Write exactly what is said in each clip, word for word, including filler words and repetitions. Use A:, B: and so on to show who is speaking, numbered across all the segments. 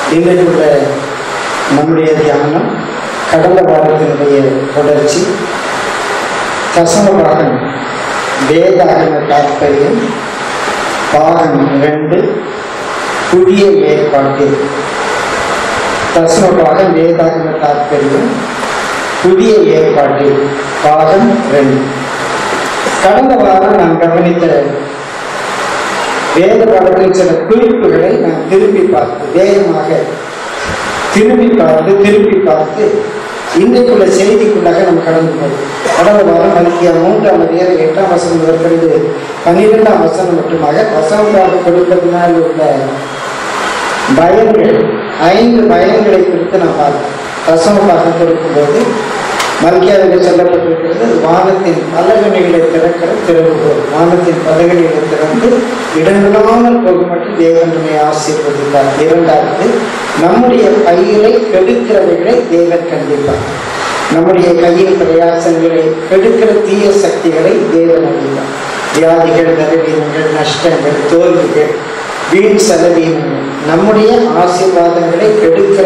A: இன்றைக்குள்ள நம்முடைய தியானம் கடந்த வாரத்தினுடைய தொடர்ச்சி. தசமபாகம் வேதாகம தாற்பயம் பாகம் இரண்டு, புதிய ஏற்பாட்டில். தசமபாகம் வேதாகம தாற்பயம் புதிய ஏற்பாட்டில் பாகம் இரண்டு. கடந்த வாரம் நாம் கவனித்த வேத பாடத்தில் சில குறிப்புகளை நாம் திருப்பி பார்த்து வேகமாக திரும்பி பார்த்து திருப்பி பார்த்து இன்றைக்குள்ள செய்திக்குள்ளாக நம்ம கடந்து போவோம். கடந்த வாரம் மல்கியா மூன்றாம் அதிகாரம் எட்டாம் வசனம் முதற்கொண்டு பன்னிரெண்டாம் வசனம் மட்டுமாக வசனமாக கொடுப்பதனால் உள்ள பயன்கள், ஐந்து பயன்களை குறித்து நாம் பார்த்தோம். தசமபாகம் கொடுக்கும்போது மல்கியாவில் சொல்லப்பட்டிருக்கிறது, வானத்தின் பலகணிகளை திறக்கிற திறவுகோல். வானத்தின் பலகணிகளை திறந்து இடமில்லாமல் போக மட்டும் தேவன் நம்மை ஆசீர்வதித்தார். இரண்டாவது, நம்முடைய கைகளை கெடுக்கிறவைகளை தேவன் கண்டிப்பார். நம்முடைய கையில் பிரயாசங்களை கெடுக்கிற தீய சக்திகளை தேவன் அழிப்பார். வியாதிகள், பலவீனங்கள், நஷ்டங்கள், தோல்விகள், வீண் செலவீனங்கள், நம்முடைய ஆசீர்வாதங்களை கெடுக்கிற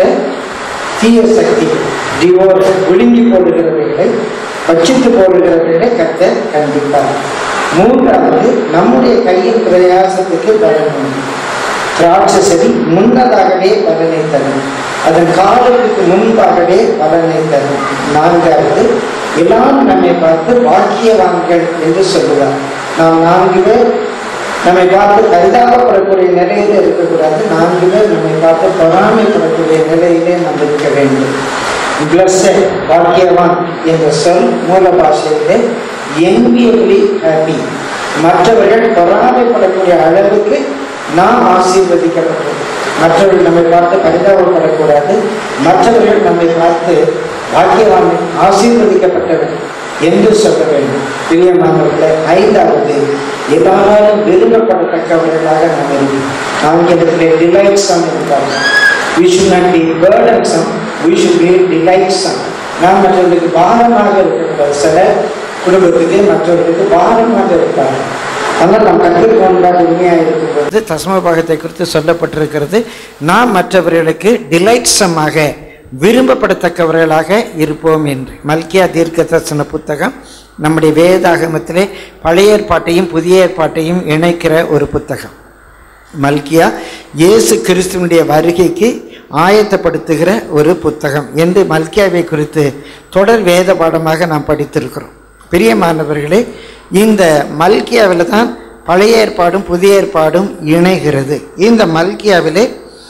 A: தீய சக்திகள், டிவோர்ஸ், விழுங்கி போடுகிறவைகளை, பட்சித்து போடுகிறவைகளை கர்த்தர் கண்டிப்பார். மூன்றாவது, நம்முடைய கையின் பிரயாசத்துக்கு பலன். திராட்சை செடி முன்னதாகவே பலனை தரும், அதன் காலத்துக்கு முன்பாகவே பலனை தரும். நான்காவது, எல்லாரும் நம்மை பார்த்து வாக்கியவான்கள் என்று சொல்லுவார். நாம் நான்கு பேர் நம்மை பார்த்து பரிதாபப்படக்கூடிய நிலையில இருக்கக்கூடாது. நான்கு பேர் நம்மை பார்த்து பொறாமைப்படக்கூடிய நிலையிலே நாம் இருக்க வேண்டும். பிளஸ்ஸட், பாக்கியவான் என்ற சொல் மூல பாஷையிலே enviably happy, மற்றவர்கள் பொறாமைப்படக்கூடிய அளவுக்கு நாம் ஆசீர்வதிக்கப்பட்டோம். மற்றவர்கள் நம்மை பார்த்து பரிதாபப்படக்கூடாது. மற்றவர்கள் நம்மை பார்த்து பாக்கியவான், ஆசீர்வதிக்கப்பட்டவர்கள் என்று சொல்ல வேண்டும். பிரியமானவர்களே, ஐந்தாவது, எல்லாரும் விரும்பப்படத்தக்கவர்களாக நாம் இருக்கிறோம். ஆங்கிலத்திலே டிலைட்ஸம் இருப்பார்கள். We should not be burdensome, we should be delightsome. நாம் மற்றவர்களுக்கு பாரமாக இருக்கக்கூடாது. சில குடும்பத்துக்கு மற்றவர்களுக்கு பாரமாக இருப்பார்கள். ஆனால் நாம் கற்றுக்கொண்டால் உண்மையாக இருக்கும்போது தசமபாகத்தை குறித்து சொல்லப்பட்டிருக்கிறது, நாம் மற்றவர்களுக்கு டிலைட்ஸமாக, விரும்பப்படத்தக்கவர்களாக இருப்போம் என்று. மல்கியா தீர்க்க தரிசன புத்தகம் நம்முடைய வேதாகமத்திலே பழைய ஏற்பாட்டையும் புதிய ஏற்பாட்டையும் இணைக்கிற ஒரு புத்தகம். மல்கியா இயேசு கிறிஸ்துவனுடைய வருகைக்கு ஆயத்தப்படுத்துகிற ஒரு புத்தகம் என்று மல்கியாவை குறித்து தொடர் வேத பாடமாக நாம் படித்திருக்கிறோம். பிரியமானவர்களே, இந்த மல்கியாவில் தான் பழைய ஏற்பாடும் புதிய ஏற்பாடும் இணைகிறது. இந்த மல்கியாவிலே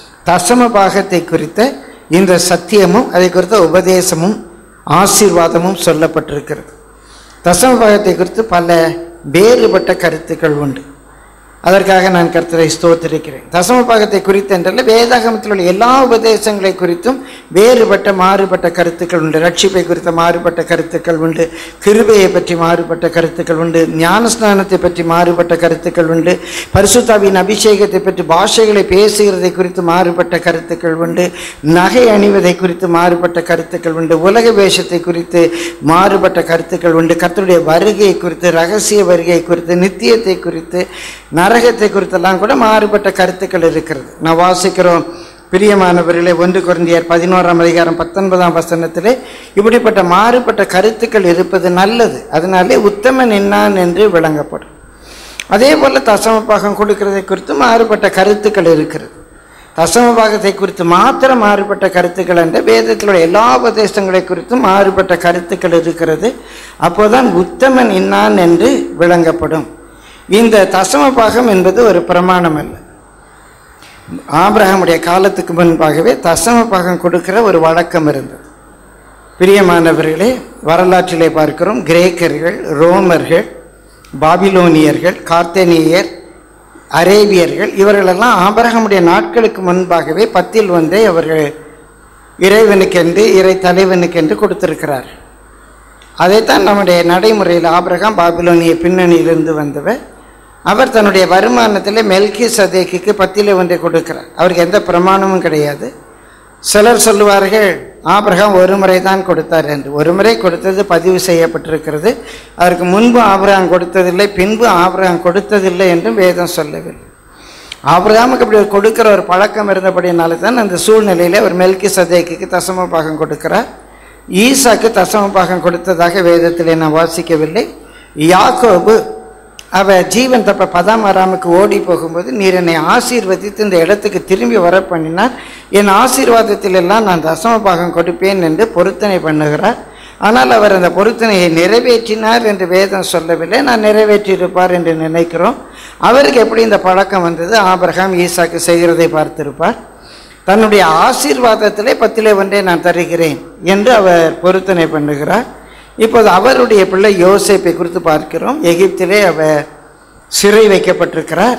A: தசமபாகத்தை குறித்த இந்த சத்தியமும் அதை குறித்த உபதேசமும் ஆசீர்வாதமும் சொல்லப்பட்டிருக்கிறது. தசமபாகத்தை குறித்து பல வேறுபட்ட கருத்துக்கள் உண்டு. அதற்காக நான் கர்த்தரை ஸ்தோத்திரிக்கிறேன். தசமபாகத்தை குறித்து என்றல்ல, வேதாகமத்தில் உள்ள எல்லா உபதேசங்களை குறித்தும் வேறுபட்ட மாறுபட்ட கருத்துக்கள் உண்டு. ரட்சிப்பை குறித்த மாறுபட்ட கருத்துக்கள் உண்டு, கிருபையை பற்றி மாறுபட்ட கருத்துக்கள் உண்டு, ஞானஸ்நானத்தை பற்றி மாறுபட்ட கருத்துக்கள் உண்டு, பரிசுத்தாவின் அபிஷேகத்தை பற்றி, பாஷைகளை பேசுகிறதை குறித்து மாறுபட்ட கருத்துக்கள் உண்டு, நகை அணிவதை குறித்து மாறுபட்ட கருத்துக்கள் உண்டு, உலக வேஷத்தை குறித்து மாறுபட்ட கருத்துக்கள் உண்டு, கர்த்தருடைய வருகையை குறித்து, ரகசிய வருகை குறித்து, நித்தியத்தை குறித்து, நரகத்தை குறித்தெல்லாம் கூட மாறுபட்ட கருத்துக்கள் இருக்கிறது. நான் வாசிக்கிறோம், பிரியமானவர்களே, ஒன்று கொரிந்தியர் பதினோராம் அதிகாரம் பத்தொன்பதாம் வசனத்திலே இப்படிப்பட்ட மாறுபட்ட கருத்துக்கள் இருப்பது நல்லது, அதனாலே உத்தமன் என்னான் என்று விளங்கப்படும். அதே போல தசமபாகம் கொடுக்கிறதை குறித்து மாறுபட்ட கருத்துக்கள் இருக்கிறது. தசமபாகத்தை குறித்து மாத்திரம் மாறுபட்ட கருத்துக்கள் என்ற வேதத்திலுடைய எல்லா உபதேசங்களை குறித்தும் மாறுபட்ட கருத்துக்கள் இருக்கிறது. அப்போதான் உத்தமன் என்னான் என்று விளங்கப்படும். இந்த தசமபாகம் என்பது ஒரு பிரமாணம் அல்ல. ஆபிரகாமுடைய காலத்துக்கு முன்பாகவே தசமபாகம் கொடுக்கிற ஒரு வழக்கம் இருந்தது. பிரியமானவர்களே, வரலாற்றிலே பார்க்கிறோம், கிரேக்கர்கள், ரோமர்கள், பாபிலோனியர்கள், கார்த்தேனியர், அரேபியர்கள், இவர்களெல்லாம் ஆபிரகாமுடைய நாட்களுக்கு முன்பாகவே பத்தில் ஒன்றை அவர்கள் இறைவனுக்கென்று, இறை தலைவனுக்கென்று கொடுத்திருக்கிறார். அதைத்தான் நம்முடைய நடைமுறையில் ஆபிரகாம் பாபிலோனிய பின்னணியிலிருந்து வந்தவர். அவர் தன்னுடைய வருமானத்தில் மெல்கி சதேக்கு பத்திலே ஒன்றை கொடுக்கிறார். அவருக்கு எந்த பிரமாணமும் கிடையாது. சிலர் சொல்லுவார்கள் ஆபிரகாம் ஒரு முறை தான் கொடுத்தார் என்று. ஒரு முறை கொடுத்தது பதிவு செய்யப்பட்டிருக்கிறது. அதற்கு முன்பு ஆபிரகாம் கொடுத்ததில்லை, பின்பு ஆபிரகாம் கொடுத்ததில்லை என்றும் வேதம் சொல்லவில்லை. ஆபிரகாமுக்கு அப்படி கொடுக்கிற ஒரு பழக்கம் இருந்தபடினால தான் அந்த சூழ்நிலையில் அவர் மெல்கிசதேக்குக்கு தசம பாகம் கொடுக்கிறார். ஈசாக்கு தசம பாகம் கொடுத்ததாக வேதத்திலே நான் வாசிக்கவில்லை. யாக்கோபு அவ ஜீவன் தப்ப பதாமராமுக்கு ஓடி போகும்போது, நீர் என்னை ஆசீர்வதித்து இந்த இடத்துக்கு திரும்பி வர பண்ணினார், என் ஆசீர்வாதத்திலெல்லாம் நான் தசம பாகம் கொடுப்பேன் என்று பொருத்தனை பண்ணுகிறார். ஆனால் அவர் அந்த பொருத்தனையை நிறைவேற்றினார் என்று வேதம் சொல்லவில்லை. நான் நிறைவேற்றியிருப்பார் என்று நினைக்கிறோம். அவருக்கு எப்படி இந்த பழக்கம் வந்தது? ஆபிரகாம் ஈசாக்கு செய்கிறதை பார்த்திருப்பார். தன்னுடைய ஆசீர்வாதத்திலே பத்திலே ஒன்றே நான் தருகிறேன் என்று அவர் பொருத்தனை பண்ணுகிறார். இப்போது அவருடைய பிள்ளை யோசேப்பை குறித்து பார்க்கிறோம். எகிப்திலே அவர் சிறை வைக்கப்பட்டிருக்கிறார்.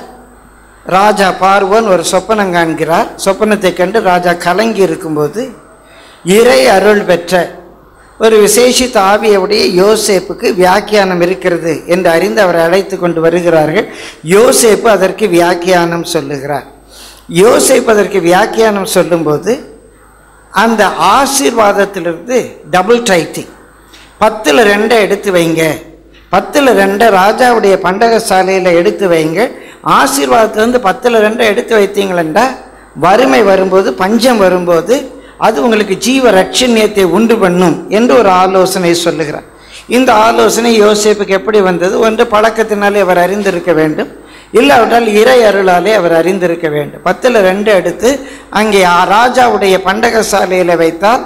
A: ராஜா பார்வோன் ஒரு சொப்பனம் காண்கிறார். சொப்பனத்தை கண்டு ராஜா கலங்கி இருக்கும்போது இறை அருள் பெற்ற ஒரு விசேஷித்த ஆவியுடைய யோசேப்புக்கு வியாக்கியானம் இருக்கிறது என்று அறிந்து அவரை அழைத்து கொண்டு வருகிறார்கள். யோசேப்பு அதற்கு வியாக்கியானம் சொல்லுகிறார். யோசேப்பு அதற்கு வியாக்கியானம் சொல்லும்போது அந்த ஆசீர்வாதத்திலிருந்து டபுள் டைட்டிங், பத்தில் ரெண்டை எடுத்து வைங்க, பத்தில் ரெண்டை ராஜாவுடைய பண்டக சாலையில் எடுத்து வைங்க. ஆசீர்வாதத்திலிருந்து பத்தில் ரெண்டை எடுத்து வைத்தீங்களா வறுமை வரும்போது, பஞ்சம் வரும்போது அது உங்களுக்கு ஜீவ ரட்சண்யத்தை உண்டு பண்ணும் என்று ஒரு ஆலோசனை சொல்லுகிறார். இந்த ஆலோசனை யோசேப்புக்கு எப்படி வந்தது? ஒன்று பழக்கத்தினாலே அவர் அறிந்திருக்க வேண்டும், இல்லாவிட்டால் இறை அருளாலே அவர் அறிந்திருக்க வேண்டும். பத்தில் ரெண்டு எடுத்து அங்கே ராஜாவுடைய பண்டக சாலையில் வைத்தால்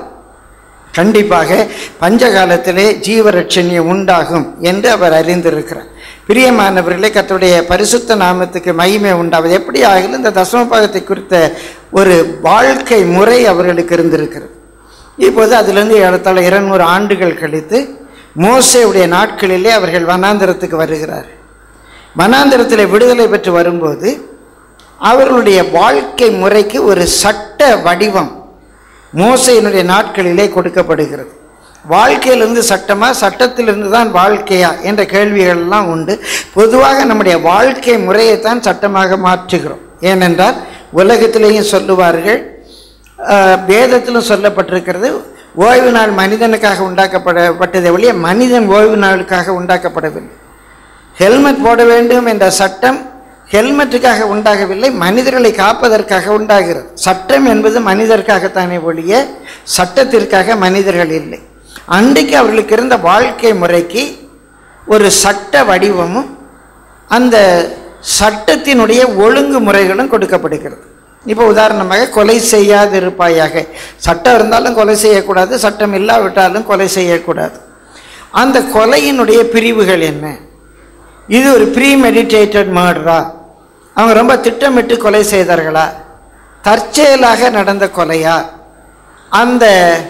A: கண்டிப்பாக பஞ்சகாலத்திலே ஜீவரட்சண்யம் உண்டாகும் என்று அவர் அறிந்திருக்கிறார். பிரியமானவர்களே, கர்த்தருடைய பரிசுத்த நாமத்துக்கு மகிமை உண்டாவது. எப்படி ஆகிலும் இந்த தசமபாகத்தை குறித்த ஒரு வாழ்க்கை முறை அவர்களுக்கு இருந்திருக்கிறது. இப்போது அதிலிருந்து ஏறத்தாழ இருநூறு ஆண்டுகள் கழித்து மோசேயுடைய நாட்களிலே அவர்கள் வனாந்திரத்துக்கு வருகிறார். வனாந்திரத்தில் விடுதலை பெற்று வரும்போது அவர்களுடைய வாழ்க்கை முறைக்கு ஒரு சட்ட வடிவம் மோசேயினுடைய நாட்களிலே கொடுக்கப்படுகிறது. வாழ்க்கையிலிருந்து சட்டமா, சட்டத்திலிருந்து தான் வாழ்க்கையா என்ற கேள்விகள்லாம் உண்டு. பொதுவாக நம்முடைய வாழ்க்கை முறையைத்தான் சட்டமாக மாற்றுகிறோம். ஏனென்றால் உலகத்திலேயும் சொல்லுவார்கள், வேதத்திலும் சொல்லப்பட்டிருக்கிறது, ஓய்வு நாள் மனிதனுக்காக உண்டாக்கப்படப்பட்டதை ஒழிய மனிதன் ஓய்வு நாளுக்காக உண்டாக்கப்படவில்லை. ஹெல்மெட் போட வேண்டும் என்ற சட்டம் ஹெல்மெட்டுக்காக உண்டாகவில்லை, மனிதர்களை காப்பதற்காக உண்டாகிறது. சட்டம் என்பது மனிதருக்காகத்தானே ஒழிய சட்டத்திற்காக மனிதர்கள் இல்லை. அன்றைக்கு அவர்களுக்கு இருந்த வாழ்க்கை முறைக்கு ஒரு சட்ட வடிவமும் அந்த சட்டத்தினுடைய ஒழுங்குமுறைகளும் கொடுக்கப்படுகிறது. இப்போ உதாரணமாக கொலை செய்யாதிருப்பாயாக, சட்டம் இருந்தாலும் கொலை செய்யக்கூடாது, சட்டம் இல்லாவிட்டாலும் கொலை செய்யக்கூடாது. அந்த கொலையினுடைய பிரிவுகள் என்ன? இது ஒரு ப்ரீ மெடிடேட்டட் மர்டரா? அவங்க ரொம்ப திட்டமிட்டு கொலை செய்தார்களா? தற்செயலாக நடந்த கொலையா? அந்த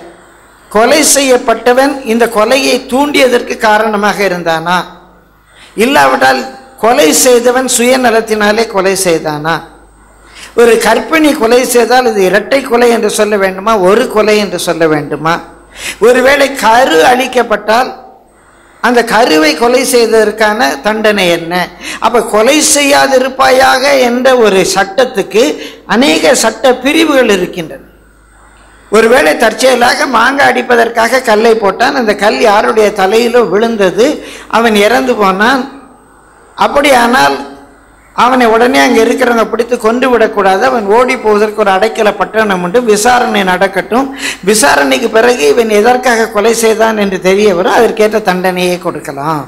A: கொலை செய்யப்பட்டவன் இந்த கொலையை தூண்டியதற்கு காரணமாக இருந்தானா? இல்லாவிட்டால் கொலை செய்தவன் சுயநலத்தினாலே கொலை செய்தானா? ஒரு கர்ப்பிணி கொலை செய்தால் இது இரட்டை கொலை என்று சொல்ல வேண்டுமா, ஒரு கொலை என்று சொல்ல வேண்டுமா? ஒருவேளை கரு அழிக்கப்பட்டால் அந்த கருவை கொலை செய்ததற்கான தண்டனை என்ன? அப்ப கொலை செய்யாதிருப்பாயாக என்ற ஒரு சட்டத்துக்கு அநேக சட்ட பிரிவுகள் இருக்கின்றன. ஒருவேளை தற்செயலாக மாங்காய் அடிப்பதற்காக கல்லை போட்டான், அந்த கல் யாருடைய தலையிலோ விழுந்தது, அவன் இறந்து போனான். அப்படியானால் அவனை உடனே அங்கே இருக்கிறவங்க பிடித்து கொண்டு விடக்கூடாது, அவன் ஓடி போவதற்கு ஒரு அடைக்கல பட்டணம் உண்டு, விசாரணை நடக்கட்டும். விசாரணைக்கு பிறகு இவன் எதற்காக கொலை செய்தான் என்று தெரிய வரும், அதற்கேற்ற தண்டனையை கொடுக்கலாம்.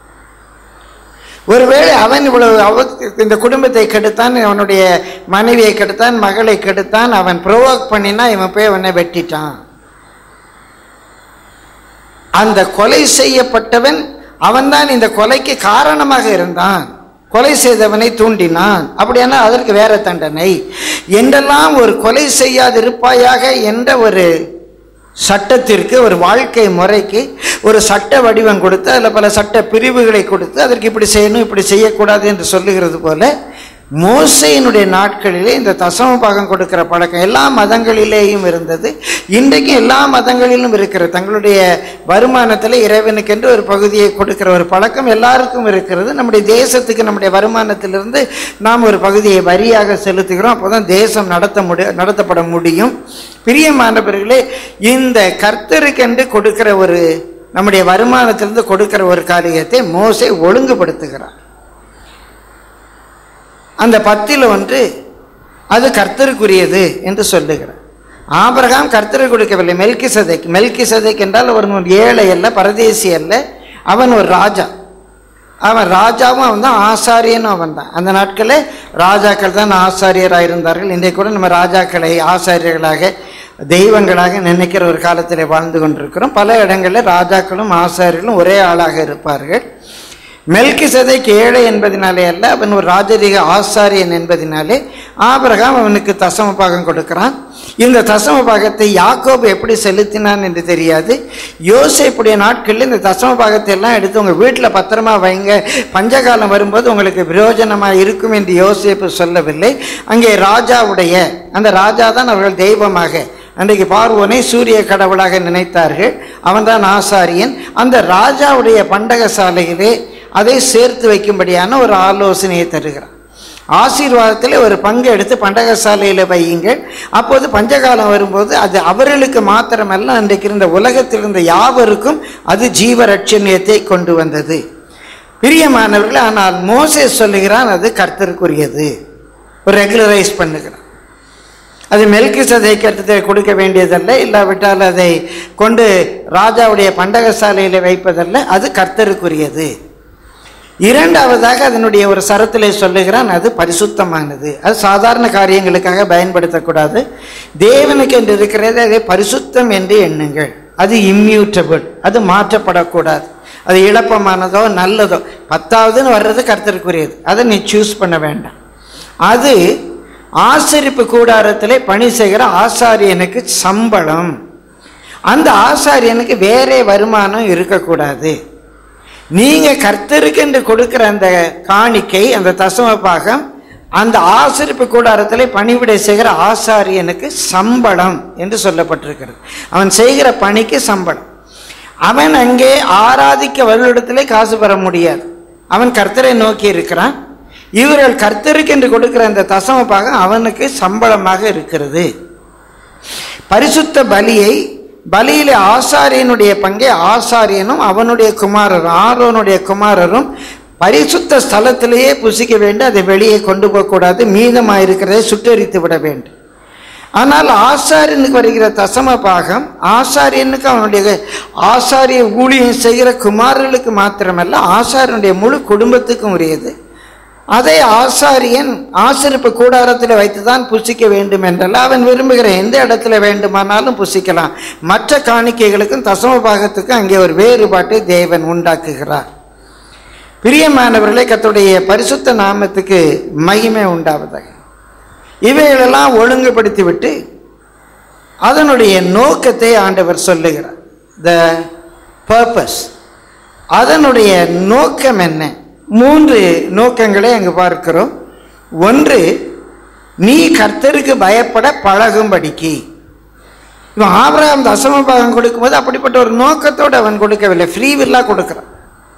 A: ஒருவேளை அவன் இவ்வளவு அவ இந்த குடும்பத்தை கெடுத்தான், அவனுடைய மனைவியை கெடுத்தான், மகளை கெடுத்தான், அவன் ப்ரோவோக் பண்ணினா இவன் போய் அவனை வெட்டிட்டான். அந்த கொலை செய்யப்பட்டவன் அவன்தான் இந்த கொலைக்கு காரணமாக இருந்தான், கொலை செய்தவனை தூண்டினான். அப்படியானால் அதற்கு வேற தண்டனை என்றெல்லாம் ஒரு கொலை செய்யாதிருப்பாயாக என்ற ஒரு சட்டத்திற்கு, ஒரு வாழ்க்கை முறைக்கு ஒரு சட்ட வடிவம் கொடுத்து அதில் பல சட்ட பிரிவுகளை கொடுத்து அதற்கு இப்படி செய்யணும் இப்படி செய்யக்கூடாது என்று சொல்லுகிறது போல மோசேயினுடைய நாட்களிலே இந்த தசம பாகம் கொடுக்கிற பழக்கம் எல்லா மதங்களிலேயும் இருந்தது. இன்றைக்கும் எல்லா மதங்களிலும் இருக்கிறது. தங்களுடைய வருமானத்தில் இறைவனுக்கென்று ஒரு பகுதியை கொடுக்கிற ஒரு பழக்கம் எல்லாருக்கும் இருக்கிறது. நம்முடைய தேசத்துக்கு நம்முடைய வருமானத்திலிருந்து நாம் ஒரு பகுதியை வரியாக செலுத்துகிறோம். அப்போதான் தேசம் நடத்த முடி நடத்தப்பட முடியும். பிரியமானவர்களே, இந்த கர்த்தருக்கென்று கொடுக்கிற ஒரு நம்முடைய வருமானத்திலிருந்து கொடுக்கிற ஒரு காரியத்தை மோசே ஒழுங்குபடுத்துகிறார். அந்த பத்தில் ஒன்று அது கர்த்தருக்குரியது என்று சொல்லுகிறார். ஆபிரகாம் கர்த்தருக்கு கொடுக்கவில்லை, மெல்கிசதேக். மெல்கிசதேக் என்றால் அவன் ஏழை அல்ல, பரதேசி அல்ல, அவன் ஒரு ராஜா. அவன் ராஜாவும் அவன் தான், ஆசாரியனும் அவன் தான். அந்த நாட்களில் ராஜாக்கள் தான் ஆசாரியராக இருந்தார்கள். இன்றைக்கு கூட நம்ம ராஜாக்களை ஆசாரியர்களாக தெய்வங்களாக நினைக்கிற ஒரு காலத்தில் வாழ்ந்து கொண்டிருக்கிறோம். பல இடங்களில் ராஜாக்களும் ஆசாரியர்களும் ஒரே ஆளாக இருப்பார்கள். மெல்கிசதேக் ஏழை என்பதனாலே அல்ல, அவன் ஒரு ராஜரீக ஆசாரியன் என்பதனாலே ஆபிரகாம் அவனுக்கு தசம பாகம் கொடுக்கிறான். இந்த தசம பாகத்தை யாக்கோபு எப்படி செலுத்தினான் என்று தெரியாது. யோசேப்புடைய நாட்களில் இந்த தசம பாகத்தை எல்லாம் எடுத்து உங்கள் வீட்டில் பத்திரமா வைங்க, பஞ்சகாலம் வரும்போது உங்களுக்கு பிரயோஜனமாக இருக்கும் என்று யோசேப்பு சொல்லவில்லை. அங்கே ராஜாவுடைய அந்த ராஜா தான் அவர்கள் தெய்வமாக, அன்றைக்கு பார்வோனை சூரிய கடவுளாக நினைத்தார்கள். அவன்தான் ஆசாரியன். அந்த ராஜாவுடைய பண்டக சாலையிலே அதை சேர்த்து வைக்கும்படியான ஒரு ஆலோசனையை தருகிறார். ஆசீர்வாதத்தில் ஒரு பங்கு எடுத்து பண்டக சாலையில் வையுங்கள், அப்போது பஞ்சகாலம் வரும்போது அது அவர்களுக்கு மாத்திரமல்ல, அன்றைக்கு இருந்த உலகத்தில் இருந்த யாவருக்கும் அது ஜீவ ரட்சணியத்தை கொண்டு வந்தது. பிரியமானவர்கள், ஆனால் மோசே சொல்லுகிறான் அது கர்த்தருக்குரியது, ஒரு ரெகுலரைஸ் பண்ணுகிறான். அது மெல்கிசதேக்கிற்கு கொடுக்க வேண்டியதல்ல, இல்லாவிட்டால் அதை கொண்டு ராஜாவுடைய பண்டக சாலையில் வைப்பதல்ல, அது கர்த்தருக்குரியது. இரண்டாவதாக அதனுடைய ஒரு சரத்திலே சொல்லுகிறான் அது பரிசுத்தமானது. அது சாதாரண காரியங்களுக்காக பயன்படுத்தக்கூடாது. தேவனுக்கு என்று இருக்கிறது அதை பரிசுத்தம் என்று எண்ணுங்கள். அது இம்மியூட்டபிள், அது மாற்றப்படக்கூடாது. அது இழப்பமானதோ நல்லதோ பத்தாவதுன்னு வர்றது கர்த்தருக்குரியது, அதை நீ சூஸ் பண்ண வேண்டாம். அது ஆசரிப்பு கூடாரத்திலே பணி செய்கிற ஆசாரியனுக்கு சம்பளம். அந்த ஆசாரியனுக்கு வேறே வருமானம் இருக்கக்கூடாது. நீங்க கர்த்தருக்கு என்று கொடுக்கிற அந்த காணிக்கை, அந்த தசம பாகம், அந்த ஆசரிப்பு கூடாரத்திலே பணிவிடை செய்கிற ஆசாரியனுக்கு சம்பளம் என்று சொல்லப்பட்டிருக்கிறது. அவன் செய்கிற பணிக்கு சம்பளம். அவன் அங்கே ஆராதிக்க வருடத்திலே காசு பெற முடியாது. அவன் கர்த்தரை நோக்கி இருக்கிறான். இவர்கள் கர்த்தருக்கு என்று கொடுக்கிற அந்த தசம பாகம் அவனுக்கு சம்பளமாக இருக்கிறது. பரிசுத்த பலியை, பலியிலே ஆசாரியனுடைய பங்கை ஆசாரியனும் அவனுடைய குமாரரும் ஆரோனுடைய குமாரரும் பரிசுத்த ஸ்தலத்திலேயே புசிக்க வேண்டும். அதை வெளியே கொண்டு போகக்கூடாது. மீதமாயிருக்கிறதை சுட்டரித்து விட வேண்டும். ஆனால் ஆசாரியனுக்கு வருகிற தசம பாகம் ஆசாரியனுக்கு அவனுடைய ஆசாரிய ஊழியம் செய்கிற குமாரர்களுக்கு மாத்திரமல்ல, ஆசாரியனுடைய முழு குடும்பத்துக்கும் உரியது. அதை ஆசாரியன் ஆசரிப்பு கூடாரத்தில் வைத்துதான் புசிக்க வேண்டும் என்றல்ல, அவன் விரும்புகிற எந்த இடத்துல வேண்டுமானாலும் புசிக்கலாம். மற்ற காணிக்கைகளுக்கும் தசம பாகத்துக்கும் அங்கே ஒரு வேறுபாட்டை தேவன் உண்டாக்குகிறார். பிரியமானவர்களே, கர்த்தருடைய பரிசுத்த நாமத்துக்கு மகிமை உண்டாவதாக. இவைகளெல்லாம் ஒழுங்குபடுத்தி விட்டு அதனுடைய நோக்கத்தை ஆண்டவர் சொல்லுகிறார். த பர்பஸ், அதனுடைய நோக்கம் என்ன? மூன்று நோக்கங்களை அங்கு பார்க்கிறோம். ஒன்று, நீ கர்த்தருக்கு பயப்பட பழகும்படிக்கு. இவன் ஆபிரகாம் தசம பாகம் கொடுக்கும்போது அப்படிப்பட்ட ஒரு நோக்கத்தோடு அவன் கொடுக்கவில்லை, ஃப்ரீ வில்லா கொடுக்கிறான்.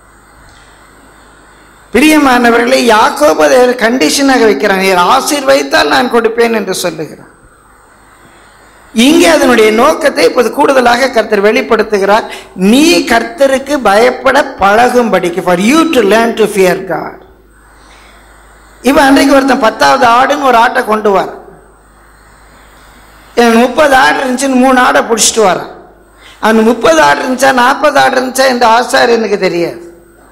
A: பிரியமானவர்களை, யாக்கோபு அதை கண்டிஷனாக வைக்கிறான். நீர் ஆசீர்வதித்தால் நான் கொடுப்பேன் என்று சொல்லுகிறான். இங்கே அதனுடைய நோக்கத்தை இப்போது கூடுதலாக கர்த்தர் வெளிப்படுத்துகிறார். நீ கர்த்தருக்கு பயப்பட பழகும்படிக்கு, for you to learn to fear God. இவன் அன்றைக்கு ஒருத்தன் பத்தாவது ஆடுன்னு ஒரு ஆட்டை கொண்டு வரான். முப்பது ஆடு இருந்துச்சுன்னு மூணு ஆடை பிடிச்சிட்டு வரான். அவன் முப்பது ஆடு இருந்துச்சா நாற்பது ஆடு இருந்துச்சா இந்த ஆசாரியனுக்கு தெரியாது.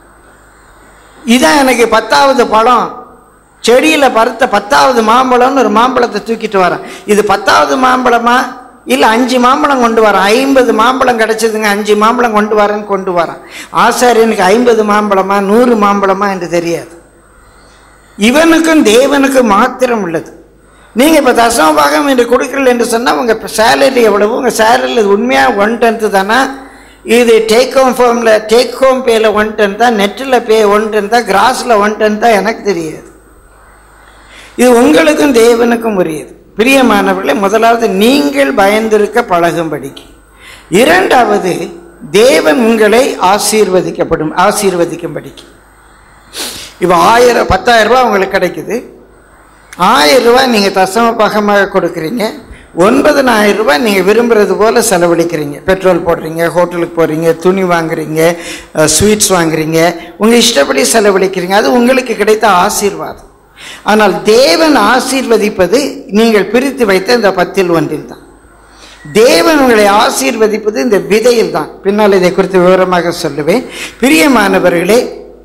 A: இதான் எனக்கு பத்தாவது பழம், செடியில் பருத்த பத்தாவது மாம்பழம்னு ஒரு மாம்பழத்தை தூக்கிட்டு வரான். இது பத்தாவது மாம்பழமா இல்லை அஞ்சு மாம்பழம் கொண்டு வரான். ஐம்பது மாம்பழம் கிடைச்சதுங்க, அஞ்சு மாம்பழம் கொண்டு வரேன்னு கொண்டு வரான். ஆசாரியனுக்கு ஐம்பது மாம்பழமா நூறு மாம்பழமா என்று தெரியாது. இவனுக்கும் தேவனுக்கும் மாத்திரம் உள்ளது. நீங்கள் இப்போ தசம பாகம் என்று கொடுக்கல என்று சொன்னால் உங்கள் சேலரி எவ்வளவு? உங்கள் சேலரி உண்மையாக ஒன் டென்த்து தானே? இது டேக் ஹோம் ஃபார்மில் டேக் ஹோம் பேயில் ஒன் டென் தான், நெட்டில் பே ஒன் டென் தான், கிராஸில் ஒன் டென் தான், எனக்கு தெரியாது. இது உங்களுக்கும் தேவனுக்கும் உரியது. பிரியமானவர்களே, முதலாவது நீங்கள் பயந்திருக்க பழகும்படிக்கு. இரண்டாவது, தேவன் உங்களை ஆசீர்வதிக்கப்படும் ஆசீர்வதிக்கும்படிக்கு. இப்போ ஆயிரம் பத்தாயிரம் ரூபா உங்களுக்கு கிடைக்குது. ஆயிரம் ரூபாய் நீங்கள் தசம பாகமாக கொடுக்குறீங்க. ஒன்பதனாயிரம் ரூபாய் நீங்கள் விரும்புகிறது போல் செலவழிக்கிறீங்க. பெட்ரோல் போடுறீங்க, ஹோட்டலுக்கு போகிறீங்க, துணி வாங்குறீங்க, ஸ்வீட்ஸ் வாங்குறீங்க, உங்கள் இஷ்டப்படி செலவழிக்கிறீங்க. அது உங்களுக்கு கிடைத்த ஆசீர்வாதம். ஆனால் தேவன் ஆசீர்வதிப்பது நீங்கள் பிரித்து வைத்த இந்த பத்தில் ஒன்றில் தான். தேவன் உங்களை ஆசீர்வதிப்பது இந்த விதையில் தான். பின்னால் இதை குறித்து விவரமாக சொல்லுவேன். பிரியமானவர்களே,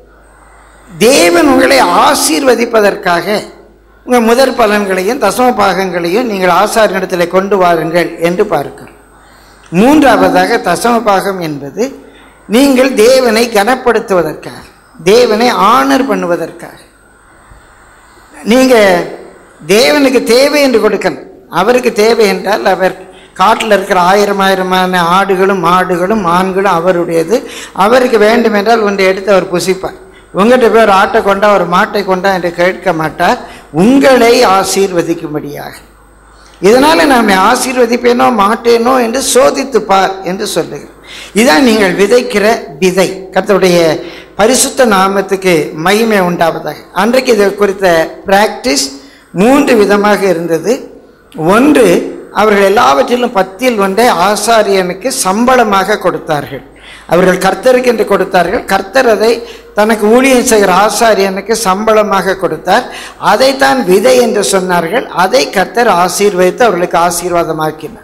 A: தேவன் உங்களை ஆசீர்வதிப்பதற்காக உங்கள் முதற் பலன்களையும் தசம பாகங்களையும் நீங்கள் ஆசாரியனிடத்தில் கொண்டு வாருங்கள் என்று பார்க்கிறோம். மூன்றாவதாக தசம பாகம் என்பது நீங்கள் தேவனை கனப்படுத்துவதற்காக, தேவனை ஆனர் பண்ணுவதற்காக. நீங்கள் தேவனுக்கு தேவை என்று கொடுக்கணும். அவருக்கு தேவை என்றால் அவர் காட்டில் இருக்கிற ஆயிரம் ஆயிரமான ஆடுகளும் மாடுகளும் மான்களும் அவருடையது. அவருக்கு வேண்டும் என்றால் ஒன்றை எடுத்து அவர் புசிப்பார். உங்கள்கிட்ட போய் ஒரு ஆட்டை கொண்டா ஒரு மாட்டை கொண்டா என்று கேட்க மாட்டார், உங்களை ஆசீர்வதிக்கும்படியாக. இதனால் நான் ஆசீர்வதிப்பேனோ மாட்டேனோ என்று சோதித்துப்பார் என்று சொல்லுகிறேன். இதான் நீங்கள் விதைக்கிற விதை. கர்த்தருடைய பரிசுத்த நாமத்துக்கு மகிமை உண்டாவதாக. அன்றைக்கு இது குறித்த பிராக்டிஸ் மூன்று விதமாக இருந்தது. ஒன்று, அவர்கள் எல்லாவற்றிலும் பத்தில் ஒன்றை ஆசாரியனுக்கு சம்பளமாக கொடுத்தார்கள். அவர்கள் கர்த்தருக்கு என்று கொடுத்தார்கள். கர்த்தர் அதை தனக்கு ஊழியம் செய்கிற ஆசாரியனுக்கு சம்பளமாக கொடுத்தார். அதைத்தான் விதை என்று சொன்னார்கள். அதை கர்த்தர் ஆசீர்வதித்து அவர்களுக்கு ஆசீர்வாதமாக்கினார்.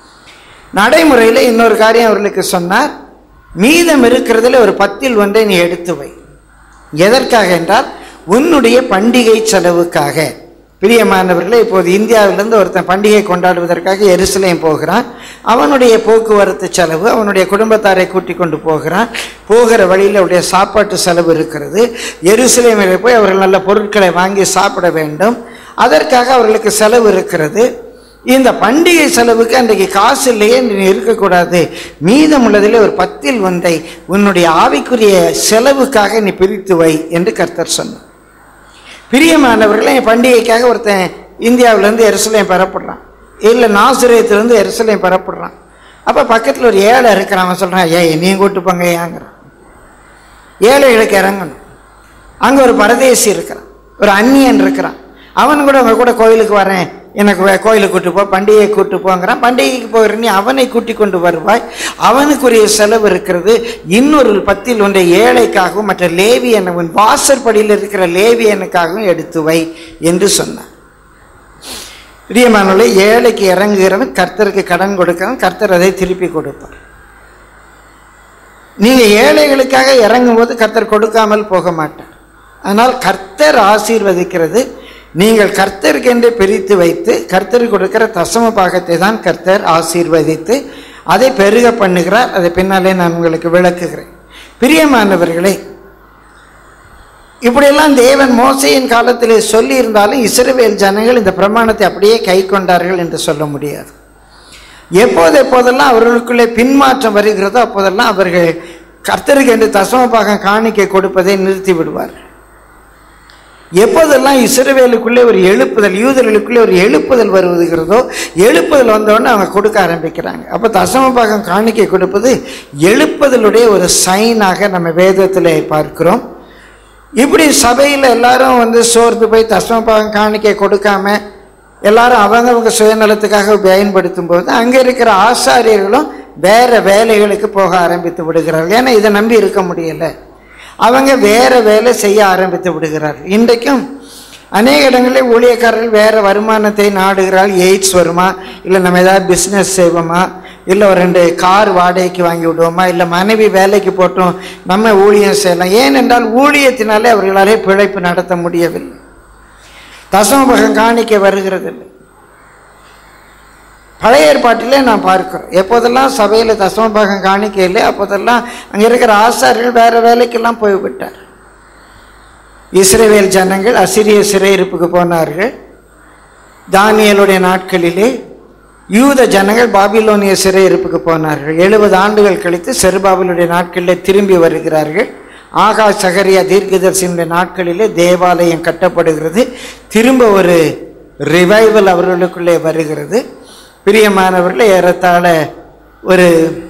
A: நடைமுறையில் இன்னொரு காரியம் அவர்களுக்கு சொன்னார், மீதம் இருக்கிறதுல ஒரு பத்தில் ஒன்றை நீ எடுத்து வை. எதற்காக என்றால் உன்னுடைய பண்டிகை செலவுக்காக. பிரியமானவர்களே, இப்போது இந்தியாவிலிருந்து ஒருத்தன் பண்டிகை கொண்டாடுவதற்காக எருசலேம் போகிறான். அவனுடைய போக்குவரத்து செலவு, அவனுடைய குடும்பத்தாரை கூட்டி கொண்டு போகிறான். போகிற வழியில் அவருடைய சாப்பாட்டு செலவு இருக்கிறது. எருசலேமில் போய் அவர்கள் நல்ல பொருட்களை வாங்கி சாப்பிட வேண்டும். அதற்காக அவர்களுக்கு செலவு இருக்கிறது. இந்த பண்டிகை செலவுக்கு அன்றைக்கு காசு இல்லையே நீ இருக்கக்கூடாது, மீதம் உள்ளதிலே ஒரு பத்தில் ஒன்றை உன்னுடைய ஆவிக்குரிய செலவுக்காக நீ பிரித்து வை என்று கர்த்தர் சொன்னார். பிரியமானவர்களே, என் பண்டிகைக்காக ஒருத்தன் இந்தியாவிலேருந்து எருசலேம் பெறப்படுறான், இல்லை நாசரேத்திலேருந்து எருசலேம் பெறப்படுறான். அப்போ பக்கத்தில் ஒரு ஏழை இருக்கிறான். அவன் சொல்கிறான், ஏய் நீ கூட்டு போங்க ஏங்கிறான். ஏழைகளுக்கு இறங்கணும். அங்கே ஒரு பரதேசி இருக்கிறான், ஒரு அந்நியன் இருக்கிறான். அவன் கூட அவங்க கூட கோயிலுக்கு வரேன், எனக்கு கோயிலுக்கு கூட்டு போ, பண்டிகையை கூட்டு போங்கிறான். பண்டிகைக்கு போகிற நீ அவனை கூட்டி கொண்டு வருவாய், அவனுக்குரிய செலவு இருக்கிறது. இன்னொரு பத்தில் ஒன்றை ஏழைக்காகவும் மற்ற லேவியன் வாசற்படியில் இருக்கிற லேவியனுக்காகவும் எடுத்து வை என்று சொன்னார். பிரியமானவர்களே, ஏழைக்கு இறங்குகிறவன் கர்த்தருக்கு கடன் கொடுக்கிறவன், கர்த்தர் அதை திருப்பி கொடுப்பார். நீங்க ஏழைகளுக்காக இறங்கும் போது கர்த்தர் கொடுக்காமல் போக மாட்டார். ஆனால் கர்த்தர் ஆசீர்வதிக்கிறது நீங்கள் கர்த்தருக்கென்று பிரித்து வைத்து கர்த்தருக்கு கொடுக்கிற தசம பாகத்தை தான் கர்த்தர் ஆசீர்வதித்து அதை பெருக பண்ணுகிறார். அதை பின்னாலே நான் உங்களுக்கு விளக்குகிறேன். பிரியமானவர்களே, இப்படியெல்லாம் தேவன் மோசேயின் காலத்திலே சொல்லி இருந்தாலும் இஸ்ரவேல் ஜனங்கள் இந்த பிரமாணத்தை அப்படியே கை கொண்டார்கள் என்று சொல்ல முடியாது. எப்போது எப்போதெல்லாம் அவர்களுக்குள்ளே பின்மாற்றம் வருகிறதோ அப்போதெல்லாம் அவர்கள் கர்த்தருக்கு என்று தசம பாகம் காணிக்கை கொடுப்பதை நிறுத்தி விடுவார்கள். எப்போதெல்லாம் இஸ்ரவேலுக்குள்ளே ஒரு எழுப்புதல், யூதர்களுக்குள்ளே ஒரு எழுப்புதல் வருகிறதோ, எழுப்புதல் வந்தோடனே அவங்க கொடுக்க ஆரம்பிக்கிறாங்க. அப்போ தசம பாகம் காணிக்கை கொடுப்பது எழுப்புதலுடைய ஒரு சைனாக நம்ம வேதத்தில் பார்க்கிறோம். இப்படி சபையில் எல்லாரும் வந்து சோர்ந்து போய் தசம பாகம் காணிக்கை கொடுக்காம எல்லாரும் அவங்கவங்க சுயநலத்துக்காக பயன்படுத்தும் போது அங்கே இருக்கிற ஆசாரியர்களும் வேற வேலைகளுக்கு போக ஆரம்பித்து விடுகிறார்கள். ஏன்னா இதை நம்பி இருக்க முடியலை, அவங்க வேற வேலை செய்ய ஆரம்பித்து விடுகிறார்கள். இன்றைக்கும் அநேக இடங்களில் ஊழியக்காரர்கள் வேற வருமானத்தை நாடுகிறார்கள். எய்ட்ஸ் வருமா, இல்லை நம்ம ஏதாவது பிஸ்னஸ் செய்வோமா, இல்லை ஒரு ரெண்டு கார் வாடகைக்கு வாங்கி விடுவோமா, இல்லை மனைவி வேலைக்கு போட்டோம் நம்ம ஊழியம் செய்யலாம். ஏனென்றால் ஊழியத்தினாலே அவர்களாலே பிழைப்பு நடத்த முடியவில்லை. தசமபாகம் காணிக்க வருகிறது இல்லை. பழைய ஏற்பாட்டிலே நான் பார்க்கிறோம், எப்போதெல்லாம் சபையில் தசமபாகம் காணிக்க இல்லை அப்போதெல்லாம் அங்கே இருக்கிற ஆசாரியர்கள் வேற வேலைக்கெல்லாம் போய்விட்டார். இஸ்ரவேல் ஜனங்கள் அசிரிய சிறையிருப்புக்கு போனார்கள். தானியேலுடைய நாட்களிலே யூத ஜனங்கள் பாபிலோனிய சிறையிருப்புக்கு போனார்கள். எழுபது ஆண்டுகள் கழித்து செருபாபிலுடைய நாட்களிலே திரும்பி வருகிறார்கள். ஆகா சகரியா தீர்க்கதரிசியினுடைய நாட்களிலே தேவாலயம் கட்டப்படுகிறது. திரும்ப ஒரு ரிவைவல் அவர்களுக்குள்ளே வருகிறது. பிரியமானவர்களே, ஏறத்தாழ ஒரு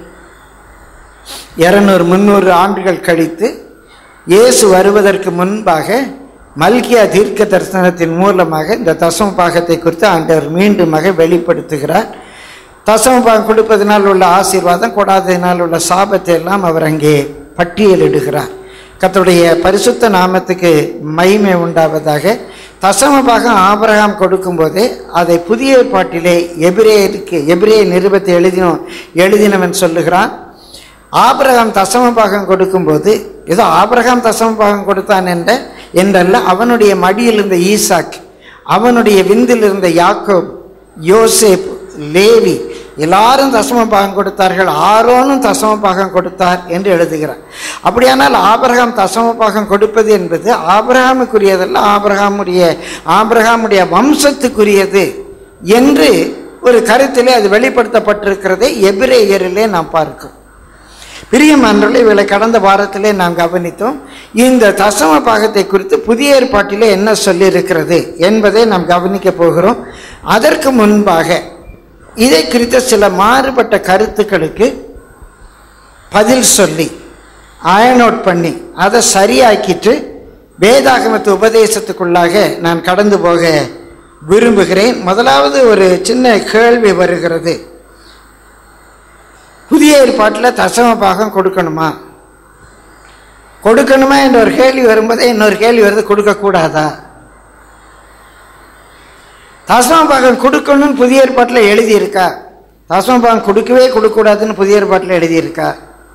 A: இருநூறு முந்நூறு ஆண்டுகள் கழித்து இயேசு வருவதற்கு முன்பாக மல்கியா தீர்க்க தரிசனத்தின் மூலமாக இந்த தசம பாகத்தை குறித்து ஆண்டவர் மீண்டுமாக வெளிப்படுத்துகிறார். தசம பாகம் கொடுப்பதனால் உள்ள ஆசீர்வாதம், கொடாததினால் உள்ள சாபத்தை எல்லாம் அவர் அங்கே பட்டியலிடுகிறார். கர்த்தருடைய பரிசுத்த நாமத்துக்கு மகிமை உண்டாவதாக. தசம பாகம் ஆபிரகாம் கொடுக்கும்போதே அதை புதிய ஏற்பாட்டிலே எபிரேயருக்கு எபிரேய நிருபத்தை எழுதினோம் எழுதினவன் சொல்லுகிறான், ஆபிரகாம் தசம பாகம் கொடுக்கும்போது ஏதோ ஆபிரகாம் தசம பாகம் கொடுத்தான் என்ற என்றல்ல, அவனுடைய மடியில் இருந்த ஈசாக், அவனுடைய விந்தில் இருந்த யாக்கோப், யோசேப், லேவி எல்லாரும் தசம பாகம் கொடுத்தார்கள், ஆரோனும் தசம பாகம் கொடுத்தார் என்று எழுதுகிறார். அப்படியானால் ஆபிரகாம் தசம பாகம் கொடுப்பது என்பது ஆபிரகாமுக்குரியதல்ல, ஆபிரகாமுடைய ஆபிரகாமுடைய வம்சத்துக்குரியது என்று ஒரு கருத்திலே அது வெளிப்படுத்தப்பட்டிருக்கிறதை எபிரேயரிலே நாம் பார்க்கிறோம். பிரியமானவர்களே, இவளை கடந்த வாரத்திலே நாம் கவனித்தோம். இந்த தசம பாகத்தை குறித்து புதிய ஏற்பாட்டிலே என்ன சொல்லியிருக்கிறது என்பதை நாம் கவனிக்க போகிறோம். அதற்கு முன்பாக இதை குறித்த சில மாறுபட்ட கருத்துக்களுக்கு பதில் சொல்லி அயனோட் பண்ணி அதை சரியாக்கிட்டு வேதாகமத்து உபதேசத்துக்குள்ளாக நான் கடந்து போக விரும்புகிறேன். முதலாவது ஒரு சின்ன கேள்வி வருகிறது, புதிய ஏற்பாட்டில் தசம பாகம் கொடுக்கணுமா கொடுக்கணுமா என்ற ஒரு கேள்வி வரும்போதே இன்னொரு கேள்வி வருது, கொடுக்கக்கூடாதா? தசம பாகம் கொடுக்கணும்னு புதிய ஏற்பாட்டில் எழுதியிருக்கா? தசம பாகம் கொடுக்கவே கொடுக்கக்கூடாதுன்னு புதிய ஏற்பாட்டில் எழுதியிருக்கா?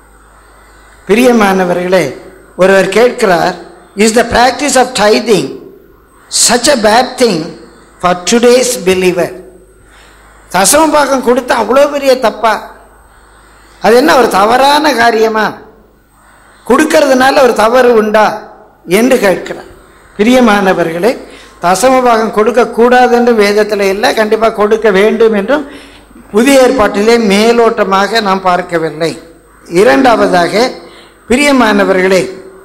A: பிரியமானவர்களே, ஒருவர் கேட்கிறார், is the practice of tithing such a bad thing for today's believer? தசம பாகம் கொடுத்தா அவ்வளோ பெரிய தப்பா? அது என்ன ஒரு தவறான காரியமா? கொடுக்கறதுனால ஒரு தவறு உண்டா என்று கேட்கிறார். பிரியமானவர்களே, தசம பாகம் கொடுக்கக்கூடாது என்று வேதத்தில் இல்லை, கண்டிப்பாக கொடுக்க வேண்டும் என்றும் புதிய ஏற்பாட்டிலே மேலோட்டமாக நாம் பார்க்கவில்லை. இரண்டாவதாக, பிரியமானவர்களே,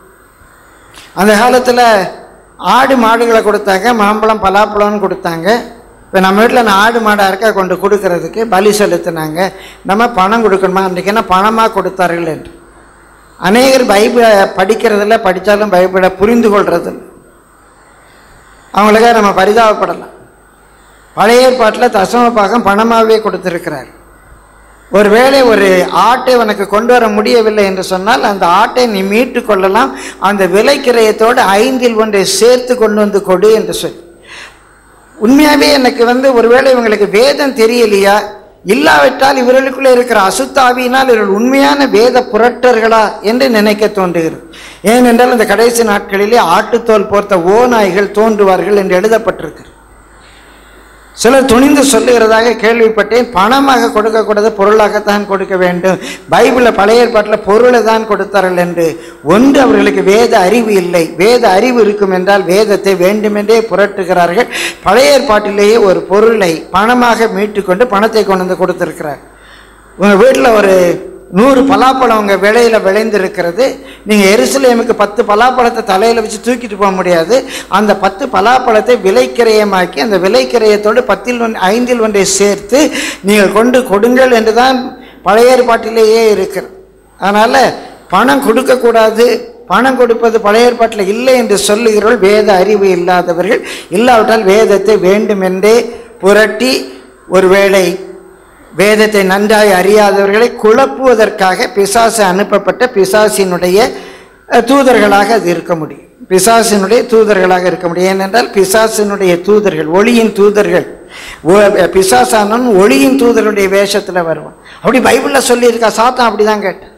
A: அந்த காலத்தில் ஆடு மாடுகளை கொடுத்தாங்க, மாம்பழம் பலாப்பழம்னு கொடுத்தாங்க. இப்போ நம்ம வீட்டில் நான் ஆடு மாடாக இருக்கா கொண்டு கொடுக்கறதுக்கு பலி செலுத்தினாங்க, நம்ம பணம் கொடுக்கணுமா? அன்றைக்கு என்ன பணமாக கொடுத்தார்கள் என்று அநேகர் பைபிளை படிக்கிறதில்ல, படித்தாலும் பைபிளை புரிந்து கொள்றதில்லை. அவங்களுக்காக நம்ம பரிதாபப்படலாம். பழைய ஏற்பாட்டில் தசம பாகம் பணமாகவே கொடுத்திருக்கிறார். ஒருவேளை ஒரு ஆட்டை உனக்கு கொண்டு வர முடியவில்லை என்று சொன்னால் அந்த ஆட்டை நீ மீட்டு கொள்ளலாம், அந்த விலை கிரயத்தோடு ஐந்தில் ஒன்றை சேர்த்து கொண்டு வந்து கொடு என்று சொல்லி. உண்மையாகவே எனக்கு வந்து ஒருவேளை இவங்களுக்கு வேதம் தெரியலையா, இல்லாவிட்டால் இவர்களுக்குள்ளே இருக்கிற அசுத்தாவியினால் இவர்கள் உண்மையான வேத புரட்டர்களா என்று நினைக்க தோன்றுகிறது. ஏனென்றால் இந்த கடைசி நாட்களிலே ஆட்டுத்தோல் போர்த்த ஓநாய்கள் தோன்றுவார்கள் என்று எழுதப்பட்டிருக்கு. சிலர் துணிந்து சொல்லுகிறதாக கேள்விப்பட்டேன். பணமாக கொடுக்கக்கூடாது, பொருளாகத்தான் கொடுக்க வேண்டும். பைபிளில் பழைய ஏற்பாட்டில் பொருளை தான் கொடுத்தார்கள் என்று. ஒன்று, அவர்களுக்கு வேத அறிவு இல்லை. வேத அறிவு இருக்கும் என்றால் வேதத்தை வேண்டுமென்றே புரட்டுகிறார்கள். பழைய ஏற்பாட்டிலேயே ஒரு பொருளை பணமாக மீட்டுக்கொண்டு பணத்தை கொண்டு வந்து கொடுத்திருக்கிறார். உங்கள் வீட்டில் ஒரு நூறு பலாப்பழம் உங்கள் விளையில் விளைந்திருக்கிறது. நீங்கள் எருசலேமுக்கு பத்து பலாப்பழத்தை தலையில் வச்சு தூக்கிட்டு போக முடியாது. அந்த பத்து பலாப்பழத்தை விலைக்கிரயமாக்கி அந்த விலைக்கிரயத்தோடு பத்தில் ஒன் ஐந்தில் ஒன்றை சேர்த்து நீங்கள் கொண்டு கொடுங்கள் என்று தான் பழைய ஏற்பாட்டிலேயே இருக்கிறது. அதனால் பணம் கொடுக்கக்கூடாது, பணம் கொடுப்பது பழைய ஏற்பாட்டில் இல்லை என்று சொல்லுகிறவர்கள் வேத அறிவு இல்லாதவர்கள். இல்லாவிட்டால் வேதத்தை வேண்டுமென்றே புரட்டி ஒருவேளை வேதத்தை நன்றாய் அறியாதவர்களை குழப்புவதற்காக பிசாசு அனுப்பப்பட்ட பிசாசினுடைய தூதர்களாக அது இருக்க முடியும். பிசாசினுடைய தூதர்களாக இருக்க முடியும். ஏனென்றால் பிசாசினுடைய தூதர்கள், ஒளியின் தூதர்கள், பிசாசானவன் ஒளியின் தூதருடைய வேஷத்தில் வருவான். அப்படி பைபிளில் சொல்லியிருக்கா? சாத்தான் அப்படிதான் கேட்டான்.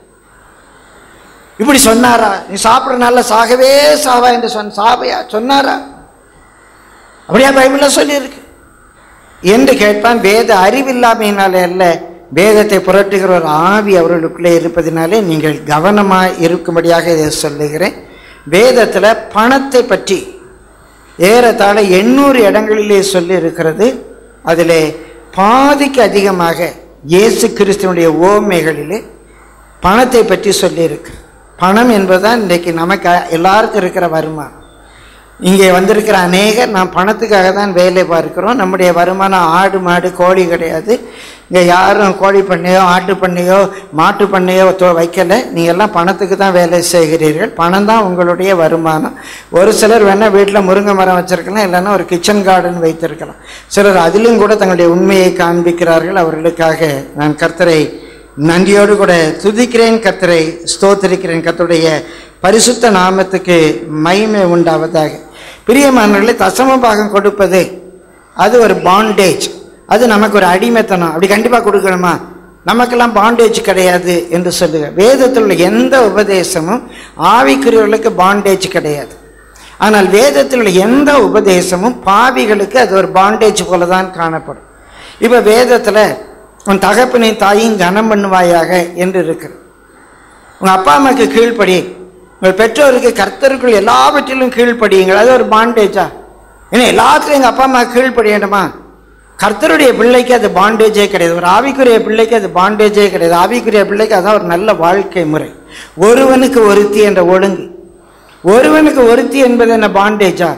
A: இப்படி சொன்னாரா? நீ சாப்பிட்றனால சாகவே சாவா என்று சொன்ன சாவையா சொன்னாரா? அப்படியா பைபிளில் சொல்லியிருக்கு என்று கேட்பான். வேத அறிவில்லாமையினாலே அல்ல, வேதத்தை புரட்டுகிற ஒரு ஆவி அவர்களுக்குள்ளே இருப்பதினாலே நீங்கள் கவனமாக இருக்கும்படியாக இதை சொல்லுகிறேன். வேதத்தில் பணத்தை பற்றி ஏறத்தாழ எண்ணூறு இடங்களிலே சொல்லி இருக்கிறது. அதில் பாதிக்கு அதிகமாக இயேசு கிறிஸ்துவனுடைய ஓமைகளிலே பணத்தை பற்றி சொல்லியிருக்கு. பணம் என்பதுதான் இன்றைக்கு நமக்கு எல்லாருக்கும் இருக்கிற வருமானம். இங்கே வந்திருக்கிற அநேகர் நாம் பணத்துக்காக தான் வேலை பார்க்கிறோம். நம்முடைய வருமானம் ஆடு மாடு கோழி கிடையாது. இங்கே யாரும் கோழி பண்ணையோ ஆட்டு பண்ணையோ மாட்டு பண்ணையோ வைக்கலை. நீங்கள் எல்லாம் பணத்துக்கு தான் வேலை செய்கிறீர்கள். பணம் தான் உங்களுடைய வருமானம். ஒரு சிலர் வேணால் வீட்டில் முருங்கை மரம் வச்சுருக்கலாம், இல்லைன்னா ஒரு கிச்சன் கார்டன் வைத்திருக்கலாம். சிலர் அதிலும் கூட தங்களுடைய உண்மையை காண்பிக்கிறார்கள். அவர்களுக்காக நான் கர்த்தரை நன்றியோடு கூட துதிக்கிறேன், கர்த்தரை ஸ்தோத்திரிக்கிறேன். கர்த்தருடைய பரிசுத்த நாமத்துக்கு மகிமை உண்டாவதாக. பிரியமானவர்களே, தசம பாகம் கொடுப்பது அது ஒரு பாண்டேஜ், அது நமக்கு ஒரு அடிமைத்தனம். அப்படி கண்டிப்பாக கொடுக்கணுமா? நமக்கெல்லாம் பாண்டேஜ் கிடையாது என்று சொல்லுங்க. வேதத்தில் உள்ள எந்த உபதேசமும் ஆவிக்குரியவர்களுக்கு பாண்டேஜ் கிடையாது. ஆனால் வேதத்தில் உள்ள எந்த உபதேசமும் பாவிகளுக்கு அது ஒரு பாண்டேஜ் போல தான் காணப்படும். இப்போ வேதத்தில் உன் தகப்பனை தாயும் கனம் பண்ணுவாயாக என்று இருக்கிறது. உங்கள் அப்பா அம்மாவுக்கு கீழ்ப்படி, உங்கள் பெற்றோருக்கு கர்த்தருக்குள் எல்லாவற்றிலும் கீழ்ப்படியுங்கள். அது ஒரு பாண்டேஜா? ஏன்னா எல்லாத்துலையும் எங்கள் அப்பா அம்மா கீழ்ப்படி வேண்டுமா? கர்த்தருடைய பிள்ளைக்கு அது பாண்டேஜே கிடையாது. ஒரு ஆவிக்குரிய பிள்ளைக்கு அது பாண்டேஜே கிடையாது. ஆவிக்குரிய பிள்ளைக்கு அதான் ஒரு நல்ல வாழ்க்கை முறை. ஒருவனுக்கு ஒருத்தி என்ற ஒழுங்கு. ஒருவனுக்கு ஒருத்தி என்பது என்ன பாண்டேஜா?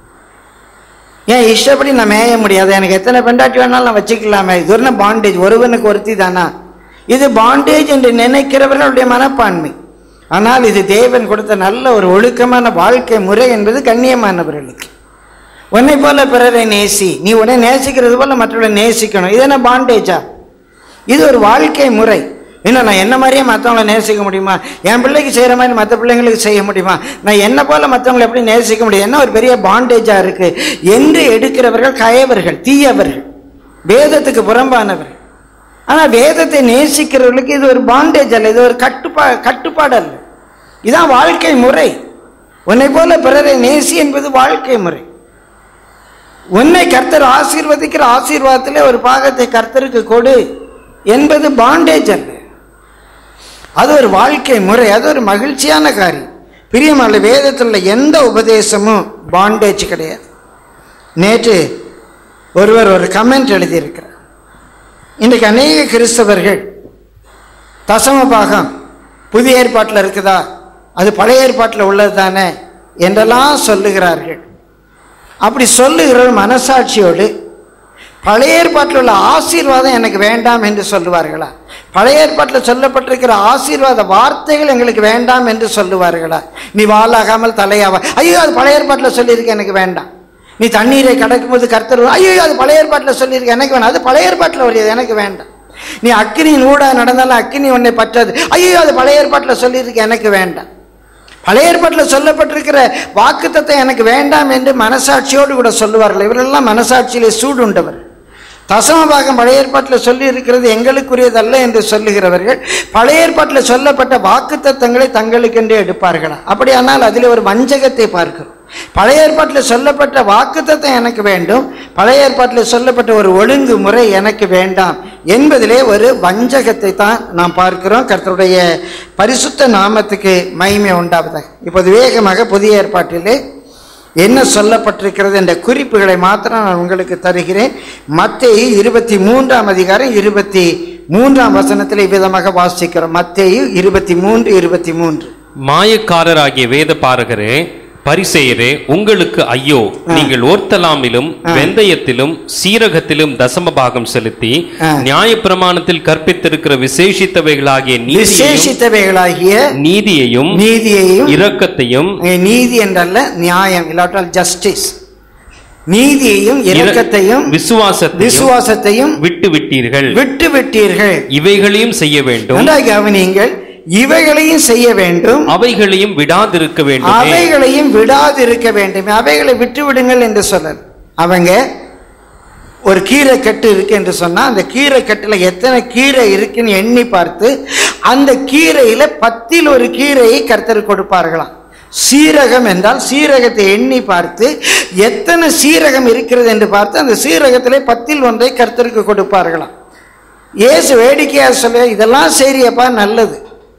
A: ஏன் இஷ்டப்படி நான் மேய முடியாது, எனக்கு எத்தனை பெண்டாட்டி வேணாலும் நான் வச்சுக்கலாமே, இது ஒரு பாண்டேஜ்? ஒருவனுக்கு ஒருத்தி தானா? இது பாண்டேஜ் என்று நினைக்கிறவர்களுடைய மனப்பான்மை. ஆனால் இது தேவன் கொடுத்த நல்ல ஒரு ஒழுக்கமான வாழ்க்கை முறை என்பது கண்ணியமானவர்களுக்கு. உன்னை போல பிறரை நேசி, நீ உன்னை நேசிக்கிறது போல மற்றவர்களை நேசிக்கணும். இது என்ன பாண்டேஜா? இது ஒரு வாழ்க்கை முறை. இன்னும் நான் என்ன மாதிரியே மற்றவங்களை நேசிக்க முடியுமா? என் பிள்ளைக்கு செய்கிற மாதிரி மற்ற பிள்ளைங்களுக்கு செய்ய முடியுமா? நான் என்ன போல மற்றவங்களை எப்படி நேசிக்க முடியும்? என்ன ஒரு பெரிய பாண்டேஜா இருக்கு என்று எடுக்கிறவர்கள் கயவர்கள், தீயவர்கள், வேதத்துக்கு புறம்பானவர்கள். ஆனால் வேதத்தை நேசிக்கிறவர்களுக்கு இது ஒரு பாண்டேஜ் அல்ல, இது ஒரு கட்டுப்பா கட்டுப்பாடு அல்ல. இதுதான் வாழ்க்கை முறை. உன்னை போல பிறரை நேசி என்பது வாழ்க்கை முறை. உன்னை கர்த்தர் ஆசீர்வதிக்கிற ஆசீர்வாதத்திலே ஒரு பாகத்தை கர்த்தருக்கு கொடு என்பது பாண்டேஜ் அல்ல, அது ஒரு வாழ்க்கை முறை. அது ஒரு மகிழ்ச்சியான காரியம். பிரியமான வேதத்தில் எந்த உபதேசமும் பாண்டேஜ் கிடையாது. நேற்று ஒருவர் ஒரு கமெண்ட் எழுதியிருக்கிறார். இன்றைக்கு அநேக கிறிஸ்தவர்கள் தசம பாகம் புதிய ஏற்பாட்டில் இருக்குதா, அது பழைய ஏற்பாட்டில் உள்ளது தானே என்றெல்லாம் சொல்லுகிறார்கள். அப்படி சொல்லுகிற மனசாட்சியோடு பழைய ஏற்பாட்டில் உள்ள ஆசீர்வாதம் எனக்கு வேண்டாம் என்று சொல்லுவார்களா? பழைய ஏற்பாட்டில் சொல்லப்பட்டிருக்கிற ஆசீர்வாத வார்த்தைகள் எங்களுக்கு வேண்டாம் என்று சொல்லுவார்களா? நீ வாளாகாமல் தலையாவா, ஐயோ அது பழைய ஏற்பாட்டில் சொல்லியிருக்க எனக்கு வேண்டாம். நீ தண்ணீரை கடக்கும் போது கர்த்தர், ஐயோ அது பழைய ஏற்பாட்டில் சொல்லியிருக்க எனக்கு வேண்டாம், அது பழைய ஏற்பாட்டில் வருது எனக்கு வேண்டாம். நீ அக்கினியின் ஊடாக நடந்தாலும் அக்கினி உன்னை பற்றாது, ஐயோ அது பழைய ஏற்பாட்டில் சொல்லியிருக்க எனக்கு வேண்டாம். பழைய ஏற்பாட்டில் சொல்லப்பட்டிருக்கிற வாக்குத்தத்தை எனக்கு வேண்டாம் என்று மனசாட்சியோடு கூட சொல்லுவார்கள். இவரெல்லாம் மனசாட்சியிலே சூடுண்டவர். தசமபாகம் பழைய ஏற்பாட்டில் சொல்லி இருக்கிறது எங்களுக்குரியதல்ல என்று சொல்லுகிறவர்கள் பழைய ஏற்பாட்டில் சொல்லப்பட்ட வாக்குத்தத்தங்களை தங்களுக்கென்றே எடுப்பார்களா? அப்படியானால் அதில் ஒரு வஞ்சகத்தை பார்க்கிறோம். பழைய ஏற்பாட்டில் சொல்லப்பட்ட வாக்குத்தத்தம் எனக்கு வேண்டும், பழைய ஏற்பாட்டில் சொல்லப்பட்ட ஒரு ஒழுங்கு முறை எனக்கு வேண்டாம் என்பதிலே ஒரு வஞ்சகத்தை தான் நாம் பார்க்கிறோம். கர்த்தருடைய பரிசுத்த நாமத்துக்கு மகிமை உண்டாவதாக. இப்போது வேகமாக புதிய ஏற்பாட்டிலே என்ன சொல்லப்பட்டிருக்கிறது என்ற குறிப்புகளை மாத்திரம் நான் உங்களுக்கு தருகிறேன். மத்தேயு இருபத்தி மூன்றாம் அதிகாரம் இருபத்தி மூன்றாம் வசனத்தில் இவ்விதமாக வாசிக்கிறோம். மத்தேயு இருபத்தி மூன்று இருபத்தி மூன்று
B: மாயக்காரராகிய வேத பாரகரே, பரிசேயரே, உங்களுக்கு ஐயோ, நீங்கள் ஓர்த்தலாமிலும் வெந்தயத்திலும் சீரகத்திலும் தசம பாகம் செலுத்தி நியாயப்பிரமாணத்தில் கற்பித்திருக்கிற விசேஷித்தவைகளாகிய
A: விசேஷித்தவைகளாகிய
B: நீதியையும்
A: நீதியையும்
B: இரக்கத்தையும்,
A: நீதி என்றல்ல நியாயம் இல்லாட்டால் ஜஸ்டிஸ், நீதியையும் இரக்கத்தையும் விசுவாசத்தையும் விசுவாசத்தையும் விட்டு விட்டீர்கள் விட்டு விட்டீர்கள்
B: இவைகளையும் செய்ய வேண்டும்.
A: கவனியுங்கள், இவைகளையும் செய்ய வேண்டும்,
B: அவைகளையும் விடாதிருக்க வேண்டும்,
A: அவைகளையும் விடாதிருக்க வேண்டும். அவைகளை விட்டு விடுங்கள் என்று சொல்ல, அவங்க ஒரு கீரை கட்டு இருக்கு என்று சொன்னா அந்த கீரை கட்டுல எத்தனை கீரை இருக்குன்னு எண்ணி பார்த்து அந்த கீரையில பத்தில் ஒரு கீரையை கர்த்தர் கொடுப்பார்களாம். சீரகம் என்றால் சீரகத்தை எண்ணி பார்த்து எத்தனை சீரகம் இருக்கிறது என்று பார்த்து அந்த சீரகத்திலே பத்தில் ஒன்றை கர்த்தருக்கு கொடுப்பார்களாம். இயேசு வேடிக்கையாக சொல்ல, இதெல்லாம் சரியாப்பா, நல்லது,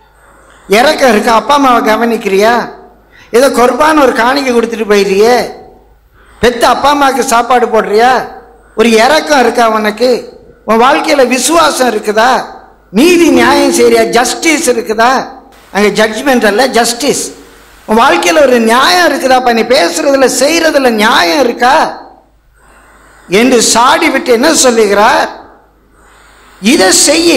A: இறக்கம் இருக்கா, அப்பா அம்மாவை கவனிக்கிறியா, ஏதோ கொர்பான் ஒரு காணிக்கை கொடுத்துட்டு போயிடுறியே, பெத்த அப்பா அம்மாவுக்கு சாப்பாடு போடுறியா, ஒரு இறக்கம் இருக்கா உனக்கு, உன் வாழ்க்கையில விசுவாசம் இருக்குதா, நீதி நியாயம் சரியா, ஜஸ்டிஸ் இருக்குதா, அங்கே ஜட்ஜ்மெண்ட் அல்ல ஜஸ்டிஸ், உன் வாழ்க்கையில் ஒரு நியாயம் இருக்குதாப்பா, நீ பேசுறதுல செய்யறதுல நியாயம் இருக்கா என்று சாடி விட்டு என்ன சொல்லுகிறார், இதை செய்ய,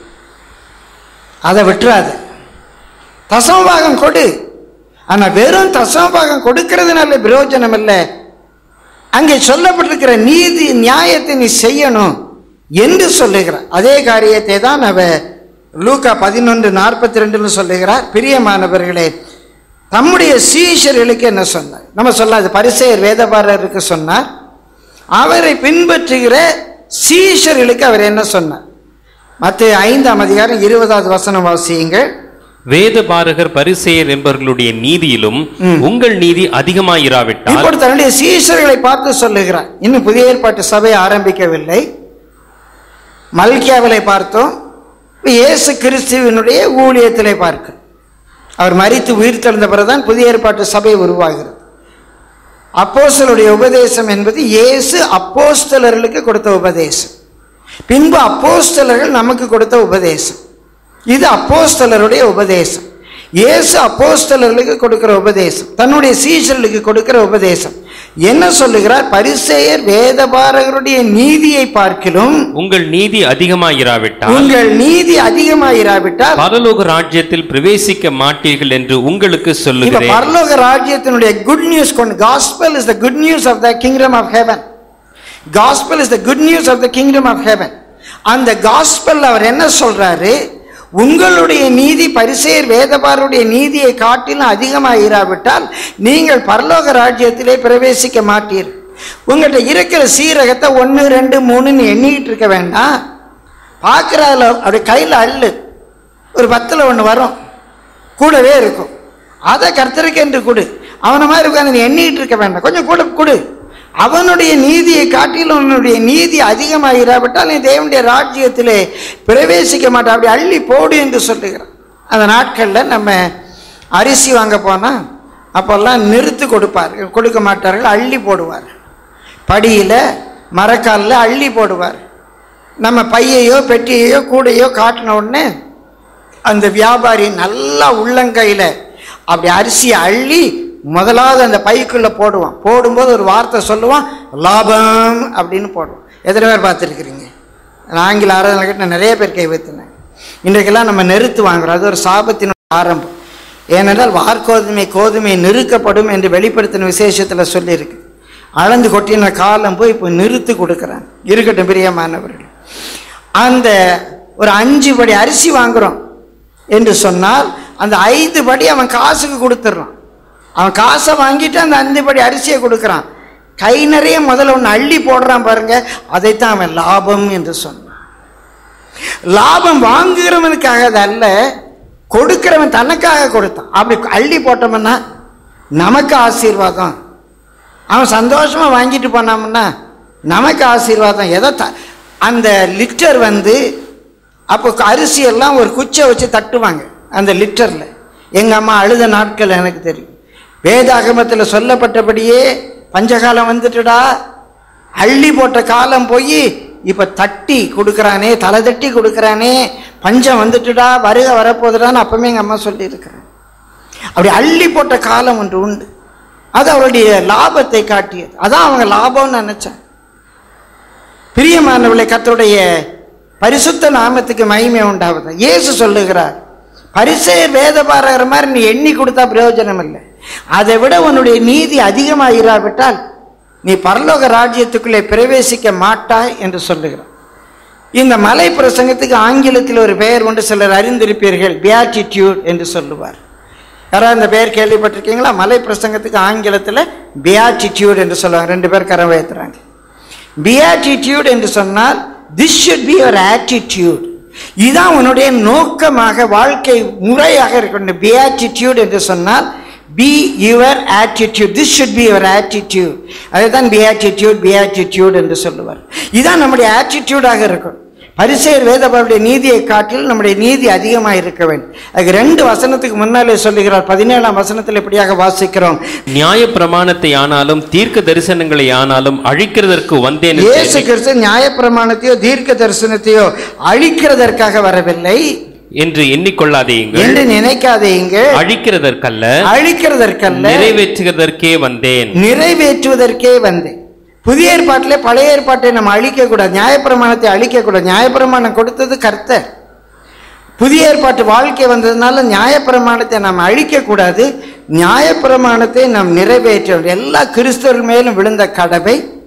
A: அதை விட்டுறாது, தசமபாகம் கொடு. ஆனா வெறும் தசமபாகம் கொடுக்கிறதுனால பிரயோஜனம் இல்லை, அங்கே சொல்லப்பட்டிருக்கிற நீதி நியாயத்தை நீ செய்யணும் என்று சொல்லுகிறார். அதே காரியத்தை தான் அவ லூக்கா பதினொன்று நாற்பத்தி ரெண்டுன்னு சொல்லுகிறார். பிரியமானவர்களே, தம்முடைய சீஷர்களுக்கு என்ன சொன்னார்? நம்ம சொல்லாது பரிசேயர் வேதபாரருக்கு சொன்னார். அவரை பின்பற்றுகிற சீஷர்களுக்கு அவர் என்ன சொன்னார்? மத்தேயு ஐந்தாம் அதிகாரம் இருபதாவது வசனம் வாசியுங்கள்.
B: வேதபாரகர் பரிசேயர் என்பவர்களுடைய நீதியிலும் உங்கள் நீதி அதிகமாயிராவிட்டால்.
A: இப்படி தன்னுடைய சீஷர்களை பார்த்து சொல்லுகிறார். இன்னும் புதிய ஏற்பாட்டு சபை ஆரம்பிக்கவில்லை. மல்கியாவிலே பார்த்தோம், இயேசு கிறிஸ்துவினுடைய ஊழியத்திலே பார்க்க அவர் மரித்து உயிர் தெழுந்த பிறகுதான் புதிய ஏற்பாட்டு சபை உருவாகிறது. அப்போஸ்தலருடைய உபதேசம் என்பது இயேசு அப்போஸ்தலர்களுக்கு கொடுத்த உபதேசம். பின்பு அப்போஸ்தலர்கள் நமக்கு கொடுத்த உபதேசம். இது அப்போஸ்தலருடைய உபதேசம். இயேசு அப்போஸ்தலர்களுக்கு கொடுக்கிற உபதேசம், தன்னுடைய சீஷர்களுக்கு கொடுக்கிற உபதேசம். என்ன சொல்லுகிறார்? பரிசேயர் வேதபாரகருடைய நீதியை பார்க்கிலும்
B: உங்கள் நீதி அதிகமாயிராவிட்டால்
A: உங்கள் நீதி அதிகமாயிராவிட்டால்
B: பரலோக ராஜ்யத்தில் பிரவேசிக்க மாட்டீர்கள் என்று உங்களுக்கு சொல்லுகிறேன்.
A: பரலோக ராஜ்யத்தினுடைய குட் நியூஸ் கொண்டு, gospel is the good news of the kingdom of heaven. gospel is the good news of the kingdom of heaven. அந்த gospel அவர் என்ன சொல்றாரு? உங்களுடைய நீதி பரிசேயர் வேதபாரருடைய நீதியை காட்டிலும் அதிகமாக இராவிட்டால் நீங்கள் பரலோக ராஜ்யத்திலே பிரவேசிக்க மாட்டீர்கள். உங்கள்கிட்ட இருக்கிற சீரகத்தை ஒன்று ரெண்டு மூணுன்னு எண்ணிக்கிட்டு இருக்க வேண்டாம். பார்க்குறால அப்படி கையில் அள்ளு, ஒரு பத்தில் ஒன்று வரும், கூடவே இருக்கும். அதை கர்த்தருக்கு என்று கொடு. அவனை மாதிரி உட்காந்து நீ எண்ணிக்கிட்டு இருக்க வேண்டாம், கொஞ்சம் கூட கொடு. அவனுடைய நீதியை காட்டிலும் அவனுடைய நீதி அதிகமாக இராவிட்டால் நீ தேவனுடைய ராஜ்யத்திலே பிரவேசிக்க மாட்டான். அப்படி அள்ளி போடு என்று சொல்லுகிறான். அந்த நாட்களில் நம்ம அரிசி வாங்க போனால் அப்போல்லாம் நிறுத்து கொடுப்பார்கள், கொடுக்க மாட்டார்கள், அள்ளி போடுவார். படியில் மரக்காலில் அள்ளி போடுவார். நம்ம பையையோ பெட்டியையோ கூடையோ காட்டின உடனே அந்த வியாபாரி நல்லா உள்ளங்கையில் அப்படி அரிசியை அள்ளி முதலாவது அந்த பைக்குள்ளே போடுவான். போடும்போது ஒரு வார்த்தை சொல்லுவான், லாபம் அப்படின்னு போடுவான். எத்தனை பேர் பார்த்துருக்குறீங்க? ஆங்கில ஆராதனை கிட்ட நிறைய பேர் கை வைத்தினேன். இன்றைக்கெல்லாம் நம்ம நெருத்து வாங்குறோம். அது ஒரு சாபத்தின் ஆரம்பம். ஏனென்றால் வார்கோதுமை கோதுமை நெருக்கப்படும் என்று வெளிப்படுத்தின விசேஷத்தில் சொல்லியிருக்கு. அளந்து கொட்டின காலம் போய் இப்போ நிறுத்து கொடுக்குறாங்க. இருக்கட்டும் பிரியமானவர்கள், அந்த ஒரு அஞ்சு படி அரிசி வாங்குறோம் என்று சொன்னால் அந்த ஐந்து படி அவன் காசுக்கு கொடுத்துட்றான். அவன் காசை வாங்கிட்டு அந்த அஞ்சு படி அரிசியை கொடுக்குறான். கை நிறைய முதல்ல ஒன்று அள்ளி போடுறான் பாருங்க, அதைத்தான் அவன் லாபம் என்று சொன்னான். லாபம் வாங்குகிறவனுக்காக அல்ல, கொடுக்கிறவன் தனக்காக கொடுத்தான். அப்படி அள்ளி போட்டோம்னா நமக்கு ஆசீர்வாதம். அவன் சந்தோஷமா வாங்கிட்டு போனாம்னா நமக்கு ஆசீர்வாதம். எதை த அந்த லிட்டர் வந்து அப்போ அரிசியெல்லாம் ஒரு குச்சை வச்சு தட்டுவாங்க அந்த லிட்டரில். எங்கள் அம்மா அழுத நாட்கள் எனக்கு தெரியும். வேதாகமத்தில் சொல்லப்பட்டபடியே பஞ்சகாலம் வந்துட்டுடா, அள்ளி போட்ட காலம் போய் இப்போ தட்டி கொடுக்குறானே, தலை தட்டி கொடுக்குறானே, பஞ்சம் வந்துட்டுடா, வருக வரப்போதுடான்னு அப்பவுமே எங்கள் அம்மா சொல்லியிருக்கிறேன். அப்படி அள்ளி போட்ட காலம் ஒன்று உண்டு. அது அவருடைய லாபத்தை காட்டியது. அதான் அவங்க லாபம்னு நினைச்சாங்க. பிரியமானவர்களை, கர்த்தருடைய பரிசுத்த நாமத்துக்கு மகிமை உண்டாவது. இயேசு சொல்லுகிறார், பரிசேயர் வேதபாரகர் மாதிரி நீ எண்ணி கொடுத்தா பிரயோஜனம் இல்லை. அதை விட உன்னுடைய நீதி அதிகமாக இராவிட்டால் நீ பரலோக ராஜ்யத்துக்குள்ளே பிரவேசிக்க மாட்டாய் என்று சொல்லுகிறார். இந்த மலை பிரசங்கத்துக்கு ஆங்கிலத்தில் ஒரு பெயர் ஒன்று சிலர் அறிந்திருப்பீர்கள், பியாட்டிடியூட் என்று சொல்லுவார். யாராவது இந்த பெயர் கேள்விப்பட்டிருக்கீங்களா? மலை பிரசங்கத்துக்கு ஆங்கிலத்தில் பியாட்டிடியூட் என்று சொல்லுவாங்க. ரெண்டு பேர் கரம் வைத்துறாங்க. பியாட்டிடியூட் என்று சொன்னால் this should be your attitude. இதுதான் உன்னுடைய நோக்கமாக, வாழ்க்கை முறையாக இருக்கணும். beatitude என்று சொன்னால் be your attitude. This should be your attitude. அதுதான் beatitude beatitude என்று சொல்லுவார். இதுதான் நம்முடைய ஆட்டிடியூடாக இருக்கும். பரிசேயர் வேதபாரருடைய நீதியை காட்டில் நம்முடைய நீதி அதிகமாக இருக்க வேண்டும். அதுக்கு ரெண்டு வசனத்துக்கு முன்னாலே சொல்லுகிறார். பதினேழாம் வசனத்தில் இப்படியாக வாசிக்கிறோம்,
B: நியாய பிரமாணத்தை ஆனாலும் தீர்க்க தரிசனங்களை ஆனாலும் அழிக்கிறதற்கு வந்தேன்.
A: இயேசு கிறிஸ்து நியாய பிரமாணத்தையோ தீர்க்க தரிசனத்தையோ அழிக்கிறதற்காக வரவில்லை
B: என்று எண்ணிக்கொள்ளாதீங்கள்,
A: என்று நினைக்காதீங்கள்.
B: அழிக்கிறதற்கல்ல
A: அழிக்கிறதற்கல்ல
B: நிறைவேற்றுவதற்கே வந்தேன்.
A: நிறைவேற்றுவதற்கே வந்தேன். புதிய ஏற்பாட்டிலே பழைய ஏற்பாட்டை நம்ம அழிக்க கூடாது, நியாயப்பிரமாணத்தை அழிக்க கூடாது. நியாயப்பிரமாணம் கொடுத்தது கர்த்தர். புதிய ஏற்பாட்டு வாழ்க்கை வந்ததுனால நியாயப்பிரமாணத்தை நாம் அழிக்க கூடாது, நியாயப்பிரமாணத்தை நாம் நிறைவேற்ற வேண்டும். எல்லா கிறிஸ்தவர்கள் மேலும் விழுந்த கடவை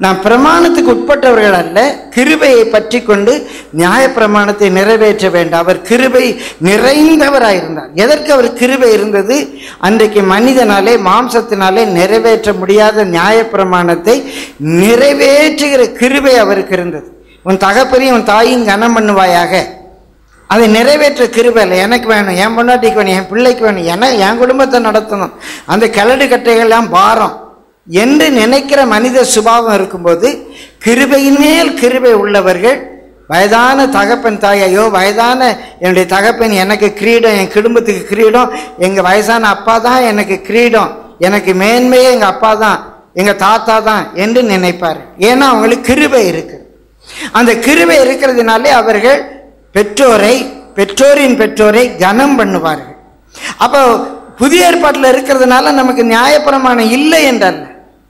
A: நாம் பிரமாணத்துக்கு உட்பட்டவர்கள் அல்ல, கிருபையை பற்றி கொண்டு நியாய பிரமாணத்தை நிறைவேற்ற வேண்டும். அவர் கிருபை நிறைந்தவராயிருந்தார். எதற்கு அவர் கிருபை இருந்தது? அன்றைக்கு மனிதனாலே மாம்சத்தினாலே நிறைவேற்ற முடியாத நியாய பிரமாணத்தை நிறைவேற்றுகிற கிருபை அவருக்கு இருந்தது. உன் தகப்பனையும் உன் தாயும் கனம் பண்ணுவாயாக, அதை நிறைவேற்ற கிருபை இல்லை. எனக்கு வேணும், என் பொண்டாட்டிக்கு வேணும், என் பிள்ளைக்கு வேணும், என என் குடும்பத்தை நடத்தணும், அந்த கிளடு கட்டைகள்லாம் பாரம் என்று நினைக்கிற மனித சுபாவம் இருக்கும்போது, கிருபையின் மேல் கிருபை உள்ளவர்கள் வயதான தகப்பன் தாய், ஐயோ வயதான என்னுடைய தகப்பன் எனக்கு கிரீடம், என் குடும்பத்துக்கு கிரீடம், எங்கள் வயசான அப்பா தான் எனக்கு கிரீடம், எனக்கு மேன்மையே எங்கள் அப்பா தான், எங்கள் தாத்தா தான் என்று நினைப்பார். ஏன்னா அவங்களுக்கு கிருபை இருக்கு. அந்த கிருபை இருக்கிறதுனாலே அவர்கள் பெற்றோரை, பெற்றோரின் பெற்றோரை கனம் பண்ணுவார்கள். அப்போ புதிய ஏற்பாட்டில் இருக்கிறதுனால நமக்கு நியாயப்பிரமாணம் இல்லை என்றல்ல,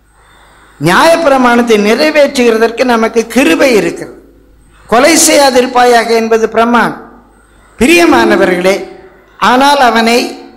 A: நியாயப்பிரமாணத்தை நிறைவேற்றுகிறதற்கு நமக்கு கிருபை இருக்கிறது. கொலை செய்யாதிருப்பாயாக என்பது பிரமாணம். பிரியமானவர்களே, ஆனால் அவனை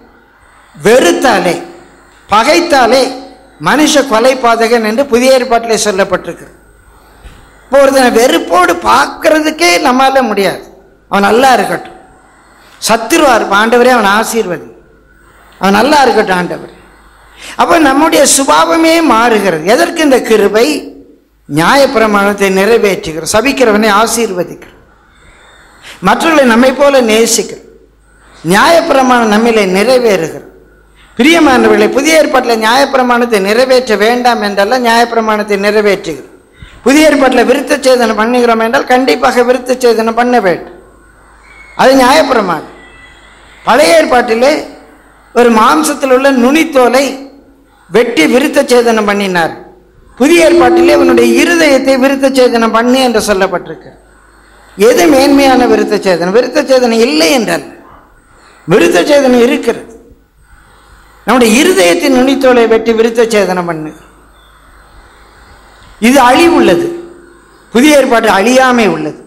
A: வெறுத்தாலே, பகைத்தாலே மனுஷ கொலை பாதகன் என்று புதிய ஏற்பாட்டிலே சொல்லப்பட்டிருக்கு. இப்போ ஒருத்தனை வெறுப்போடு பார்க்கறதுக்கே நம்மளால முடியாது. அவன் நல்லா இருக்கட்டும், சத்துருவா இருப்பான், ஆண்டவரே அவன் ஆசீர்வதி, அவன் நல்லா இருக்கட்டும் ஆண்டவர். அப்போ நம்முடைய சுபாவமே மாறுகிறது. எதற்கு இந்த கிருபை? நியாயப்பிரமாணத்தை நிறைவேற்றுகிற, சபிக்கிறவனை ஆசீர்வதிக்கிற, மற்றவர்களை நம்மை போல நேசிக்கிற, நியாயப்பிரமாணம் நம்மிலே நிறைவேறுகிற. பிரியமானவர்களை, புதிய ஏற்பாட்டில் நியாயப்பிரமாணத்தை நிறைவேற்ற வேண்டாம் என்றால் நியாயப்பிரமாணத்தை நிறைவேற்றுகிறோம். புதிய ஏற்பாட்டில் விருத்த சேதனம் பண்ணுகிறோம் என்றால் கண்டிப்பாக விருத்த சேதனம் பண்ண வேண்டும். அது நியாயப்பிரமாணம். பழைய ஏற்பாட்டிலே ஒரு மாம்சத்தில் உள்ள நுனித்தோலை வெட்டி விருத்த சேதனம் பண்ணினார். புதிய ஏற்பாட்டிலே உன்னுடைய இருதயத்தை விருத்த சேதனம் பண்ணி என்று சொல்லப்பட்டிருக்கு. எது மேன்மையான விருத்த சேதனம்? விருத்த சேதனம் இல்லை என்றால் விருத்த சேதனம் இருக்கிறது. நம்முடைய இருதயத்தின் நுனித்தோலை வெட்டி விருத்த சேதனம் பண்ணு. இது அழிவுள்ளது. புதிய ஏற்பாட்டு அழியாமை உள்ளது.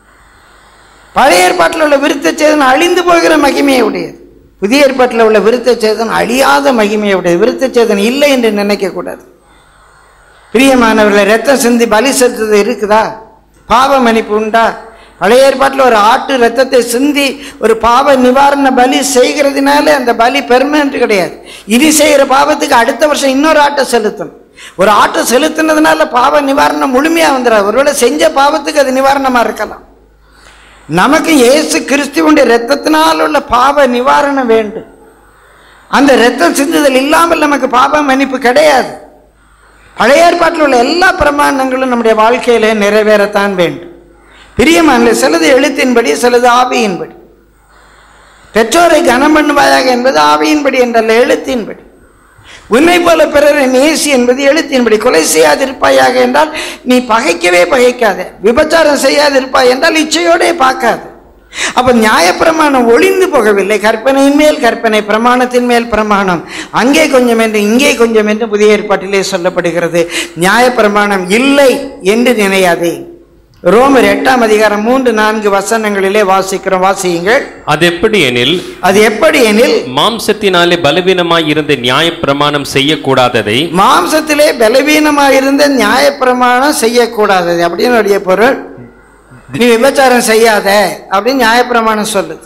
A: பழைய ஏற்பாட்டில் உள்ள விருத்த சேதனம் அழிந்து போகிற மகிமையை உடையது. புதிய ஏற்பாட்டில் உள்ள விருத்த சேதனம் அழியாத மகிமையை உடையது. விருத்த சேதனம் இல்லை என்று நினைக்க கூடாது. பிரியமானவர்களை, ரத்தம் சிந்தி பலி செலுத்துறது இருக்குதா? பாவ மன்னிப்பு உண்டா? பழைய ஏற்பாட்டில் ஒரு ஆட்டு ரத்தத்தை சிந்தி ஒரு பாவ நிவாரண பலி செய்கிறதுனால அந்த பலி பெர்மனன்ட் கிடையாது. இது செய்கிற பாவத்துக்கு அடுத்த வருஷம் இன்னொரு ஆட்டை செலுத்தணும். ஒரு ஆட்டை செலுத்தினதுனால பாவ நிவாரணம் முழுமையாக வந்துடாது. ஒருவேளை செஞ்ச பாவத்துக்கு அது நிவாரணமாக இருக்கலாம். நமக்கு இயேசு கிறிஸ்துவுடைய இரத்தத்தினால் உள்ள பாவ நிவாரணம் வேண்டும். அந்த இரத்தம் சிந்துதல் இல்லாமல் நமக்கு பாவ மன்னிப்பு கிடையாது. பழைய ஏற்பாட்டில் உள்ள எல்லா பிரமாணங்களும் நம்முடைய வாழ்க்கையில நிறைவேறத்தான் வேண்டும். பிரியமான, சிலது எழுத்தின்படி, சிலது ஆவியின்படி. பெற்றோரை கனம் பண்ணுவாயாக என்பது ஆவியின்படி என்றல்ல, எழுத்தின்படி. உன்னை போல பிறரை நேசி என்பது எழுத்தின்படி. கொலை செய்யாதிருப்பாயாக என்றால் நீ பகைக்கவே பகைக்காத. விபச்சாரம் செய்யாதிருப்பாய் என்றால் இச்சையோடே பார்க்காது. அப்ப நியாயப்பிரமாணம் ஒளிந்து போகவில்லை. கற்பனையின் மேல் கற்பனை, பிரமாணத்தின் மேல் பிரமாணம், அங்கே கொஞ்சம் என்று இங்கே கொஞ்சம் என்று புதிய ஏற்பாட்டிலே சொல்லப்படுகிறது. நியாயப்பிரமாணம் இல்லை என்று நினையாதே. ரோமர் எட்டாம் அதிகாரம் மூன்று நான்கு வசனங்களிலே வாசிக்கிறோம். வாசியுங்கள்.
B: அது எப்படி எனில்
A: அது எப்படி எனில்
B: மாம்சத்தினாலே பலவீனமாய் இருந்த நியாய பிரமாணம் செய்யக்கூடாததை,
A: மாம்சத்திலே பலவீனமாய் இருந்த நியாய பிரமாணம் செய்யக்கூடாதது அப்படின்னு பொருள். நீ விபச்சாரம் செய்யாத அப்படின்னு நியாயப்பிரமாணம் சொல்லுது.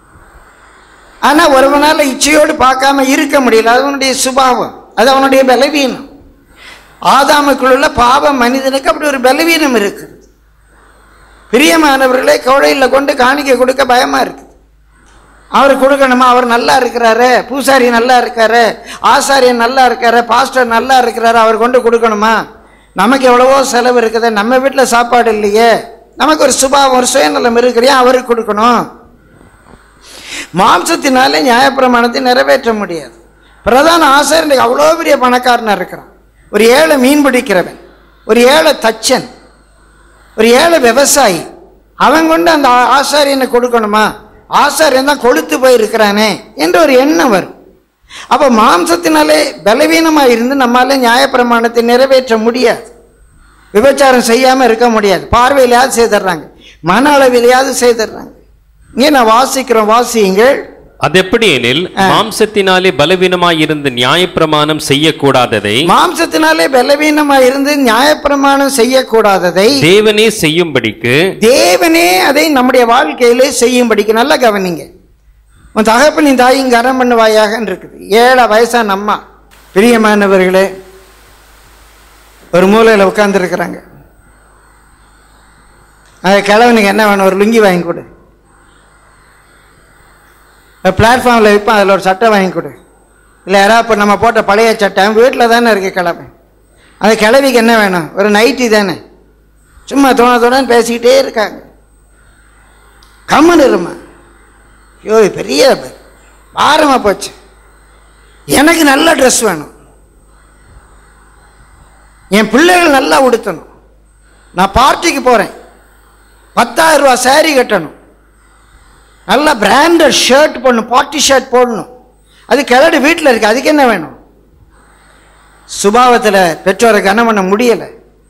A: ஆனா ஒருவனால இச்சையோடு பார்க்காம இருக்க முடியல. அது அவனுடைய சுபாவம், அது அவனுடைய பலவீனம். ஆதாமுக்குள்ள பாவ மனிதனுக்கு அப்படி ஒரு பலவீனம் இருக்கு. பிரியமானவர்களே, கோழையில் கொண்டு காணிக்கை கொடுக்க பயமா இருக்கு. அவர் கொடுக்கணுமா? அவர் நல்லா இருக்கிறாரு, பூசாரி நல்லா இருக்காரு, ஆசாரியன் நல்லா இருக்காரு, பாஸ்டர் நல்லா இருக்கிறாரு, அவர் கொண்டு கொடுக்கணுமா? நமக்கு எவ்வளவோ செலவு இருக்குது, நம்ம வீட்டில் சாப்பாடு இல்லையே, நமக்கு ஒரு சுபாவம், ஒரு சுயநலம் இருக்கிறியா, அவருக்கு கொடுக்கணும். மாம்சத்தினாலே நியாயப்பிரமாணத்தை நிறைவேற்ற முடியாது. பிரதான ஆசாரியன் அவ்வளோ பெரிய பணக்காரனா இருக்கிறான். ஒரு ஏழை மீன் பிடிக்கிறவன், ஒரு ஏழை தச்சன், ஒரு ஏழை விவசாயி, அவன் கொண்டு அந்த ஆசாரியனை கொடுக்கணுமா? ஆசாரியன் தான் கொளுத்து போயிருக்கிறானே என்று ஒரு எண்ணம் வரும். அப்ப மாம்சத்தினாலே பலவீனமாக இருந்து நம்மால நியாயப்பிரமாணத்தை நிறைவேற்ற முடியாது. விபச்சாரம் செய்யாம இருக்க முடியாது. பார்வையிலையாவது செய்துடுறாங்க, மன அளவிலையாவது செய்துடுறாங்க. இங்கே நான் வாசிக்கிறோம், வாசியுங்கள்.
B: அது எப்படி எனில், மாம்சத்தினாலே பலவீனமாய் இருந்து நியாயப்பிரமாணம் செய்யக்கூடாததை
A: மாம்சத்தினாலே பலவீனமாய் இருந்து நியாயப்பிரமாணம் செய்யக்கூடாததை
B: தேவனே செய்யும்படிக்கு
A: தேவனே அதை நம்முடைய வாழ்க்கையிலே செய்யும்படிக்கு. நல்லா கவனிங்க. உன் தகப்பனின் தாயும் கனம் பண்ணுவாயாக இருக்குது. ஏழை வயசான அம்மா, பிரியமானவர்களே, ஒரு மூலையில் உட்கார்ந்து இருக்கிறாங்க. அது கிழவனுக்கு என்ன வேணும்? ஒரு லுங்கி வாங்கி கொடு. பிளாட்ஃபார்மில் விற்பான், அதில் ஒரு சட்டை வாங்கி கொடு. இல்லை யாராவது இப்போ நம்ம போட்ட பழைய சட்டை வீட்டில் தானே இருக்கு கிழமை. அந்த கிழவிக்கு என்ன வேணும்? ஒரு நைட்டி தானே. சும்மா தோண தோணன்னு பேசிக்கிட்டே இருக்காங்க. கம்மன் இருமா, ஐயோ பெரிய பாரமாக போச்சு, எனக்கு நல்ல ட்ரெஸ் வேணும், என் பிள்ளைகள் நல்லா உடுத்தணும், நான் பார்ட்டிக்கு போகிறேன், பத்தாயிரம் ரூபா சாரி கட்டணும், நல்ல பிராண்டட் ஷர்ட் போடணும், பார்ட்டி ஷர்ட் போடணும். அது கிளடு வீட்டில் இருக்கு, அதுக்கு என்ன வேணும்? சுபாவத்தில் பெற்றோரை கனம் பண்ண முடியலை.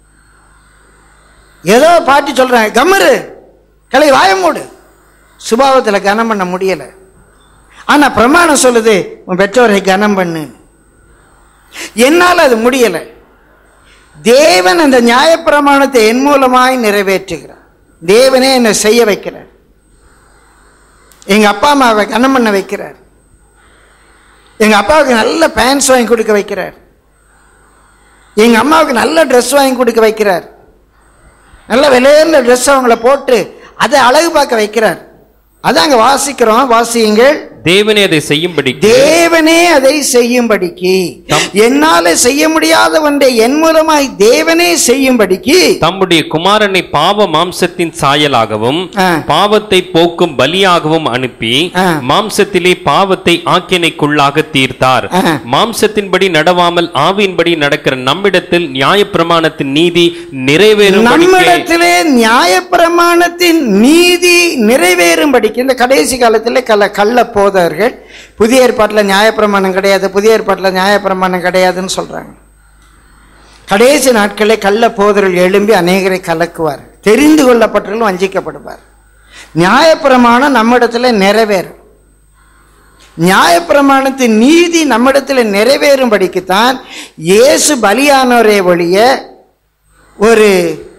A: ஏதோ பாட்டி சொல்றாங்க, கம்மரு கிளை வாய மூடு. சுபாவத்தில் கனம் பண்ண முடியலை. ஆனா பிரமாணம் சொல்லுது, உன் பெற்றோரை கனம் பண்ணு. என்னால் அது முடியலை. தேவன் அந்த நியாயப்பிரமாணத்தை என் மூலமாய் நிறைவேற்றுகிறார். தேவனே என்னை செய்ய வைக்கிறார். எங்க அப்பா அம்மாவை கனம் பண்ண வைக்கிறார். எங்க அப்பாவுக்கு நல்ல பேண்ட்ஸ் வாங்கி கொடுக்க வைக்கிறார். எங்க அம்மாவுக்கு நல்ல ட்ரெஸ் வாங்கி கொடுக்க வைக்கிறார். நல்ல விலையேறின ட்ரெஸ் அவங்கள போட்டு அதை அழகு பார்க்க வைக்கிறார். அதான் அங்க வாசிக்கிறோம், வாசியுங்கள்.
B: தேவனே அதை செய்யும்படி
A: தேவனே அதை செய்யும்படிக்கு, என்னால செய்ய முடியாத ஒன்றை என் மூலமாய் தேவனே செய்யும்படிக்கு
B: தம்முடைய குமாரனை பாவ மாம்சத்தின் சாயலாகவும் பாவத்தை போக்கும் பலியாகவும் அனுப்பி மாம்சத்திலே பாவத்தை ஆக்கினைக்குள்ளாக தீர்த்தார். மாம்சத்தின்படி நடவாமல் ஆவியின்படி நடக்கிற நம்மிடத்தில் நியாயப்பிரமாணத்தின் நீதி நிறைவேறும்.
A: நம்மிடத்திலே நியாயப்பிரமாணத்தின் நீதி நிறைவேறும்படிக்கு. இந்த கடைசி காலத்தில் கள்ள கள்ள போத புதிய ஏற்பாட்டில் நியாயப்பிரமாணம் கிடையாது, புதிய ஏற்பாட்டில் நியாயப்பிரமாணம் கிடையாதுன்னு சொல்றாங்க. கடைசி நாட்களே கள்ள போதர்கள் எழும்பி அநேகரை கலக்குவார், தெரிந்து கொள்ளப்பட்டவர்கள் வஞ்சிக்கப்படுவார். நியாயப்பிரமாணம் நம்மிடத்துல நிறைவேறும். நியாயப்பிரமாணத்தின் நீதி நம்மிடத்துல நிறைவேறும்படிக்குத்தான் இயேசு பலியானோரே ஒழிய ஒரு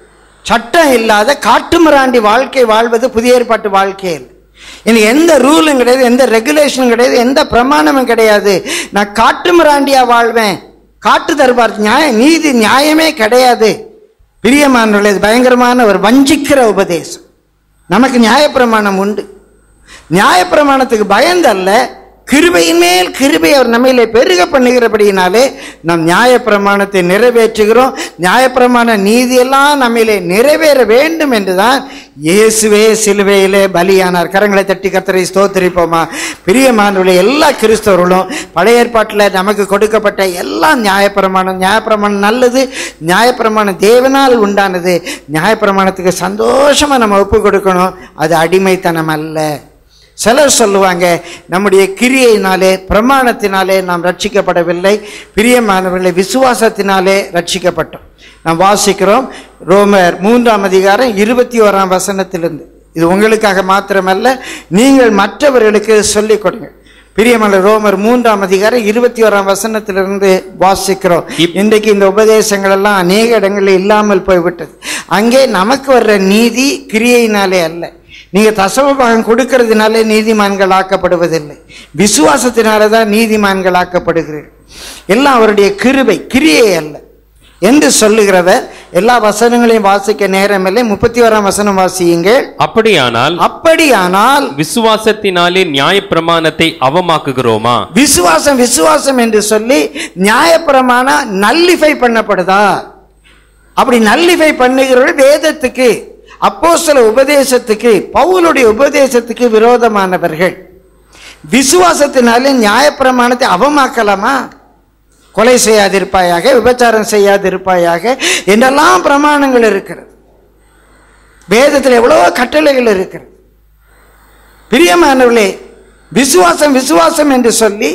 A: சட்டம் இல்லாத காட்டுமிராண்டி வாழ்க்கை வாழ்வது புதிய ஏற்பாட்டு வாழ்க்கையில். எனக்கு எந்த ரூலும் கிடையாது, எந்த ரெகுலேஷனும் கிடையாது, எந்த பிரமாணமும் கிடையாது. நான் காட்டு மிராண்டியா வாழ்வேன். காட்டு தர்பார் நியாய நீதி நியாயமே கிடையாது. பிரியமானவர்களே, இது பயங்கரமான ஒரு வஞ்சிக்கிற உபதேசம். நமக்கு நியாயப்பிரமாணம் உண்டு. நியாயப்பிரமாணத்துக்கு பயந்தல்ல, கிருபையின் மேல் கிருபை அவர் நம்மையிலே பெருக பண்ணுகிறபடியினாலே நாம் நியாயப்பிரமாணத்தை நிறைவேற்றுகிறோம். நியாயப்பிரமாண நீதியெல்லாம் நம்மிலே நிறைவேற வேண்டும் என்றுதான் இயேசுவே சிலுவையிலே பலியானார். கரங்களை தட்டி கர்த்தரை ஸ்தோத்திரிப்போமா. பிரியமானவர்களே, எல்லா கிறிஸ்தவர்களும் பழைய ஏற்பாட்டில் நமக்கு கொடுக்கப்பட்ட எல்லா நியாயப்பிரமாணம் நியாயப்பிரமாணம் நல்லது, நியாயப்பிரமாணம் தேவனால் உண்டானது. நியாயப்பிரமாணத்துக்கு சந்தோஷமா நம்ம ஒப்பு கொடுக்கணும். அது அடிமைத்தனம் அல்ல. சிலர் சொல்லுவாங்க, நம்முடைய கிரியையினாலே பிரமாணத்தினாலே நாம் ரட்சிக்கப்படவில்லை. பிரியமானவர்களை, விசுவாசத்தினாலே ரட்சிக்கப்பட்டோம். நாம் வாசிக்கிறோம் ரோமர் மூன்றாம் அதிகாரம் இருபத்தி ஓராம் வசனத்திலிருந்து. இது உங்களுக்காக மாத்திரமல்ல, நீங்கள் மற்றவர்களுக்கு சொல்லிக் கொடுங்க. பிரியமான ரோமர் மூன்றாம் அதிகாரம் இருபத்தி ஓராம் வசனத்திலிருந்து வாசிக்கிறோம். இன்றைக்கு இந்த உபதேசங்கள் எல்லாம் அநேக இடங்களில் இல்லாமல் போய்விட்டது. அங்கே நமக்கு வர்ற நீதி கிரியையினாலே அல்ல. நீங்க தசம பாகம் கொடுக்கிறதுனாலே நீதிமான்கள் ஆக்கப்படுவதில்லை, விசுவாசத்தினால தான் நீதிமான்கள் ஆக்கப்படுகிறீர்கள். எல்லாம் அவருடைய கிருபை, கிரியை அல்ல என்று சொல்லுகிறவர். எல்லா வசனங்களையும் வாசிக்க நேரமில்லை. முப்பத்தி ஓராம் வசனம் வாசியுங்கள்.
B: அப்படியானால்
A: அப்படியானால்
B: விசுவாசத்தினாலே நியாயப்பிரமாணத்தை அவமாக்குகிறோமா?
A: விசுவாசம் விசுவாசம் என்று சொல்லி நியாயப்பிரமாணம் நல்லிஃபை பண்ணப்படுதா? அப்படி நல்லிஃபை பண்ணுகிறவர்கள் வேதத்துக்கு, அப்போஸ்தல உபதேசத்துக்கு, பவுலுடைய உபதேசத்துக்கு விரோதமானவர்கள். விசுவாசத்தினாலே நியாயப்பிரமாணத்தை அவமாக்கலாமா? கொலை செய்யாதிருப்பாயாக, விபச்சாரம் செய்யாதிருப்பாயாக என்றெல்லாம் பிரமாணங்கள் இருக்கிறது. வேதத்தில் எவ்வளவோ கட்டளைகள் இருக்கிறது. பிரியமானவர்களே, விசுவாசம் விசுவாசம் என்று சொல்லி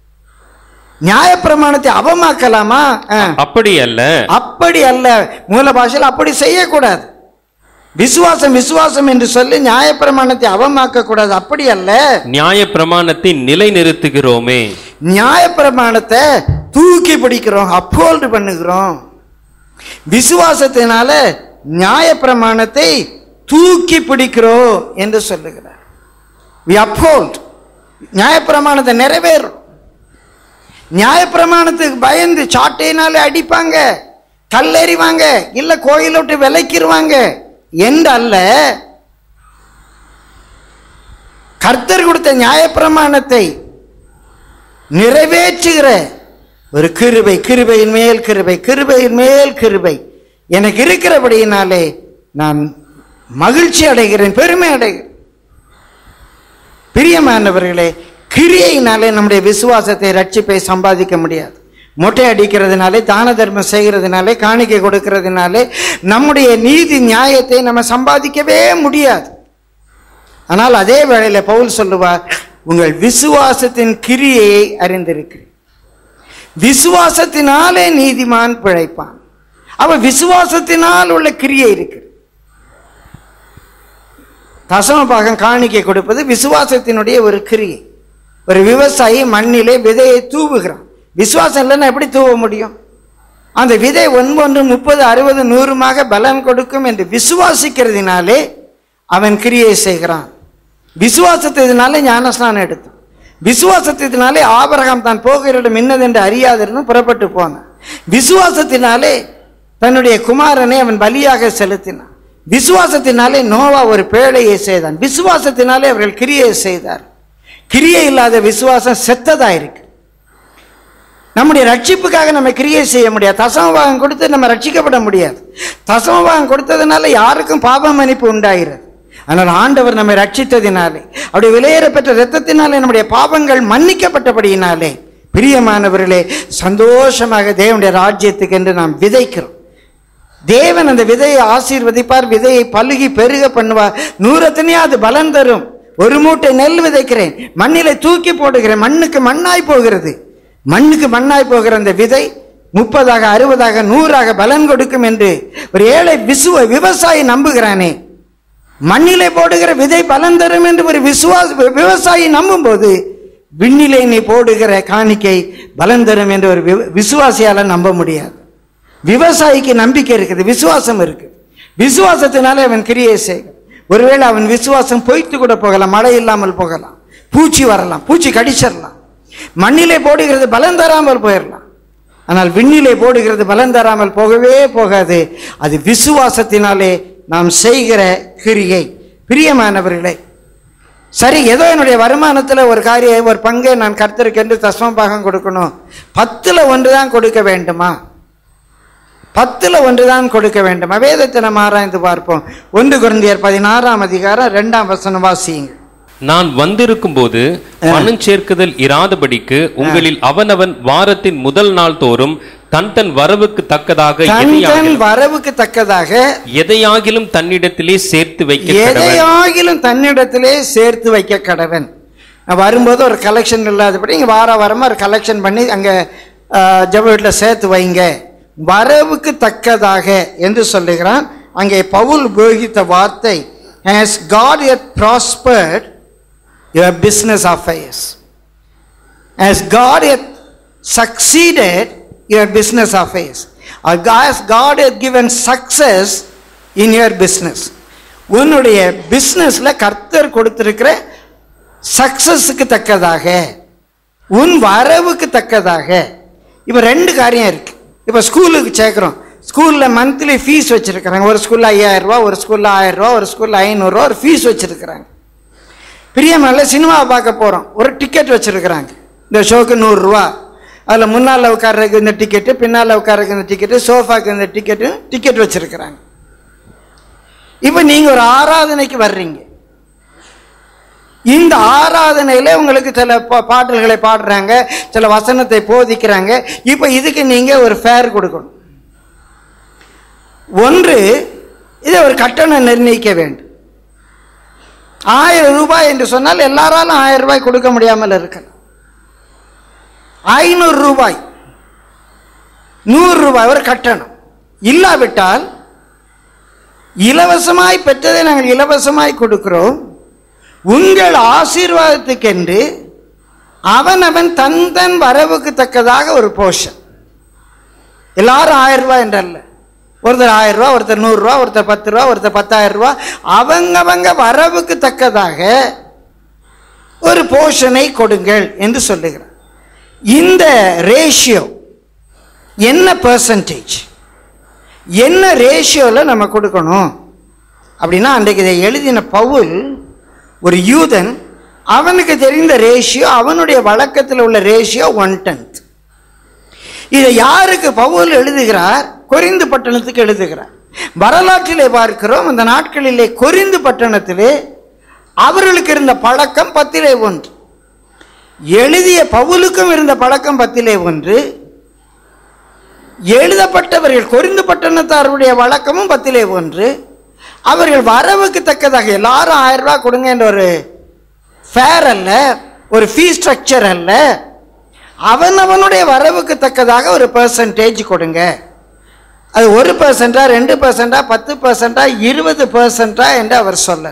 A: நியாயப்பிரமாணத்தை அவமாக்கலாமா?
B: அப்படி அல்ல,
A: அப்படி அல்ல. மூல பாஷையில் அப்படி செய்யக்கூடாது. விசுவாசம் விசுவாசம் என்று சொல்லி நியாயப்பிரமாணத்தை அவமாக்க கூடாது. அப்படி அல்ல,
B: நியாயப்பிரமாணத்தை நிலை நிறுத்துகிறோமே.
A: நியாயப்பிரமாணத்தை தூக்கி பிடிக்கிறோம், அப்போல்டு பண்ணுகிறோம். விசுவாசத்தினால நியாயப்பிரமாணத்தை தூக்கி பிடிக்கிறோம் என்று சொல்லுகிறார். we uphold, நியாயப்பிரமாணத்தை நிறைவேறும். நியாயப்பிரமாணத்துக்கு பயந்து சாட்டையினாலே அடிப்பாங்க, கல்லெறிவாங்க, இல்ல கோயிலோட்டு விலைக்கிருவாங்க என்று அல்ல. கர்த்தர் கொடுத்த நியாயப்பிரமாணத்தை நிறைவேற்றுகிற ஒரு கிருபை, கிருபையின் மேல் கிருபை, கிருபையின் மேல் கிருபை எனக்கு இருக்கிறபடியினாலே நான் மகிழ்ச்சி அடைகிறேன், பெருமை அடைகிறேன். பிரியமானவர்களே, கிரியையினாலே நம்முடைய விசுவாசத்தை ரட்சிப்பை சம்பாதிக்க முடியாது. மொட்டை அடிக்கிறதுனாலே, தான தர்மம் செய்கிறதுனாலே, காணிக்கை கொடுக்கிறதுனாலே நம்முடைய நீதி நியாயத்தை நம்ம சம்பாதிக்கவே முடியாது. ஆனால் அதே வேளையில் பவுல் சொல்லுவார், உங்கள் விசுவாசத்தின் கிரியையை அறிந்திருக்கிறேன். விசுவாசத்தினாலே நீதிமான் பிழைப்பான். அவ விசுவாசத்தினால் உள்ள கிரியை இருக்கு. தசம பாகம் காணிக்கை கொடுப்பது விசுவாசத்தினுடைய ஒரு கிரியை. ஒரு விவசாயி மண்ணிலே விதையை தூவுகிறான். விசுவாசம் இல்லைன்னா எப்படி தூவ முடியும்? அந்த விதை ஒன்பொன்று முப்பது அறுபது நூறுமாக பலன் கொடுக்கும் என்று விசுவாசிக்கிறதுனாலே அவன் கிரியை செய்கிறான். விசுவாசத்தினாலே ஞானஸ்நானம் எடுத்தான். விசுவாசத்தினாலே ஆபிரகாம் தான் போகிற இடம் இன்னதென்று அறியாதிருந்தும் புறப்பட்டு போனான். விசுவாசத்தினாலே தன்னுடைய குமாரனை அவன் பலியாக செலுத்தினான். விசுவாசத்தினாலே நோவா ஒரு பேழையை செய்தான். விசுவாசத்தினாலே அவர்கள் கிரியை செய்தார். கிரியை இல்லாத விசுவாசம் செத்ததா இருக்கு. நம்முடைய ரட்சிப்புக்காக நம்ம கிரியை செய்ய முடியாது. தசமபாகம் கொடுத்து நம்ம ரட்சிக்கப்பட முடியாது. தசமபாகம் கொடுத்ததுனால யாருக்கும் பாவ மன்னிப்பு உண்டாகிறது. ஆனால் ஆண்டவர் நம்மை ரட்சித்ததினாலே, அவருடைய விலையேற பெற்ற இரத்தத்தினாலே நம்முடைய பாவங்கள் மன்னிக்கப்பட்டபடியினாலே பிரியமானவர்களே சந்தோஷமாக தேவனுடைய ராஜ்யத்துக்கு என்று நாம் விதைக்கிறோம். தேவன் அந்த விதையை ஆசீர்வதிப்பார், விதையை பலுகி பெருக பண்ணுவார். நூறத்தனையா அது பலன் தரும். ஒரு மூட்டை நெல் விதைக்கிறேன், மண்ணிலே தூக்கி போடுகிறேன், மண்ணுக்கு மண்ணாய் போகிறது. மண்ணுக்கு மண்ணாய் போகிற அந்த விதை முப்பதாக அறுபதாக நூறாக பலன் கொடுக்கும் என்று ஒரு ஏழை விசுவ விவசாயி நம்புகிறானே. மண்ணிலே போடுகிற விதை பலன் தரும் என்று ஒரு விசுவாச விவசாயி நம்பும் போது விண்ணிலே நீ போடுகிற காணிக்கை பலன் தரும் என்று ஒரு விசுவாசியால நம்ப முடியாது. விவசாயிக்கு நம்பிக்கை இருக்குது, விசுவாசம் இருக்கு. விசுவாசத்தினாலே அவன் கிரியை செய்கிறான். ஒருவேளை அவன் விசுவாசம் பொய்த்து கூட போகலாம், மழை இல்லாமல் போகலாம், பூச்சி வரலாம், பூச்சி கடிச்சிடலாம். மண்ணிலே போடுகிறது பலன் தராமல் போயிடலாம். ஆனால் விண்ணிலே போடுகிறது பலன் தராமல் போகவே போகாது. அது விசுவாசத்தினாலே நாம் செய்கிற கிரியை. பிரியமானவர்களே, சரி, ஏதோ என்னுடைய வருமானத்தில் ஒரு காரியம், ஒரு பங்கை நான் கர்த்தருக்கு என்று தசம பாகம் கொடுக்கணும், பத்துல ஒன்று தான் கொடுக்க வேண்டுமா? பத்துல ஒன்றுதான் கொடுக்க வேண்டுமா? வேதத்தை நம்ம ஆராய்ந்து பார்ப்போம். ஒன்று கொரிந்தியர் பதினாறாம் அதிகாரம் இரண்டாம் வசனம் வாசியுங்க.
B: நான் வந்திருக்கும் போது பணம் சேர்க்குதல் இராதபடிக்கு உங்களில் அவனவன் வாரத்தின் முதல் நாள் தோறும் தன் தன் வரவுக்கு தக்கதாக
A: வரவுக்கு தக்கதாக
B: எதையாகிலும் தன்னிடத்திலே சேர்த்து வைக்க
A: எதையாகிலும் தன்னிடத்திலே சேர்த்து வைக்க கடவன். வரும்போது ஒரு கலெக்ஷன் இல்லாதபடி இங்க வார வாரமா ஒரு கலெக்ஷன் பண்ணி அங்க ஜெப வீட்டில் சேர்த்து வைங்க. வரவுக்கு தக்கதாக என்று சொல்லுகிறான். அங்கே பவுல் உபயோகித்த வார்த்தை has God yet prospered your business affairs, has God yet succeeded your business affairs, or has God yet given success in your business. உன்னுடைய பிசினஸ்ல கர்த்தர் கொடுத்திருக்கிற சக்சஸுக்கு தக்கதாக, உன் வரவுக்கு தக்கதாக. இப்ப ரெண்டு காரியம் இருக்கு. இப்ப ஸ்கூலுக்கு சேர்க்கிறோம். ஸ்கூலில் மந்த்லி ஃபீஸ் வச்சுருக்கிறாங்க. ஒரு ஸ்கூலில் ஐயாயிரம் ரூபா, ஒரு ஸ்கூலில் ஆயிரம் ரூபா, ஒரு ஸ்கூலில் ஐநூறுரூவா ஒரு ஃபீஸ் வச்சுருக்கிறாங்க. பிரியமல்ல, சினிமாவை பார்க்க போகிறோம், ஒரு டிக்கெட் வச்சுருக்கிறாங்க. இந்த ஷோக்கு நூறுரூவா, அதில் முன்னால் உட்கார்றதுக்கு இந்த டிக்கெட்டு, பின்னால் உட்கார்றதுக்கு இந்த டிக்கெட்டு, சோஃபாக்கு இந்த டிக்கெட்டு டிக்கெட் வச்சுருக்கிறாங்க. இப்போ நீங்கள் ஒரு ஆராதனைக்கு வர்றீங்க. இந்த ஆராதனையில உங்களுக்கு சில பாடல்களை பாடுறாங்க, சில வசனத்தை போதிக்கிறாங்க. இப்போ இதுக்கு நீங்கள் ஒரு ஃபேர் கொடுக்கணும். ஒன்று, இதை ஒரு கட்டணம் நிர்ணயிக்க வேண்டும். ஆயிரம் ரூபாய் என்று சொன்னால் எல்லாராலும் ஆயிரம் ரூபாய் கொடுக்க முடியாமல் இருக்கலாம். ஐநூறு ரூபாய், நூறு ரூபாய் ஒரு கட்டணம். இல்லாவிட்டால் இலவசமாய் பெற்றதை நாங்கள் இலவசமாய் கொடுக்கிறோம். உங்கள் ஆசீர்வாதத்துக்கென்று அவன் அவன் தன் தன் வரவுக்கு தக்கதாக ஒரு போர்ஷன். எல்லாரும் ஆயிரம் ரூபாய் என்றல்ல, ஒருத்தர் ஆயிரம் ரூபா, ஒருத்தர் நூறு ரூபா, ஒருத்தர் பத்து ரூபா, ஒருத்தர் பத்தாயிரம் ரூபா, அவங்கவங்க வரவுக்கு தக்கதாக ஒரு போர்ஷனை கொடுங்கள் என்று சொல்லுகிறார். இந்த ரேஷியோ என்ன பெர்சன்டேஜ், என்ன ரேஷியோவில் நம்ம கொடுக்கணும் அப்படின்னா, அன்றைக்கு இதை எழுதின பவுல் ஒரு யூதன், அவனுக்கு தெரிந்த ரேஷியோ, அவனுடைய வழக்கத்தில் உள்ள ரேஷியோ ஒன் டென்த். இதை யாருக்கு பவுல் எழுதுகிறார்? கொரிந்து பட்டணத்துக்கு எழுதுகிறார். வரலாற்றிலே பார்க்கிறோம், அந்த நாட்களிலே கொரிந்து பட்டணத்திலே அவர்களுக்கு இருந்த பழக்கம் பத்திலே ஒன்று. எழுதிய பவுலுக்கும் இருந்த பழக்கம் பத்திலே ஒன்று. எழுதப்பட்டவர்கள் கொரிந்து பட்டணத்தாருடைய வழக்கமும் பத்திலே ஒன்று. அவர்கள் வரவுக்கு தக்கதாக எல்லாரும் ஆயிரம் ரூபாய் கொடுங்க என்ற ஒரு ஃபேர் அல்ல, ஒரு ஃபீ ஸ்ட்ரக்சர் அல்ல. அவன் அவனுடைய வரவுக்கு தக்கதாக ஒரு பெர்சன்டேஜ் கொடுங்க. அது ஒரு பெர்சென்டா, ரெண்டு பெர்சென்டா, பத்து பெர்சென்டா, இருபது பெர்சென்டா என்று அவர் சொல்லல.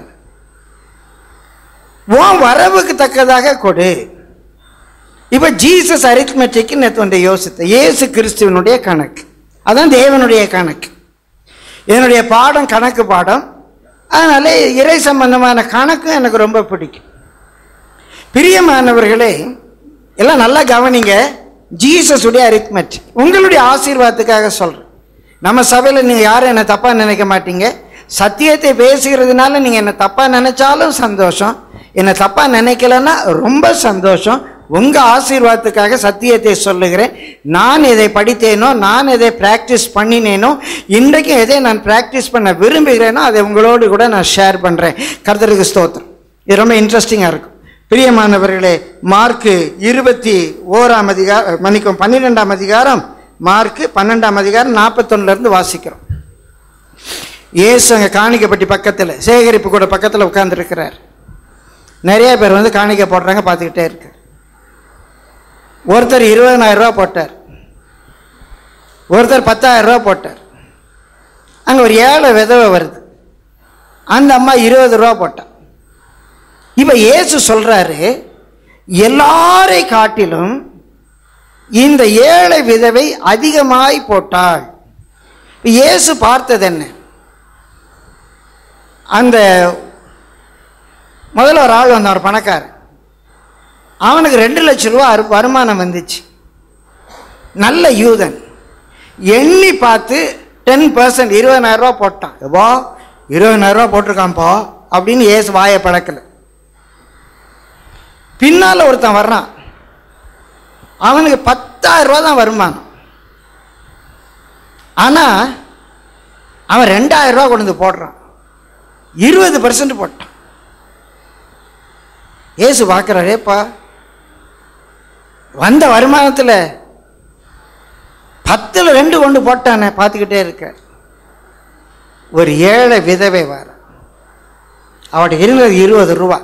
A: உன் வரவுக்கு தக்கதாக கொடு. இப்ப ஜீசஸ் அரித்மெட்டிக் நேற்று ஒன்றை யோசித்த, இயேசு கிறிஸ்துவனுடைய கணக்கு, அதான் தேவனுடைய கணக்கு. என்னுடைய பாடம் கணக்கு பாடம், அதனால இறை சம்பந்தமான கணக்கு எனக்கு ரொம்ப பிடிக்கும். பிரியமானவர்களே, எல்லாம் நல்லா கவனிங்க. ஜீசஸ் உடைய அரித்மெட்டிக் உங்களுடைய ஆசீர்வாதத்துக்காக சொல்றேன். நம்ம சபையில் நீங்க யாரும் என்ன தப்பா நினைக்க மாட்டீங்க. சத்தியத்தை பேசுகிறதுனால நீங்க என்ன தப்பா நினைச்சாலும் சந்தோஷம், என்ன தப்பா நினைக்கலன்னா ரொம்ப சந்தோஷம். உங்க ஆசீர்வாதத்துக்காக சத்தியத்தை சொல்லுகிறேன். நான் எதை படித்தேனோ, நான் எதை பிராக்டிஸ் பண்ணினேனோ, இன்றைக்கு எதை நான் பிராக்டிஸ் பண்ண விரும்புகிறேனோ அதை உங்களோடு கூட நான் ஷேர் பண்றேன். கர்த்தருக்கு ஸ்தோத்திரம். இது ரொம்ப இன்ட்ரெஸ்டிங்கா இருக்கும். பிரியமானவர்களே, மார்க்கு இருபத்தி ஓராம் அதிகாரம், மன்னிக்கும் பன்னிரெண்டாம் அதிகாரம், மார்க்கு பன்னெண்டாம் அதிகாரம் நாற்பத்தொன்னுல இருந்து வாசிக்கிறோம். இயேசு அங்கே காணிக்கப்பட்டி பக்கத்தில், சேகரிப்பு கூட பக்கத்தில் உட்கார்ந்து இருக்கிறார். நிறைய பேர் வந்து காணிக்க போடுறாங்க, பார்த்துக்கிட்டே இருக்கு. ஒருத்தர் இருபதனாயிரம் ரூபா போட்டார், ஒருத்தர் பத்தாயிரம் ரூபா போட்டார். அங்கே ஒரு ஏழை விதவை வருது, அந்த அம்மா இருபது ரூபா போட்டார். இப்ப இயேசு சொல்றாரு, எல்லாரை காட்டிலும் இந்த ஏழை விதவை அதிகமாய் போட்டாள். இயேசு பார்த்தது என்ன? அந்த முதல்ல ஒரு ஆள் வந்தான், ஒரு பணக்காரன். அவனுக்கு ரெண்டு லட்சம் ரூபா வருமானம் வந்துச்சு. நல்ல யூதன். எண்ணி பார்த்து டென் பர்சன்ட் இருபதாயிரம் ரூபா போட்டான். எப்போ இருபதாயிரம் ரூபா போட்டிருக்கான்ப்பா அப்படின்னு இயேசு வாயை பழக்கல. பின்னால ஒருத்தன் வர்றான், அவனுக்கு பத்தாயிரம் ரூபா தான் வருமானம். ஆனா அவன் ரெண்டாயிரம் ரூபா கொண்டு போடுறான், இருபது பர்சன்ட் போட்டான். இயேசு பார்க்கிறாரேப்பா, வந்த வருமானத்துல பத்துல ரெண்டு கொண்டு போட்டானே, பார்த்துக்கிட்டே இருக்க. ஒரு ஏழை விதவை வர, அவட்ட இருந்தது இருபது ரூபா.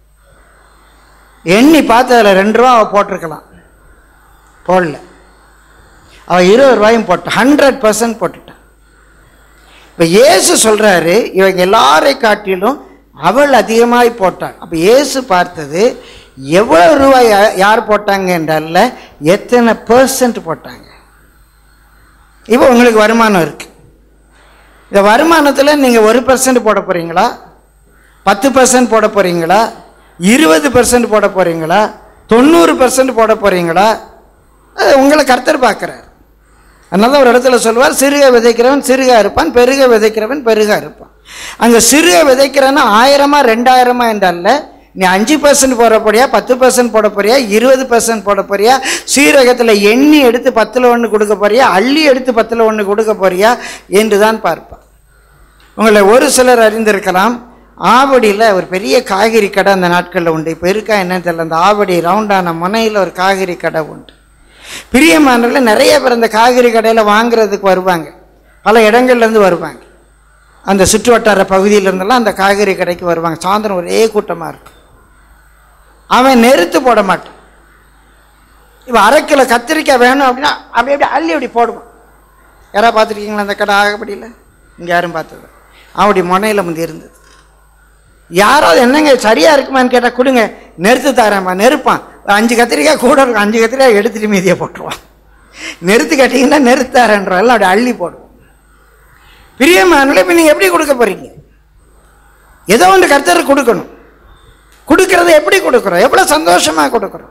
A: எண்ணி பார்த்து அதில் ரெண்டு ரூபா அவள் போட்டிருக்கலாம், போடல. அவள் இருபது ரூபாயும் போட்டான், ஹண்ட்ரட் பர்சன்ட் போட்டுட்டான். இப்போ இயேசு சொல்றாரு, இவங்க எல்லாரை காட்டிலும் அவள் அதிகமாய் போட்டாள். அப்போ இயேசு பார்த்தது எவ்வளவு ரூபாய் யார் போட்டாங்க என்றல்ல, எத்தனை பர்சன்ட் போட்டாங்க. இப்போ உங்களுக்கு வருமானம் இருக்கு. இந்த வருமானத்தில் நீங்கள் ஒரு பர்சன்ட் போட போறீங்களா, பத்து பர்சன்ட் போட போறீங்களா, இருபது பர்சன்ட் போட போறீங்களா, தொண்ணூறு பர்சன்ட் போட போறீங்களா? அது உங்களை கர்த்தர் பார்க்கிறார். அதனால ஒரு இடத்துல சொல்வார், சிறுக விதைக்கிறவன் சிறுகா இருப்பான், பெருக விதைக்கிறவன் பெருகா இருப்பான். அங்க சிறுக விதைக்கிறன்னா ஆயிரமா ரெண்டாயிரமா என்றல்ல, நீ அஞ்சு பர்சன்ட் போட போறியா, பத்து பர்சன்ட் போட போறியா, இருபது பர்சன்ட் போட போறியா, சீரகத்தில் எண்ணி எடுத்து பத்துல ஒன்று கொடுக்க போறியா, அள்ளி எடுத்து பத்துல ஒன்று கொடுக்க போறியா என்றுதான் பார்ப்பான். உங்களை ஒரு சிலர் அறிந்திருக்கலாம், ஆவடியில் ஒரு பெரிய காய்கறி கடை அந்த நாட்களில் உண்டு. இப்போ இருக்கா என்னன்னு தெரியல. அந்த ஆவடி ரவுண்டான முனையில் ஒரு காய்கறி கடை உண்டு. பிரியமானவர்கள் நிறைய பேர் அந்த காய்கறி கடையில் வாங்குறதுக்கு வருவாங்க, பல இடங்கள்லேருந்து வருவாங்க. அந்த சுற்று வட்டார பகுதியிலேருந்தெல்லாம் அந்த காய்கறி கடைக்கு வருவாங்க. சாயந்தரம் ஒரே கூட்டமாக இருக்கும். அவன் நெருத்து போட மாட்டான். இப்போ அரை கிலோ கத்திரிக்காய் வேணும் அப்படின்னா அப்படி அப்படி அள்ளி அப்படி போடுவான். யாராவது பார்த்துருக்கீங்களா அந்த கடை ஆகப்படியில்? இங்கே யாரும் பார்த்தது. அப்படி முனையில் முந்தி இருந்தது. யாராவது என்னங்க சரியாக இருக்குமான்னு கேட்டால் கொடுங்க, நெருத்து தாரேம்மா. நெருப்பான். அஞ்சு கத்திரிக்காய் கூட இருக்கும், அஞ்சு கத்திரிக்காய் எடுத்துட்டு மீதியை போட்டுருவான். நெருத்து கட்டிங்கன்னா நெருத்தாரன்றதெல்லாம் அப்படி அள்ளி போடுவோம். பிரியமானவர்களே, இப்போ நீங்கள் எப்படி கொடுக்க போகிறீங்க? ஏதோ ஒன்று கர்த்தருக்கு கொடுக்கணும். கொடுக்கறத எப்படி கொடுக்குறோம்? எவ்வளோ சந்தோஷமாக கொடுக்குறோம்?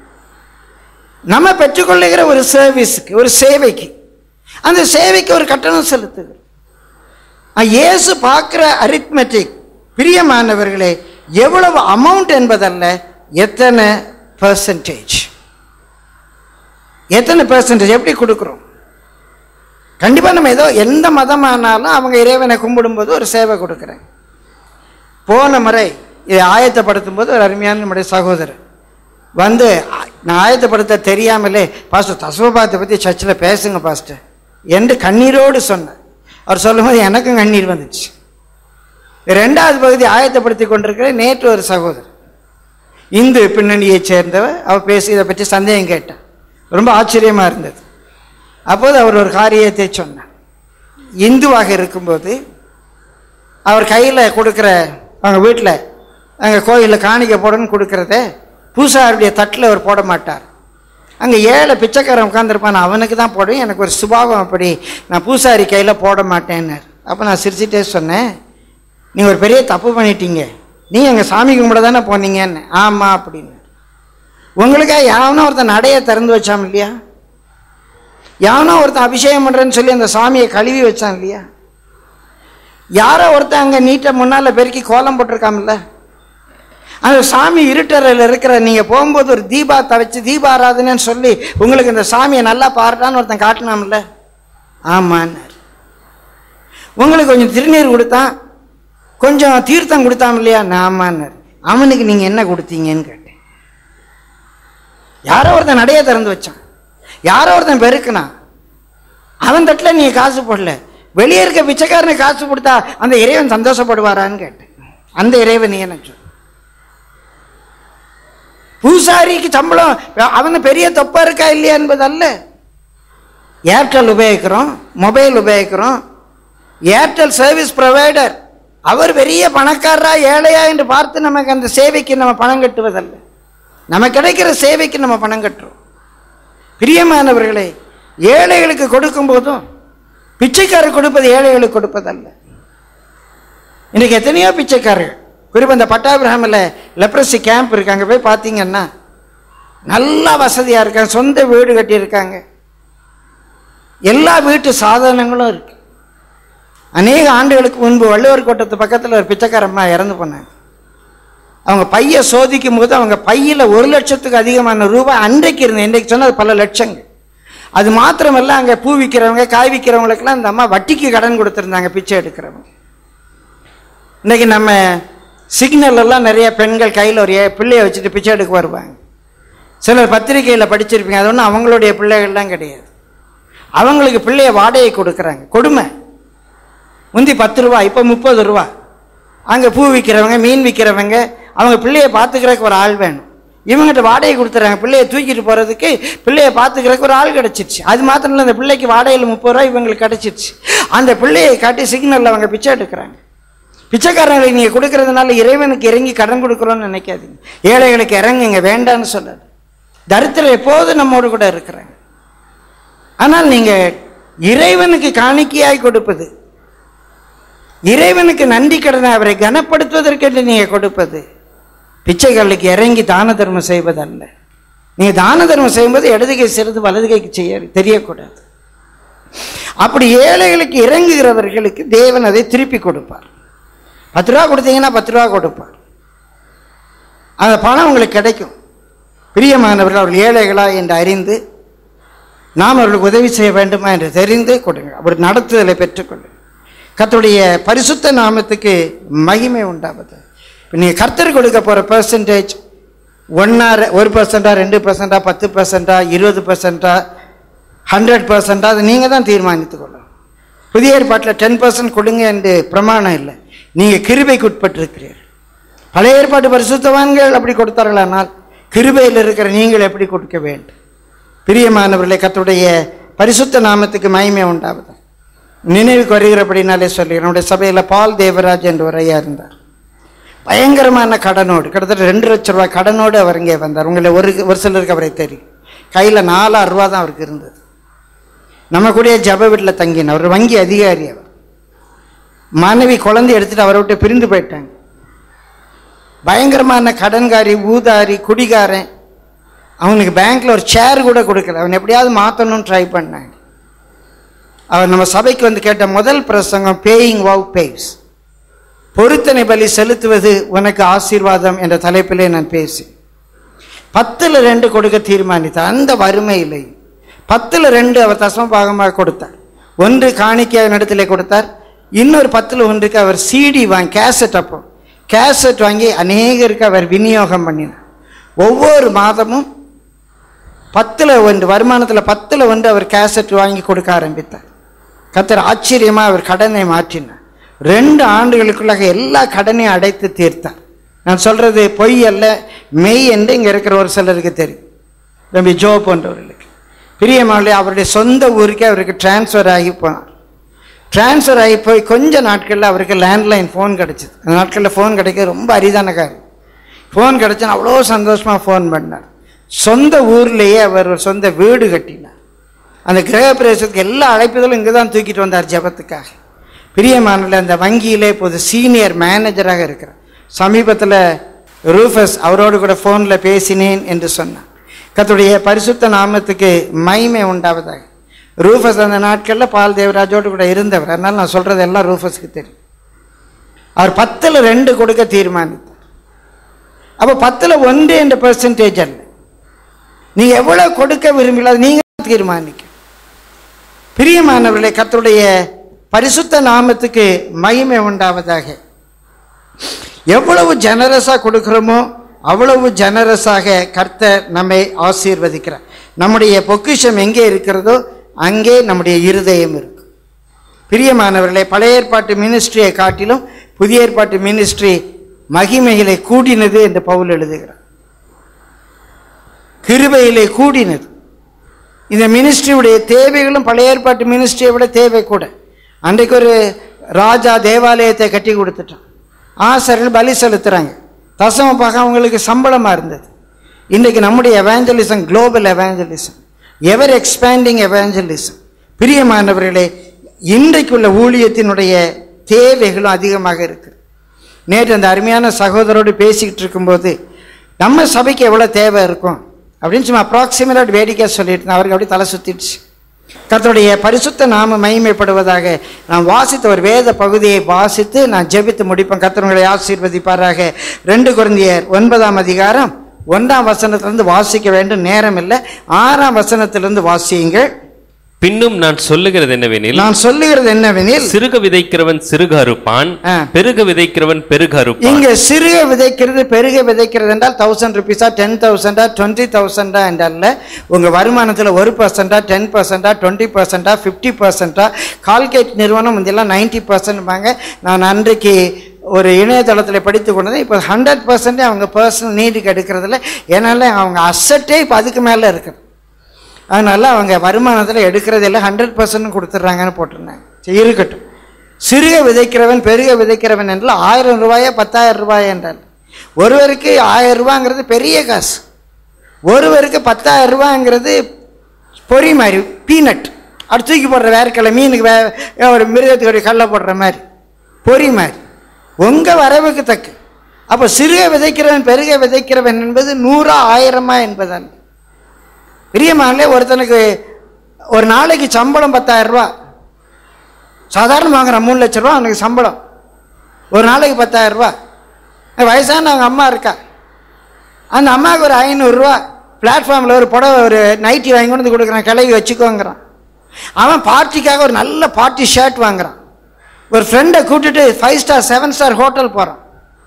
A: நம்ம பெற்றுக்கொள்ளுகிற ஒரு சர்வீஸுக்கு, ஒரு சேவைக்கு, அந்த சேவைக்கு ஒரு கட்டணம் செலுத்துகிறோம். இயேசு பார்க்குற அரித்மெட்டிக் பிரியமானவர்களே எவ்வளவு அமௌண்ட் என்பதல்ல, எத்தனை பர்சன்டேஜ், எத்தனை பர்சன்டேஜ் எப்படி கொடுக்குறோம். கண்டிப்பாக நம்ம ஏதோ எந்த மதமானாலும் அவங்க இறைவனை கும்பிடும்போது ஒரு சேவை கொடுக்குறேன். போன முறை இதை ஆயத்தப்படுத்தும் போது ஒரு அருமையான நம்முடைய சகோதரர் வந்து, நான் ஆயத்தப்படுத்த தெரியாமலே, பாஸ்டர் தசவபாத்தை பற்றி சர்ச்சில் பேசுங்க பாஸ்டர் என்று கண்ணீரோடு சொன்னேன். அவர் சொல்லும் போது எனக்கும் கண்ணீர் வந்துச்சு. ரெண்டாவது பகுதி ஆயத்தப்படுத்தி கொண்டிருக்கிற நேற்று ஒரு சகோதரர் இந்து பின்னணியை சேர்ந்தவர், அவர் பேசி இதை பற்றி சந்தேகம் கேட்டார். ரொம்ப ஆச்சரியமாக இருந்தது. அப்போது அவர் ஒரு காரியத்தை சொன்னார். இந்துவாக இருக்கும்போது அவர் கையில் கொடுக்குற, அவங்க வீட்டில் அங்கே கோயிலில் காணிக்கை போடணும்னு கொடுக்குறத பூசாருடைய தட்டில் அவர் போட மாட்டார். அங்கே ஏழை பிச்சைக்காரன் உட்காந்துருப்பான், அவனுக்கு தான் போடுவேன், எனக்கு ஒரு சுபாவம் அப்படி, நான் பூசாரி கையில் போட மாட்டேன்னார். அப்போ நான் சிரிச்சிட்டே சொன்னேன், நீங்கள் ஒரு பெரிய தப்பு பண்ணிட்டீங்க, நீங்கள் எங்கள் சாமி கும்பிட தானே போனீங்கன்னு. ஆமாம் அப்படின்னு. உங்களுக்காக யாவனோ ஒருத்தன் நடையை திறந்து வச்சான் இல்லையா? யாவனோ ஒருத்தன் அபிஷேகம் பண்ணுறேன்னு சொல்லி அந்த சாமியை கழுவி வச்சான் இல்லையா? யாரோ ஒருத்தன் அங்கே நீட்டை முன்னால் பெருக்கி கோலம் போட்டிருக்காமல்ல? அந்த சாமி இருட்டறையில் இருக்கிற, நீங்கள் போகும்போது ஒரு தீபாத்தை வச்சு தீபாராதனைன்னு சொல்லி உங்களுக்கு இந்த சாமியை நல்லா பாருட்டான்னு ஒருத்தன் காட்டினாமல்ல? ஆமான்னார். உங்களுக்கு கொஞ்சம் திருநீர் கொடுத்தான், கொஞ்சம் தீர்த்தம் கொடுத்தான் இல்லையா? ஆமான்னார். அவனுக்கு நீங்கள் என்ன கொடுத்தீங்கன்னு கேட்டேன். யாரோ ஒருத்தன் நடைய திறந்து வச்சான், யாரோ ஒருத்தன் பெருக்குனா, அவன் தட்டில் நீங்கள் காசு போடல, வெளியே இருக்க பிச்சைக்காரனை காசு கொடுத்தா அந்த இறைவன் சந்தோஷப்படுவாரான்னு கேட்டேன். அந்த இறைவன் எனக்கு சொல். பூசாரிக்கு சம்பளம் அவனு பெரிய தொப்பா இருக்கா இல்லையா என்பதல்ல. ஏர்டெல் உபயோகிக்கிறோம், மொபைல் உபயோகிக்கிறோம், ஏர்டெல் சர்வீஸ் ப்ரொவைடர் அவர் பெரிய பணக்காரரா ஏழையா என்று பார்த்து நமக்கு அந்த சேவைக்கு நம்ம பணம் கட்டுவதல்ல, நம்ம கிடைக்கிற சேவைக்கு நம்ம பணம் கட்டுறோம். பிரியமானவர்களே, ஏழைகளுக்கு கொடுக்கும் போதும் பிச்சைக்காரர் கொடுப்பது ஏழைகளுக்கு கொடுப்பதல்ல. இன்றைக்கு எத்தனையோ பிச்சைக்காரர்கள், குறிப்பாக இந்த பட்டாபிரகாமில் லெப்ரசி கேம்ப் இருக்கு, அங்கே போய் பார்த்தீங்கன்னா நல்லா வசதியாக இருக்காங்க, சொந்த வீடு கட்டியிருக்காங்க, எல்லா வீட்டு சாதனங்களும் இருக்கு. அநேக ஆண்டுகளுக்கு முன்பு வள்ளுவர் கோட்டத்து பக்கத்தில் ஒரு பிச்சைக்காரம்மா இறந்து போனாங்க. அவங்க பையை சோதிக்கும் போது அவங்க பையில் ஒரு லட்சத்துக்கு அதிகமான ரூபாய் அன்றைக்கு இருந்தது, இன்றைக்கு சொன்னது பல லட்சங்கள். அது மாத்திரமல்ல, அங்கே பூ விற்கிறவங்க காய் விற்கிறவங்களுக்கெல்லாம் இந்த அம்மா வட்டிக்கு கடன் கொடுத்துருந்தாங்க, பிச்சை எடுக்கிறவங்க. இன்றைக்கி நம்ம சிக்னல் எல்லாம் நிறைய பெண்கள் கையில் ஒரு பிள்ளையை வச்சுட்டு பிச்சை எடுக்க வருவாங்க. சிலர் பத்திரிகையில் படிச்சிருப்பீங்க, அது ஒன்றும் அவங்களுடைய பிள்ளைகள்லாம் கிடையாது, அவங்களுக்கு பிள்ளைய வாடகை கொடுக்குறாங்க. கொடுமை. முந்தி பத்து ரூபா, இப்போ முப்பது ரூபா. அங்கே பூ விற்கிறவங்க மீன் விற்கிறவங்க அவங்க பிள்ளையை பார்த்துக்கிறதுக்கு ஒரு ஆள் வேணும், இவங்ககிட்ட வாடகை கொடுத்துறாங்க. பிள்ளையை தூக்கிட்டு போகிறதுக்கு பிள்ளையை பார்த்துக்கிறதுக்கு ஒரு ஆள் கிடச்சிருச்சு. அது மாத்திரம் இல்லை, அந்த பிள்ளைக்கு வாடகையில் முப்பது ரூபா இவங்களுக்கு கிடச்சிருச்சு. அந்த பிள்ளையை காட்டி சிக்னலில் அவங்க பிச்சை எடுக்கிறாங்க. பிச்சைக்காரங்களுக்கு நீங்கள் கொடுக்கறதுனால இறைவனுக்கு இறங்கி கடன் கொடுக்குறோன்னு நினைக்காதீங்க. ஏழைகளுக்கு இறங்குங்க, வேண்டான்னு சொல்லாது. தரித்திரம் எப்போதும் நம்மோடு கூட இருக்கிறாங்க. ஆனால் நீங்கள் இறைவனுக்கு காணிக்கையாய் கொடுப்பது, இறைவனுக்கு நன்றி கடனை அவரை கனப்படுத்துவதற்கென்று நீங்கள் கொடுப்பது, பிச்சைகளுக்கு இறங்கி தான தர்மம் செய்வதல்ல. நீங்கள் தான தர்மம் செய்யும்போது இடதுகை சிறிது வலதுகைக்கு செய்ய தெரியக்கூடாது. அப்படி ஏழைகளுக்கு இறங்குகிறவர்களுக்கு தேவன் அதை திருப்பி கொடுப்பார். பத்து ரூபா கொடுத்தீங்கன்னா பத்து ரூபா கொடுப்பார், அந்த பணம் உங்களுக்கு கிடைக்கும். பிரியமானவர்கள், அவர்கள் ஏழைகளா என்று அறிந்து நாம் அவர்களுக்கு உதவி செய்ய வேண்டுமா என்று தெரிந்து கொடுங்க. அப்படி நடத்துதலை பெற்றுக்கொள்ளுங்க. கர்த்தருடைய பரிசுத்த நாமத்துக்கு மகிமை உண்டாவது. இப்போ நீங்கள் கர்த்தர் கொடுக்க போகிற பெர்சன்டேஜ் ஒன்னா ஒரு பர்சன்டா ரெண்டு பர்சன்டா பத்து பர்சன்டா இருபது பர்சன்டா ஹண்ட்ரட் பர்சன்டா அது நீங்கள் தான் தீர்மானித்து கொள்ளணும். புதிய ஏற்பாட்டில் டென் பர்சன்ட் கொடுங்க என்று பிரமாணம் இல்லை, நீங்கள் கிருபைக்கு உட்பட்டிருக்கிறீர்கள். பழைய ஏற்பாட்டு பரிசுத்தவான்கள் அப்படி கொடுத்தார்களானால் கிருபையில் இருக்கிற நீங்கள் எப்படி கொடுக்க வேண்டும்? பிரியமானவர்களே, கர்த்தருடைய பரிசுத்த நாமத்துக்கு மகிமை உண்டாவது. நினைவுக்கு வருகிறபடினாலே சொல்லி நம்முடைய சபையில் பால் தேவராஜ் என்று ஒரு ஐயா இருந்தார். பயங்கரமான கடனோடு, கிட்டத்தட்ட ரெண்டு லட்சம் ரூபாய் கடனோடு அவர் இங்கே வந்தார். உங்களை ஒரு ஒரு சிலருக்கு அவரை தெரியும். கையில் நாலாயிரம் ரூபா தான் அவருக்கு இருந்தது. நம்ம கூட ஜப வீட்டில் தங்கினார். அவர் வங்கி அதிகாரி. அவர் மனைவி குழந்தை எடுத்துட்டு அவரை விட்டு பிரிந்து போயிட்டாங்க. பயங்கரமான கடன்காரி, ஊதாரி, குடிகாரன். அவனுக்கு பேங்க்ல ஒரு சேர் கூட கொடுக்கல. அவன் எப்படியாவது மாற்றணும்னு ட்ரை பண்ணாங்க. அவர் நம்ம சபைக்கு வந்து கேட்ட முதல் பிரசங்கம் பேயிங் வவ் பேஸ், பொருத்தனை பலி செலுத்துவது உனக்கு ஆசீர்வாதம் என்ற தலைப்பிலே நான் பேசி பத்துல ரெண்டு கொடுக்க தீர்மானித்தார். அந்த வறுமையிலே பத்துல ரெண்டு அவர் தசம பாகமாக கொடுத்தார். ஒன்று காணிக்கை இடத்திலே கொடுத்தார். இன்னொரு பத்துல ஒன்றுக்கு அவர் சிடி வாங்கி கேசட், அப்போ கேசட் வாங்கி அநேகருக்கு அவர் விநியோகம் பண்ணினார். ஒவ்வொரு மாதமும் பத்துல ஒன்று வருமானத்தில் பத்துல ஒன்று அவர் கேசட் வாங்கி கொடுக்க ஆரம்பித்தார். கர்த்தர் ஆச்சரியமாக அவர் கடனை மாற்றினார். ரெண்டு ஆண்டுகளுக்குள்ளாக எல்லா கடனையும் அடைத்து தீர்த்தார். நான் சொல்றது பொய் அல்ல, மெய் என்று இங்கே இருக்கிற ஒரு சிலருக்கு தெரியும். தம்பி ஜோ போன்றவர்களுக்கு பிரியமானே, அவருடைய சொந்த ஊருக்கே அவருக்கு டிரான்ஸ்ஃபர் ஆகி போனார். டிரான்ஸ்ஃபர் ஆகி போய் கொஞ்ச நாட்களில் அவருக்கு லேண்ட்லைன் ஃபோன் கிடச்சிது. அந்த நாட்களில் ஃபோன் கிடைக்க ரொம்ப அரிதான காரியம். ஃபோன் கிடச்சுன்னு அவ்வளோ சந்தோஷமாக ஃபோன் பண்ணார். சொந்த ஊர்லேயே அவர் சொந்த வீடு கட்டினார். அந்த கிரக பிரவேசத்துக்கு எல்லா அழைப்புகளும் இங்கே தான் தூக்கிட்டு வந்தார் ஜபத்துக்காக. பிரியமானல அந்த வங்கியிலே இப்போது சீனியர் மேனேஜராக இருக்கிறார். சமீபத்தில் ரூஃபஸ் அவரோடு கூட ஃபோனில் பேசினேன் என்று சொன்னார். கர்த்தருடைய பரிசுத்த நாமத்துக்கு மகிமை உண்டாவதாக. ரூஃபஸ் அந்த நாட்களில் பால் தேவராஜோடு கூட இருந்தவர். அதனால் நான் சொல்கிறது எல்லாம் ரூஃபஸ்க்கு தெரியும். அவர் பத்தில் ரெண்டு கொடுக்க தீர்மானித்தார். அப்போ பத்தில் ஒன்று என்ற பெர்சன்டேஜ் அல்ல, நீங்கள் எவ்வளோ கொடுக்க விரும்பல நீங்கள் தீர்மானிக்க. பிரியமானவர்களே, கர்த்தருடைய பரிசுத்த நாமத்துக்கு மகிமை உண்டாவதாக. எவ்வளவு ஜெனரஸாக கொடுக்கிறோமோ அவ்வளவு ஜெனரஸாக கர்த்தர் நம்மை ஆசீர்வதிக்கிறார். நம்முடைய பொக்கிஷம் எங்கே இருக்கிறதோ அங்கே நம்முடைய இருதயம் இருக்கும். பிரியமானவர்களே, பழைய ஏற்பாட்டு மினிஸ்ட்ரியை காட்டிலும் புதிய ஏற்பாட்டு மினிஸ்ட்ரி மகிமையிலே கூடினது என்று பவுல் எழுதுகிறார். கிருபையிலே கூடினது. இந்த மினிஸ்ட்ரியுடைய தேவைகளும் பழைய ஏற்பாட்டு மினிஸ்ட்ரியை விட தேவை கூட. அன்றைக்கு ஒரு ராஜா தேவாலயத்தை கட்டி கொடுத்துட்டான். ஆசாரியர்கள் பலி செலுத்துறாங்க. தசமப்பாக அவங்களுக்கு சம்பளமாக இருந்தது. இன்றைக்கு நம்முடைய evangelism global evangelism, ever expanding evangelism. பிரியமானவர்களே, இன்றைக்குள்ள ஊழியத்தினுடைய தேவைகளும் அதிகமாக இருக்கு. நேற்று அந்த அருமையான சகோதரோடு பேசிக்கிட்டு இருக்கும்போது நம்ம சபைக்கு எவ்வளோ தேவை இருக்கும் அப்படின்னு சும்மா அப்ராக்சிமேட்டாக வேடிக்கை சொல்லிட்டு இருந்தேன். அவருக்கு அப்படி தலை சுற்றிடுச்சு. கர்த்தருடைய பரிசுத்த நாம மகிமைப்படுவதாக. நான் வாசித்த ஒரு வேத பகுதியை வாசித்து நான் ஜெபித்து முடிப்பேன். கர்த்தருடைய ஆசீர்வதிப்பாராக. ரெண்டு கொரிந்தியர் ஒன்பதாம் அதிகாரம் ஒன்றாம் வசனத்திலிருந்து வாசிக்க வேண்டும், நேரம் இல்லை. ஆறாம் வசனத்திலிருந்து வாசியுங்கள்.
B: பின்னும் நான் சொல்லுகிறது என்னவெனில்
A: நான் சொல்லுகிறது என்னவெனில்
B: சிறுக விதைக்கிறவன் சிறுக அறுப்பான், பெருக விதைக்கிறவன் பெருக அறுப்பான்.
A: இங்க சிறுக விதைக்கிறது பெருக விதைக்கிறது என்றால் தௌசண்ட் ருபீஸா டென் தௌசண்டா டுவெண்ட்டி தௌசண்டா என்றால் உங்க வருமானத்தில் ஒரு பர்சன்டா டென் பர்சன்டா டுவெண்ட்டி பர்சன்டா ஃபிஃப்டி பர்சன்டா. கால்கேட் நிறுவனம் இதெல்லாம் நைன்டி பர்சன்ட் வாங்க. நான் அன்றைக்கு ஒரு இணையதளத்தில் படித்து கொண்டது. இப்போ ஹண்ட்ரட் பர்சன்டே அவங்க பர்சனல் நீடுக்கு எடுக்கிறதில்ல. ஏன்னால அவங்க அசட்டே இப்போ அதுக்கு மேலே இருக்குது. அதனால அவங்க வருமானத்தில் எடுக்கிறதெல்லாம் ஹண்ட்ரட் பர்சன்ட் கொடுத்துட்றாங்கன்னு போட்டிருந்தாங்க. சரி, இருக்கட்டும். சிறுக விதைக்கிறவன் பெருக விதைக்கிறவன் என்றால் ஆயிரம் ரூபாயா பத்தாயிரம் ரூபாய் என்றால் ஒருவருக்கு ஆயிரம் ரூபாங்கிறது பெரிய காசு. ஒருவருக்கு பத்தாயிரம் ரூபாங்கிறது பொறி மாதிரி, பீனட். அது தூக்கி போடுற வேர்க்கலை மீனுக்கு வே ஒரு மிருகத்துக்கு கடலை போடுற மாதிரி பொறி மாதிரி உங்கள் வரவுக்கு தக்க. அப்போ சிறுக விதைக்கிறவன் பெருக விதைக்கிறவன் என்பது நூறா ஆயிரமா என்பதால் பிரியமானே. ஒருத்தனுக்கு ஒரு நாளைக்கு சம்பளம் பத்தாயிரம் ரூபா, சாதாரண வாங்குறான் மூணு லட்ச ரூபா அவனுக்கு சம்பளம். ஒரு நாளைக்கு பத்தாயிரம் ரூபா. வயசான அவங்க அம்மா இருக்கா, அந்த அம்மாவுக்கு ஒரு ஐநூறுரூவா பிளாட்ஃபார்மில் ஒரு புடவை ஒரு நைட்டி வாங்கி கொண்டு வந்து கொடுக்குறான், கிளவி வச்சுக்கோங்கிறான். அவன் பார்ட்டிக்காக ஒரு நல்ல பார்ட்டி ஷர்ட் வாங்குறான். ஒரு ஃப்ரெண்டை கூட்டிட்டு five star seven star hotel போகிறான்.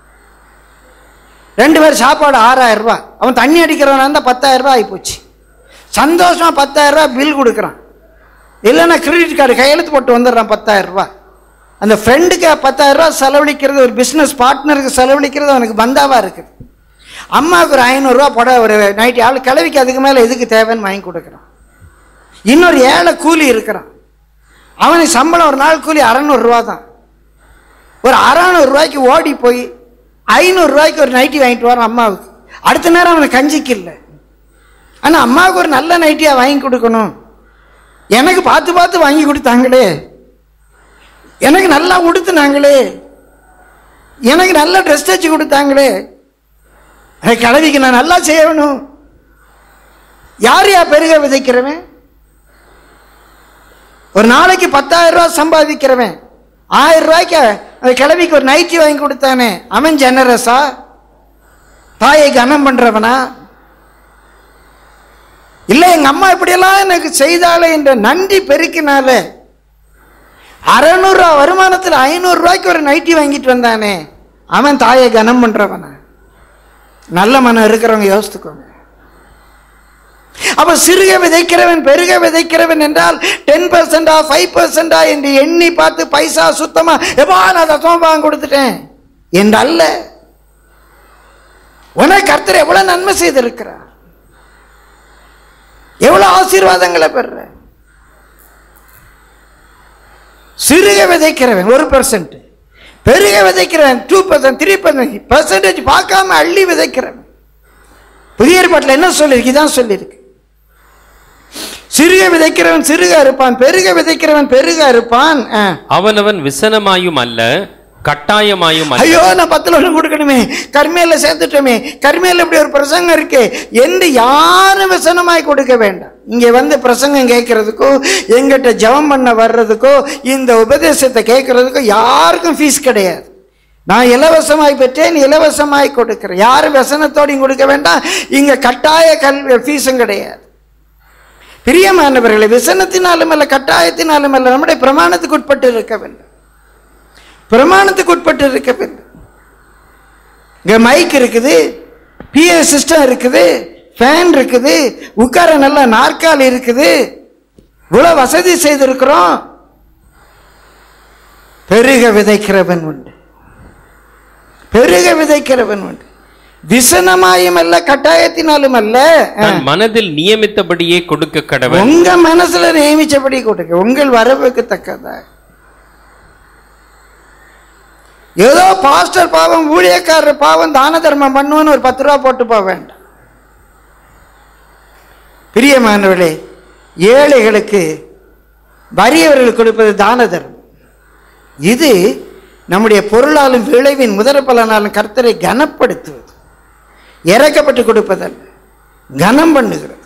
A: ரெண்டு பேர் சாப்பாடு ஆறாயிரம் ரூபா. அவன் தண்ணி அடிக்கிறவனா இருந்தால் பத்தாயிரம் ரூபா ஆகிப்போச்சு. சந்தோஷமாக பத்தாயிரம் ரூபா பில் கொடுக்குறான். இல்லைன்னா கிரெடிட் கார்டு கையெழுத்து போட்டு வந்துடுறான் பத்தாயிரம் ரூபா. அந்த ஃப்ரெண்டுக்கு பத்தாயிரம் ரூபா செலவழிக்கிறது, ஒரு பிஸ்னஸ் பார்ட்னருக்கு செலவழிக்கிறது அவனுக்கு பந்தாவாக இருக்குது. அம்மாவுக்கு ஒரு ஐநூறுரூவா போட ஒரு நைட்டு ஆள் கிளவிக்கு அதுக்கு மேலே எதுக்கு தேவைன்னு வாங்கி கொடுக்குறான். இன்னொரு ஏழை கூலி இருக்கிறான்.
C: அவனுக்கு சம்பளம் ஒரு நாள் கூலி அறநூறு ரூபா தான். ஒரு அறநூறு ரூபாய்க்கு ஓடி போய் ஐநூறு ரூபாய்க்கு ஒரு நைட்டி வாங்கிட்டு வரான் அம்மாவுக்கு. அடுத்த நேரம் அவனுக்கு கஞ்சிக்கு இல்லை. ஆனால் அம்மாவுக்கு ஒரு நல்ல நைட்டியாக வாங்கி கொடுக்கணும். எனக்கு பார்த்து பார்த்து வாங்கி கொடுத்தாங்களே, எனக்கு நல்லா உடுத்துனாங்களே, எனக்கு நல்ல ட்ரெஸ் தைச்சு கொடுத்தாங்களே, அதை கிளவிக்கு நான் நல்லா செய்யணும். யார் யா பெருக விதைக்கிறவன்? ஒரு நாளைக்கு பத்தாயிரம் ரூபாய் சம்பாதிக்கிறவன் ஆயிரம் ரூபாய்க்கு அந்த கிளவிக்கு ஒரு நைட்டி வாங்கி கொடுத்தானே, அவன் ஜெனரஸா? தாயை கனம் பண்றவனா? இல்லை, எங்க அம்மா இப்படியெல்லாம் எனக்கு செய்தாலே என்ற நன்றி பெருக்கினால அறுநூறு ரூபா வருமானத்தில் ஐநூறு ரூபாய்க்கு ஒரு நைட்டி வாங்கிட்டு வந்தானே, அவன் தாயை கனம் பண்றவனா? நல்ல மனம் இருக்கிறவங்க யோசித்துக்கோங்க. அப்ப சிறுக விதைக்கிறவன் பெருக விதைக்கிறவன் என்றால் டென் பர்சன்டா ஃபைவ் பர்சன்டா என்று எண்ணி பார்த்து பைசா சுத்தமா எப்பா நான் தசமபாகம் கொடுத்துட்டேன் என்று அல்ல. உனக்கு கர்த்தர் எவ்வளவு நன்மை செய்திருக்கிறார், எவ்வளவு ஆசீர்வாதங்களை பெற. சிறுக விதைக்கிறவன் ஒரு பர்சன்ட், பெருக விதைக்கிறவன் two percent three percent percentage பார்க்காம அள்ளி விதைக்கிறவன். புதிய ஏற்பாட்டில் என்ன சொல்லியிருக்கு? இதான் சொல்லியிருக்கு. சிறுக விதைக்கிறவன் சிறுக இருப்பான், பெருக விதைக்கிறவன் பெருக இருப்பான்.
B: அவனவன் விசனமாயும் அல்ல கட்டாயமாயும்.
C: ஐயோ நான் பத்து லட்சம் கொடுக்கணுமே, கர்மேல சேர்த்துட்டோமே, கர்மேல இப்படி ஒரு பிரசங்கம் இருக்கு என்று யாரும் விசனமாய் கொடுக்க வேண்டாம். இங்க வந்து பிரசங்கம் கேட்கறதுக்கோ எங்கிட்ட ஜெபம் பண்ண வர்றதுக்கோ இந்த உபதேசத்தை கேட்கறதுக்கோ யாருக்கும் ஃபீஸ் கிடையாது. நான் இலவசமாய் பெற்றேன், இலவசமாய் கொடுக்கிறேன். யாரும் விசனத்தோடையும் கொடுக்க வேண்டாம். இங்க கட்டாய கல்வி ஃபீஸும் கிடையாது. பிரியமானவர்களை, விசனத்தினாலும் அல்ல கட்டாயத்தினாலும் அல்ல, நம்முடைய பிரமாணத்துக்கு உட்பட்டு இருக்க வேண்டும். பிரமாணத்துக்கு உட்பட்டு இருக்க வேண்டும். இங்க மைக் இருக்குது, பிஏ சிஸ்டம் இருக்குது, ஃபேன் இருக்குது, உட்கார நல்ல நாற்காலி இருக்குது, இவ்வளவு வசதி செய்திருக்கிறோம். பெருக விதைக்கிறவன் உண்டு, பெருக விதைக்கிறவன் உண்டு. விசனமாயும் அல்ல கட்டாயத்தினாலும் அல்ல,
B: மனதில் நியமித்தபடியே கொடுக்க கடவுள்.
C: உங்க மனசுல நியமிச்சபடி கொடுக்க, உங்கள் வரவுக்கு தக்கதா. ஏதோ பாஸ்டர் பாவம், ஊழியக்காரர் பாவம், தான தர்மம் பண்ணுவோன்னு ஒரு பத்து ரூபா போட்டு போக வேண்டாம். பிரியமானவர்களே, ஏழைகளுக்கு வறியவர்கள் கொடுப்பது தான தர்மம். இது நம்முடைய பொருளாலும் விளைவின் முதல் பலனாலும் கர்த்தரை கனப்படுத்துவது, இறக்கப்பட்டு கொடுப்பதல்ல, கனம் பண்ணுகிறது,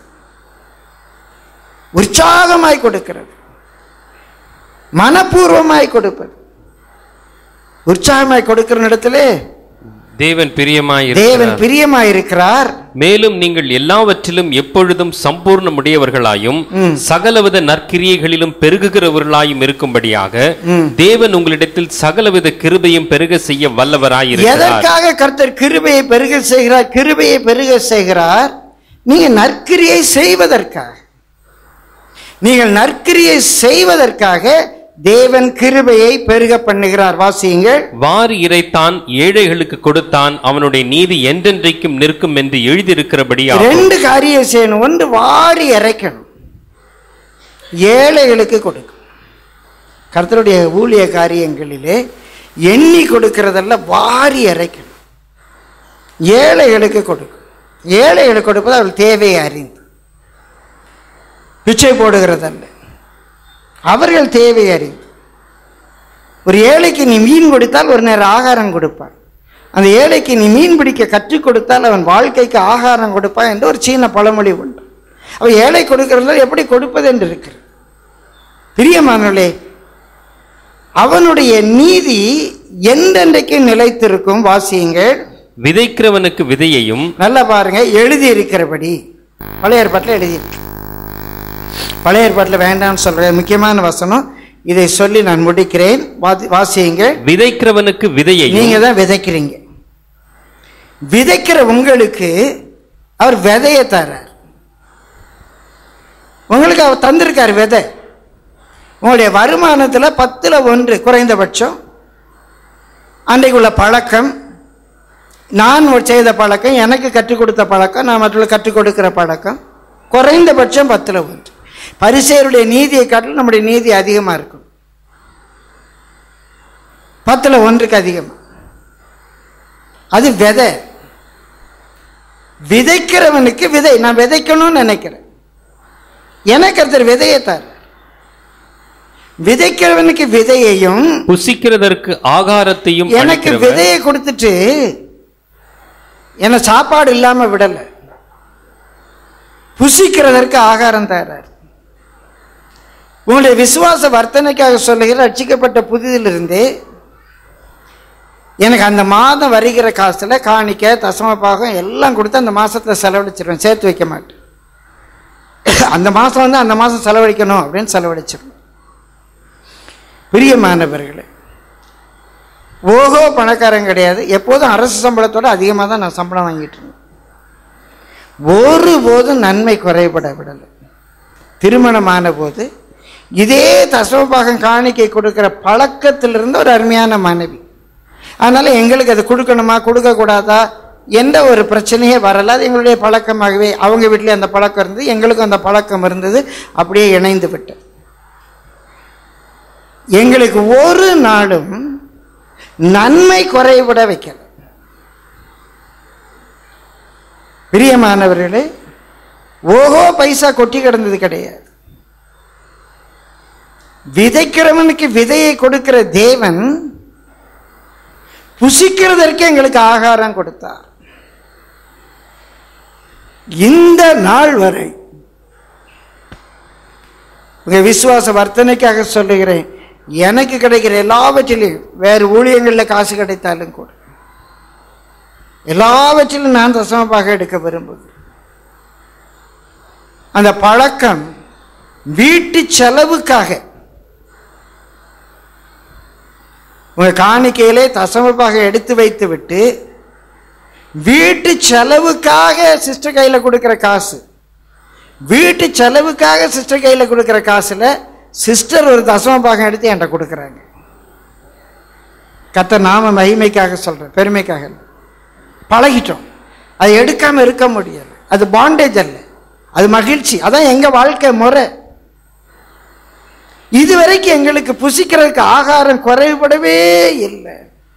C: உற்சாகமாய் கொடுக்கிறது, மனப்பூர்வமாய் கொடுப்பது. உற்சாகமாய் கொடுக்கிற இடத்திலே
B: தேவன் பிரியமாய்
C: தேவன் பிரியமாய் இருக்கிறார்.
B: மேலும் நீங்கள் எல்லாவற்றிலும் எப்பொழுதும் சம்பூர்ணமுடையவர்களாயும் சகலவித நற்கிரியைகளிலும் பெருகுகிறவர்களாயும் இருக்கும்படியாக தேவன் உங்களிடத்தில் சகலவித கிருபையும் பெருக செய்ய வல்லவராய் இருக்கிறார்.
C: எதற்காக கர்த்தர் கிருபையை பெருக செய்கிறார்? கிருபையை பெருக செய்கிறார் நீங்க நற்கிரியை செய்வதற்காக. நீங்கள் நற்கிரியை செய்வதற்காக தேவன் கிருபையை பெருக பண்ணுகிறார். வாசியுங்கள்.
B: வாரி இறைத்தான், ஏழைகளுக்கு கொடுத்தான், அவனுடைய நீதி என்றென்றைக்கும் நிற்கும் என்று எழுதியிருக்கிறபடி
C: ரெண்டு காரியம் செய்யணும். ஒன்று வாரி இறைக்கணும், ஏழைகளுக்கு கொடுக்கும். கர்த்தருடைய ஊழிய காரியங்களிலே எண்ணி கொடுக்கிறதல்ல, வாரி இறைக்கணும். ஏழைகளுக்கு கொடுக்கும். ஏழைகளுக்கு கொடுப்பது அவள் தேவையை அறிந்து, பிச்சை போடுகிறதல்ல, அவர்கள் தேவை அறிந்து. ஒரு ஏழைக்கு நீ மீன் கொடுத்தால் ஒரு நேரம் ஆகாரம் கொடுப்பான். அந்த ஏழைக்கு நீ மீன் பிடிக்க கற்றுக் கொடுத்தால் அவன் வாழ்க்கைக்கு ஆகாரம் கொடுப்பான் என்று ஒரு சீன பழமொழி உண்டு. அவன் ஏழை கொடுக்கிறதுல எப்படி கொடுப்பது என்று இருக்கிறது. பிரியமானவர்களே, அவனுடைய நீதி என்றென்றைக்கு நிலைத்திருக்கும். வாசியுங்கள்.
B: விதைக்கிறவனுக்கு விதையையும், நல்லா
C: பாருங்க, எழுதி இருக்கிறபடி பழைய ஏற்பாட்டில் எழுதியிருக்கு. பழைய ஏற்பாட்டில் வேண்டாம்னு சொல்ற முக்கியமான வசனம், இதை சொல்லி நான் முடிக்கிறேன். வாசியுங்க.
B: விதைக்கிறவனுக்கு விதையை,
C: நீங்க தான் விதைக்கிறீங்க. விதைக்கிற உங்களுக்கு அவர் விதையை தர்றார். உங்களுக்கு அவர் தந்திருக்கார் விதை. உங்களுடைய வருமானத்தில் பத்துல ஒன்று குறைந்தபட்சம் அன்றைக்குள்ள பழக்கம், நான் செய்த பழக்கம், எனக்கு கற்றுக் கொடுத்த பழக்கம், நான் மற்றவர்களுக்கு கற்றுக் கொடுக்கிற பழக்கம், குறைந்தபட்சம் பத்துல ஒன்று. பரிசேயருடைய நீதியை காட்டிலும் நம்முடைய நீதி அதிகமாக இருக்கும். பத்துல ஒன்றுக்கு அதிகமாக. அது விதை. விதைக்கிறவனுக்கு விதை. நான் விதைக்கணும்னு நினைக்கிறேன், எனக்கு ஒருத்தர் விதையை தார். விதைக்கிறவனுக்கு விதையையும்
B: புசிக்கிறதற்கு ஆகாரத்தையும்
C: எனக்கு விதையை கொடுத்துட்டு என்ன சாப்பாடு இல்லாம விடல, புசிக்கிறதற்கு ஆகாரம் தரார். உங்களுடைய விசுவாச வர்த்தனைக்காக சொல்லுகிற ரட்சிக்கப்பட்ட புதிதிலிருந்தே எனக்கு அந்த மாதம் வருகிற காசுல காணிக்க தசம பாகம் எல்லாம் கொடுத்து அந்த மாசத்துல செலவழிச்சிருவேன், சேர்த்து வைக்க மாட்டேன். அந்த மாசம் வந்து அந்த மாசம் செலவழிக்கணும் அப்படின்னு செலவழிச்சிருவேன். பிரியமானவர்களே, ஓஹோ பணக்காரன் கிடையாது, எப்போதும் அரசு சம்பளத்தோட அதிகமாக தான் நான் சம்பளம் வாங்கிட்டு இருந்தேன். ஒருபோதும் நன்மை குறைபட விடலை. திருமணமான போது இதே தசமபாகம் காணிக்கை கொடுக்கிற பழக்கத்திலிருந்து ஒரு அருமையான மனைவி. அதனால எங்களுக்கு அது கொடுக்கணுமா கொடுக்கக்கூடாதா எந்த ஒரு பிரச்சனையே வரல. அது எங்களுடைய பழக்கமாகவே, அவங்க வீட்டிலே அந்த பழக்கம் இருந்தது, எங்களுக்கும் அந்த பழக்கம் இருந்தது, அப்படியே இணைந்து விட்டு எங்களுக்கு ஒரு நாளும் நன்மை குறைவிட வைக்கல. பிரியமானவர்களே, ஓஹோ பைசா கொட்டி கிடந்தது கிடையாது. விதைக்கிறவனுக்கு விதையை கொடுக்கிற தேவன் புசிக்கிறதற்கு எங்களுக்கு ஆகாரம் கொடுத்தார். இந்த நாள் வரை உங்க விசுவாச வர்த்தனைக்காக சொல்லுகிறேன், எனக்கு கிடைக்கிற எல்லாவற்றிலையும் வேறு ஊழியங்களில் காசு கிடைத்தாலும் கூட எல்லாவற்றிலும் நான் தசமபாக எடுக்க விரும்புகிறேன். அந்த பழக்கம் வீட்டு செலவுக்காக, உங்க காணிக்கையிலே தசமபாக எடுத்து வைத்து விட்டு வீட்டு செலவுக்காக சிஸ்டர் கையில கொடுக்கிற காசு, வீட்டு செலவுக்காக சிஸ்டர் கையில கொடுக்கிற காசுல சிஸ்டர் ஒரு தசமபாகம் எடுத்து என்கிட்ட கொடுக்குறாங்க. கர்த்தர் நாம மகிமைக்காக சொல்றேன், பெருமைக்காக இல்லை. பழகிட்டோம், அதை எடுக்காம இருக்க முடியாது. அது பாண்டேஜ் அல்ல, அது மகிழ்ச்சி. அதான் எங்க வாழ்க்கை முறை. இதுவரைக்கும் எங்களுக்கு புசிக்கிறதுக்கு ஆகாரம் குறைபடவே இல்லை.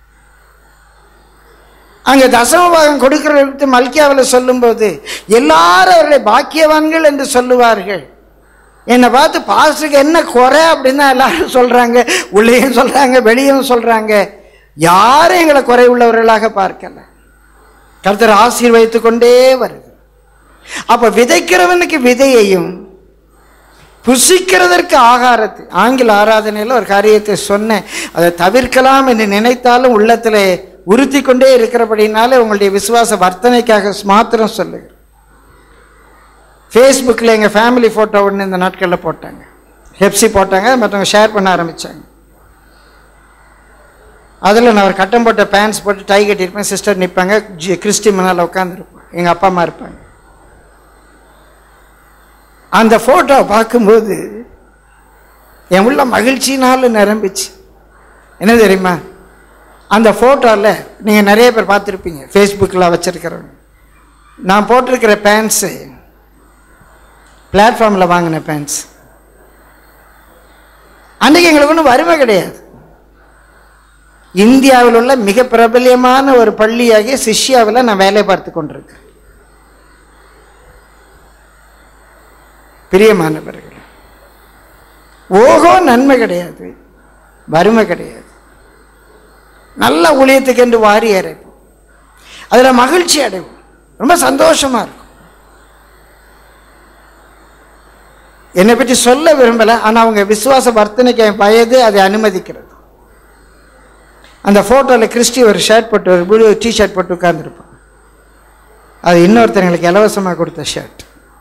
C: அங்க தசமபாகம் கொடுக்கிற மல்கியாவில் சொல்லும் போது எல்லாரும் அவர்களை பாக்கியவான்கள் என்று சொல்லுவார்கள். என்னை பார்த்து பாஸ்டருக்கு என்ன குறை அப்படின்னு எல்லாரும் சொல்றாங்க, உள்ளேயும் சொல்றாங்க வெளியும் சொல்றாங்க. யாரும் எங்களை குறை உள்ளவர்களாக பார்க்கல. கர்த்தர் ஆசீர்வதித்துக் கொண்டே வருது. அப்ப விதைக்கிறவனுக்கு விதையையும் புசிக்கிறதற்கு ஆகாரத்தை, ஆங்கில ஆராதனையில் ஒரு காரியத்தை சொன்னேன், அதை தவிர்க்கலாம் என்று நினைத்தாலும் உள்ளத்தில் உறுத்தி கொண்டே இருக்கிறபடினால உங்களுடைய விசுவாச வர்த்தனைக்காக மாத்திரம் சொல்லுங்க. ஃபேஸ்புக்கில் எங்கள் ஃபேமிலி ஃபோட்டோ ஒன்று இந்த நாட்களில் போட்டாங்க, ஹெப்சி போட்டாங்க, மற்றவங்க ஷேர் பண்ண ஆரம்பித்தாங்க. அதில் நான் ஒரு கட்டம் போட்ட பேண்ட்ஸ் போட்டு டை கட்டியிருப்பேன், சிஸ்டர் நிற்பாங்க, ஜி கிறிஸ்டி மனால் உட்காந்துருப்பேன், எங்கள் அப்பா அம்மா இருப்பாங்க. அந்த ஃபோட்டோ பார்க்கும்போது என் உள்ள மகிழ்ச்சினாலும் நிரம்பிச்சு. என்ன தெரியுமா, அந்த ஃபோட்டோவில் நீங்கள் நிறைய பேர் பார்த்துருப்பீங்க, ஃபேஸ்புக்கில் வச்சுருக்கிறவங்க. நான் போட்டிருக்கிற பேண்ட்ஸு பிளாட்ஃபார்மில் வாங்கின பேண்ட்ஸ். அன்றைக்கு எங்களுக்கு ஒன்றும் வறுமை கிடையாது. இந்தியாவில் உள்ள மிக பிரபல்யமான ஒரு பள்ளியாகிய சிஷ்யாவில் நான் வேலை பார்த்து கொண்டிருக்கேன். பிரியமானவர்கள், ஓஹோ நன்மை கிடையாது, வறுமை கிடையாது. நல்ல ஊழியத்துக்கு என்று வாரி இறைப்போம், அதில் மகிழ்ச்சி அடைவோம், ரொம்ப சந்தோஷமா இருக்கும். என்னை பற்றி சொல்ல விரும்பலை, ஆனால் அவங்க விசுவாச வர்த்தனைக்கு வயது அதை அனுமதிக்கிறது. அந்த ஃபோட்டோவில் கிறிஸ்டி ஒரு ஷர்ட் போட்டு, ஒரு ப்ளூ டிஷர்ட் போட்டு உட்கார்ந்துருப்பான். அது இன்னொருத்தங்களுக்கு இலவசமாக கொடுத்த ஷர்ட்.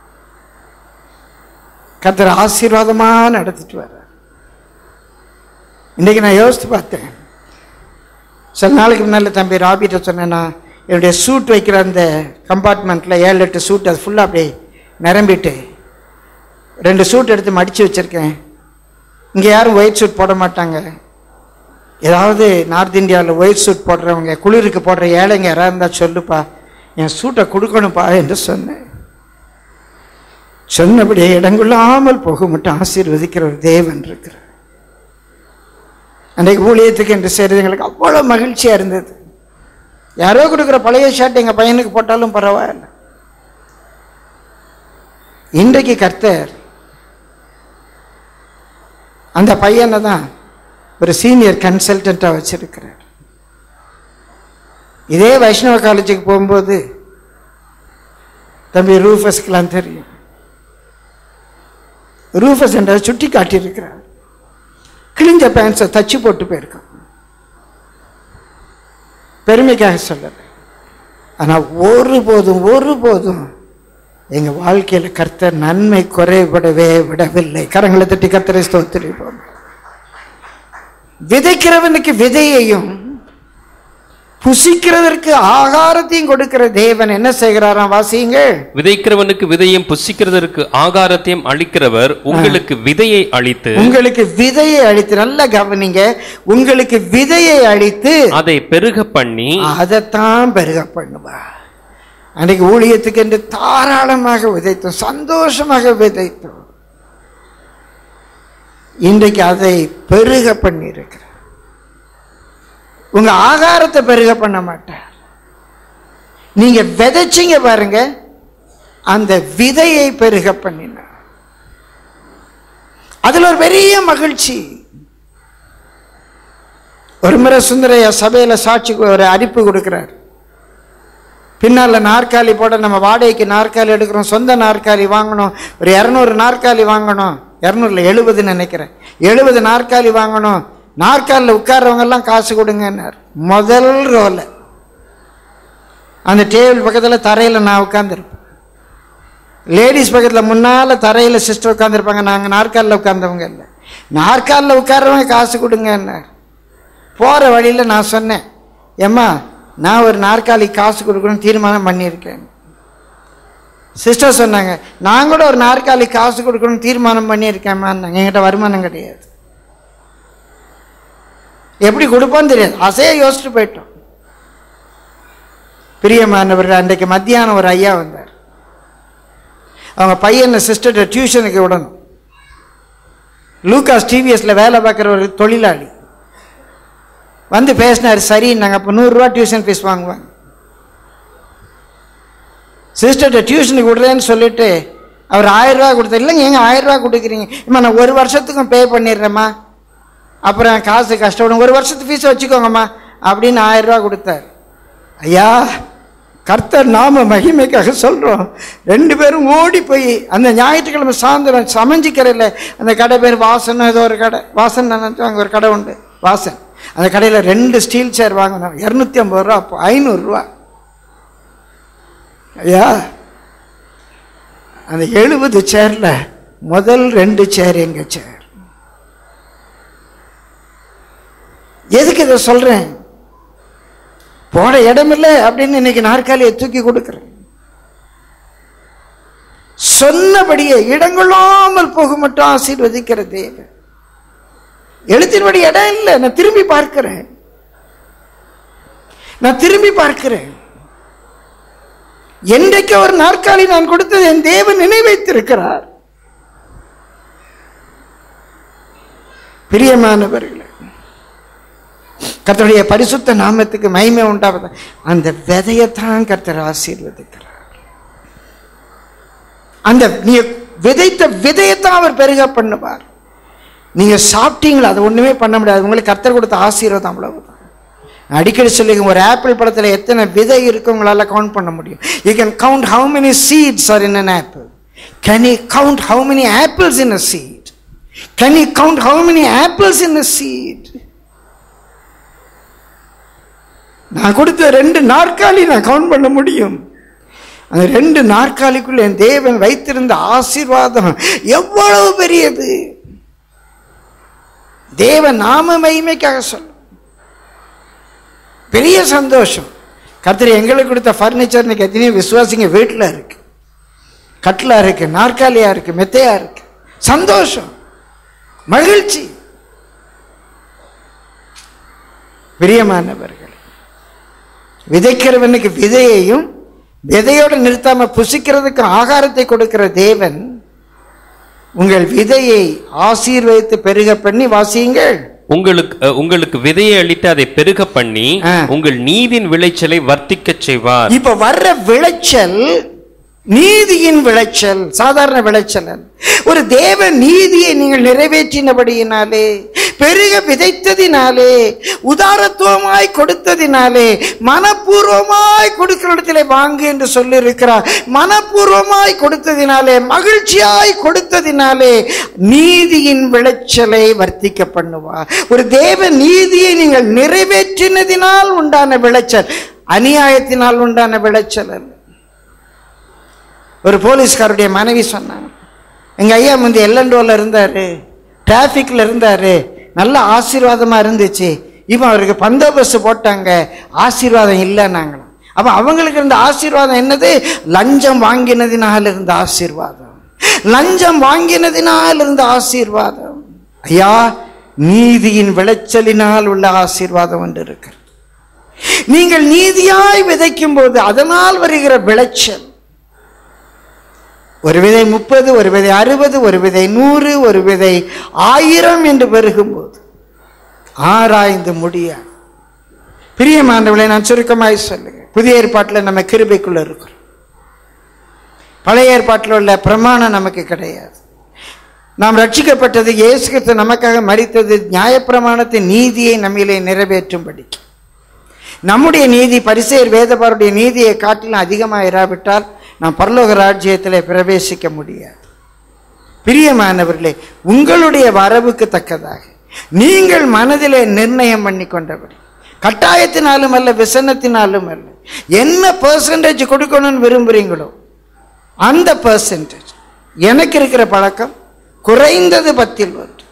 C: கர்த்தர் ஆசீர்வாதமாக நடத்திட்டு வர்றார். இன்றைக்கி நான் யோசித்து பார்த்தேன். சில நாளைக்கு முன்னால் தம்பி ராபிட்ட சொன்னேன்னா, என்னுடைய சூட் வைக்கிற அந்த கம்பார்ட்மெண்ட்டில் ஏழு எட்டு சூட் அது ஃபுல்லாக அப்படியே நிரம்பிட்டு ரெண்டு சூட் எடுத்து மடித்து வச்சுருக்கேன். இங்கே யாரும் ஒயிட் சூட் போட மாட்டாங்க. ஏதாவது நார்த் இந்தியாவில் ஒயிட் சூட் போடுறவங்க, குளிருக்கு போடுற ஏழைங்க யாராவது இருந்தால் சொல்லுப்பா, என் சூட்டை கொடுக்கணும்ப்பா என்று சொன்னேன். சொன்னபடியே இடங்கொள்ளாமல் போக மட்டும் ஆசீர்வதிக்கிற ஒரு தேவன் இருக்கிறார். அன்றைக்கு ஊழியத்துக்கு என்று செய்கிறது எங்களுக்கு அவ்வளோ மகிழ்ச்சியாக இருந்தது. யாரோ கொடுக்குற பழைய ஷர்ட் எங்கள் பையனுக்கு போட்டாலும் பரவாயில்ல. இன்றைக்கு கர்த்தர் அந்த பையனை தான் ஒரு சீனியர் கன்சல்டண்ட்டாக வச்சிருக்கிறார். இதே வைஷ்ணவ காலேஜுக்கு போகும்போது தம்பி ரூஃபஸ்க்கெல்லாம் தெரியும். ரூஃபஸ் என்ற சுட்டி காட்டியிருக்கிறார். கிழிஞ்ச பேண்ட்ஸை தச்சு போட்டு போயிருக்கான். பெருமைக்காக சொல்லலை. ஆனால் ஒருபோதும் ஒருபோதும் எங்கள் வாழ்க்கையில் கர்த்தர் நன்மை குறைபடவே விடவில்லை. கரங்களை தட்டி கர்த்தரை ஸ்தோத்திரிப்போம். விதைக்கிறவனுக்கு விதையையும் புசிக்கிறதற்கு ஆகாரத்தையும் கொடுக்கிற தேவன் என்ன செய்கிறாராம்? வாசிங்க.
B: விதைக்கிறவனுக்கு விதையும் புசிக்கிறதற்கு ஆகாரத்தையும் அளிக்கிறவர் உங்களுக்கு விதையை அளித்து
C: உங்களுக்கு விதையை அளித்து நல்ல கவனிங்க, உங்களுக்கு விதையை அளித்து
B: அதை பெருக பண்ணி
C: அதைத்தான் பெருக பண்ணுவார். அன்றைக்கு ஊழியத்துக்கு என்று தாராளமாக விதைத்தோம், சந்தோஷமாக விதைத்தோம். இன்றைக்கு அதை பெருக பண்ணி இருக்கிறார். உங்க ஆகாரத்தை பெருக பண்ண மாட்டார். நீங்க விதைச்சிங்க பாருங்க, அந்த விதையை பெருக பண்ணினார். அதுல ஒரு பெரிய மகிழ்ச்சி. ஒரு முறை சுந்தரையா சபையில சாட்சிக்கு ஒரு அறிப்பு கொடுக்கிறார். பின்னால நாற்காலி போட நம்ம வாடகைக்கு நாற்காலி எடுக்கிறோம், சொந்த நாற்காலி வாங்கணும், ஒரு இரநூறு நாற்காலி வாங்கணும், இரநூறுல எழுபதுன்னு நினைக்கிறேன், எழுபது நாற்காலி வாங்கணும், நாற்காலில் உட்கார்றவங்க எல்லாம் காசு கொடுங்கன்னார். முதல் ரோல அந்த டேபிள் பக்கத்தில் தரையில் நான் உட்காந்துருப்பேன், லேடிஸ் பக்கத்தில் முன்னால் தரையில் சிஸ்டர் உட்காந்துருப்பாங்க, நாங்கள் நாற்காலில் உட்கார்ந்தவங்க இல்லை. நாற்காலில் உட்கார்றவங்க காசு கொடுங்கன்னார். போகிற வழியில் நான் சொன்னேன், ஏம்மா நான் ஒரு நாற்காலி காசு கொடுக்கணும்னு தீர்மானம் பண்ணியிருக்கேன். சிஸ்டர் சொன்னாங்க, நான் கூட ஒரு நாற்காலி காசு கொடுக்கணும்னு தீர்மானம் பண்ணியிருக்கேம்மான்னாங்க. என்கிட்ட வருமானம் கிடையாது, எப்படி கொடுப்போன்னு தெரியாது, அசைய யோசிச்சுட்டு போயிட்டோம். பிரியமானவர்கள், அன்றைக்கு மத்தியானம் ஒரு ஐயா வந்தார். அவங்க பையனை சிஸ்டர்கிட்ட டியூஷனுக்கு விடணும். லூகாஸ் டிவிஎஸ்ல வேலை பார்க்குற ஒரு தொழிலாளி வந்து பேசினார். சரின்னாங்க. அப்போ நூறுரூவா டியூஷன் ஃபீஸ் வாங்குவாங்க. சிஸ்டர்கிட்ட டியூஷனுக்கு விடுறேன்னு சொல்லிட்டு அவர் ஆயிரம் ரூபா கொடுத்தார். இல்லைங்க, எங்க ஆயிரம் ரூபா கொடுக்குறீங்க? இம்மா நான் ஒரு வருஷத்துக்கும் பே பண்ணிடுறேம்மா, அப்புறம் காசு கஷ்டப்படும், ஒரு வருஷத்து ஃபீஸ் வச்சுக்கோங்கம்மா அப்படின்னு ஆயிரம் ரூபா கொடுத்தார். ஐயா, கர்த்தர் நாம மகிமைக்காக சொல்றோம். ரெண்டு பேரும் ஓடி போய் அந்த ஞாயிற்றுக்கிழமை சாயந்தரம் சமைஞ்சிக்கரையில் அந்த கடை பேர் வாசன், ஏதோ ஒரு கடை, வாசன் நினைச்சு அங்கே ஒரு கடை உண்டு, வாசன். அந்த கடையில் ரெண்டு ஸ்டீல் சேர் வாங்கினோம், இரநூத்தி ஐம்பது ரூபா, அப்போ ஐநூறுரூவா. ஐயா, அந்த எழுபது சேர்ல முதல் ரெண்டு சேர் எங்க சேர். எதுக்கு இதை சொல்றேன்? போட இடமில்லை அப்படின்னு இன்னைக்கு நாற்காலியை தூக்கி கொடுக்கிறேன். சொன்னபடியே இடங்கொள்ளாமல் போக மட்டும் ஆசீர்வதிக்கிற தேவன். எழுத்தின்படி இடம் இல்லை, நான் திரும்பி பார்க்கிறேன், நான் திரும்பி பார்க்கிறேன். என்றைக்கு ஒரு நாற்காலி நான் கொடுத்தது என் தேவன் நினைவைத்திருக்கிறார். பிரியமானவர்களே, கர்த்தருடைய பரிசுத்த நாமத்துக்கு மகிமை உண்டாவது. அந்த விதையத்தான் கர்த்தர் ஆசீர்வதிக்கிறார். அந்த நீ விதைத்த விதையத்தான் அவர் பெருக பண்ணுவார். நீங்க சாப்பிட்டீங்களா, அது ஒண்ணுமே பண்ண முடியாது. உங்களுக்கு கர்த்தர் கொடுத்த ஆசீர்வாதம் அவ்வளவுதான். அடிக்கடி சொல்லுங்க, ஒரு ஆப்பிள் பழத்துல எத்தனை விதை இருக்கு உங்களால கவுண்ட் பண்ண முடியும்? You can count how many seeds are in an apple. Can you count how many apples in a seed? Can you count how many apples in a seed? நான் கொடுத்த ரெண்டு நாற்காலி நான் கவுண்ட் பண்ண முடியும். அந்த ரெண்டு நாற்காலிக்குள்ள என் தேவன் வைத்திருந்த ஆசீர்வாதம் எவ்வளவு பெரியது. தேவன் நாம மகிமைக்காக சொல்லும். பெரிய சந்தோஷம். கர்த்தர் எங்களுக்கு கொடுத்த பர்னிச்சர் இன்னைக்கு எத்தனையோ விசுவாசிங்க வீட்டில் இருக்கு, கட்டிலா இருக்கு, நாற்காலியா இருக்கு, மெத்தையா இருக்கு. சந்தோஷம், மகிழ்ச்சி. பிரியமானவர்கள், விதைக்கிறவனுக்கு விதையையும் விதையோடு நிறுத்தாம புசிக்கிறதுக்கு ஆகாரத்தை கொடுக்கிற தேவன் உங்கள் விதையை ஆசீர்வதித்து பெருக பண்ணி, வாசியுங்கள்,
B: உங்களுக்கு அஹ், உங்களுக்கு விதையை அளித்து அதை பெருக பண்ணி
C: ஆ.
B: உங்கள் நீதியின் விளைச்சலை வர்த்திக்கச் செய்வார்.
C: இப்ப வர்ற விளைச்சல் நீதியின் விளைச்சல், சாதாரண விளைச்சல் அல்ல. ஒரு தேவ நீதியை நீங்கள் நிறைவேற்றினபடியினாலே, பெருக விதைத்ததினாலே, உதாரத்துவமாய் கொடுத்ததினாலே, மனப்பூர்வமாய் கொடுக்கிற இடத்திலே வாங்கு என்று சொல்லி இருக்கிறார். மனப்பூர்வமாய் கொடுத்ததினாலே, மகிழ்ச்சியாய் கொடுத்ததினாலே நீதியின் விளைச்சலை வர்த்திக்க பண்ணுவார். ஒரு தேவ நீதியை நீங்கள் நிறைவேற்றினதினால் உண்டான விளைச்சல், அநியாயத்தினால் உண்டான விளைச்சல் அல்ல. ஒரு போலீஸ்காருடைய மனைவி சொன்னாங்க, எங்க ஐயா முந்தி எல்லண்டோல இருந்தாரு, டிராபிக்ல இருந்தாரு, நல்ல ஆசீர்வாதமா இருந்துச்சு, இப்போ அவருக்கு பந்தோபஸ்து போட்டாங்க, ஆசீர்வாதம் இல்லைன்னாங்களாம். அப்ப அவங்களுக்கு இருந்த ஆசீர்வாதம் என்னது? லஞ்சம் வாங்கினதினால் இருந்த ஆசீர்வாதம், லஞ்சம் வாங்கினதினால் இருந்த ஆசீர்வாதம். ஐயா, நீதியின் விளைச்சலினால் உள்ள ஆசீர்வாதம் என்று இருக்கு. நீங்கள் நீதியாய் விதைக்கும் போது அதனால் வருகிற விளைச்சல், ஒரு விதை முப்பது, ஒரு விதை அறுபது, ஒரு விதை நூறு, ஒரு விதை ஆயிரம் என்று பெருகும்போது ஆராய்ந்து முடியாது. பிரியமானவர்களே, நான் சுருக்கமாய் சொல்லுங்க, புதிய ஏற்பாட்டில் நம்ம கிருபைக்குள்ள இருக்கிறோம். பழைய ஏற்பாட்டில் உள்ள பிரமாணம் நமக்கு கிடையாது. நாம் ரட்சிக்கப்பட்டது, இயேசு கிறிஸ்து நமக்காக மரித்தது நியாயப்பிரமாணத்தின் நீதியை நம்மிலே நிறைவேற்றும்படி. நம்முடைய நீதி பரிசேயர் வேதபாரருடைய நீதியை காட்டிலும் அதிகமாக இராவிட்டால் நாம் பரலோக ராஜ்யத்திலே பிரவேசிக்க முடியாது. பிரியமானவர்களே, உங்களுடைய வரவுக்கு தக்கதாக நீங்கள் மனதிலே நிர்ணயம் பண்ணி கொண்டபடி, கட்டாயத்தினாலும் அல்ல, விசனத்தினாலும் அல்ல, என்ன பெர்சன்டேஜ் கொடுக்கணும்னு விரும்புறீங்களோ அந்த பெர்சன்டேஜ். எனக்கு இருக்கிற பழக்கம் குறைந்தது பத்தில் ஒன்று,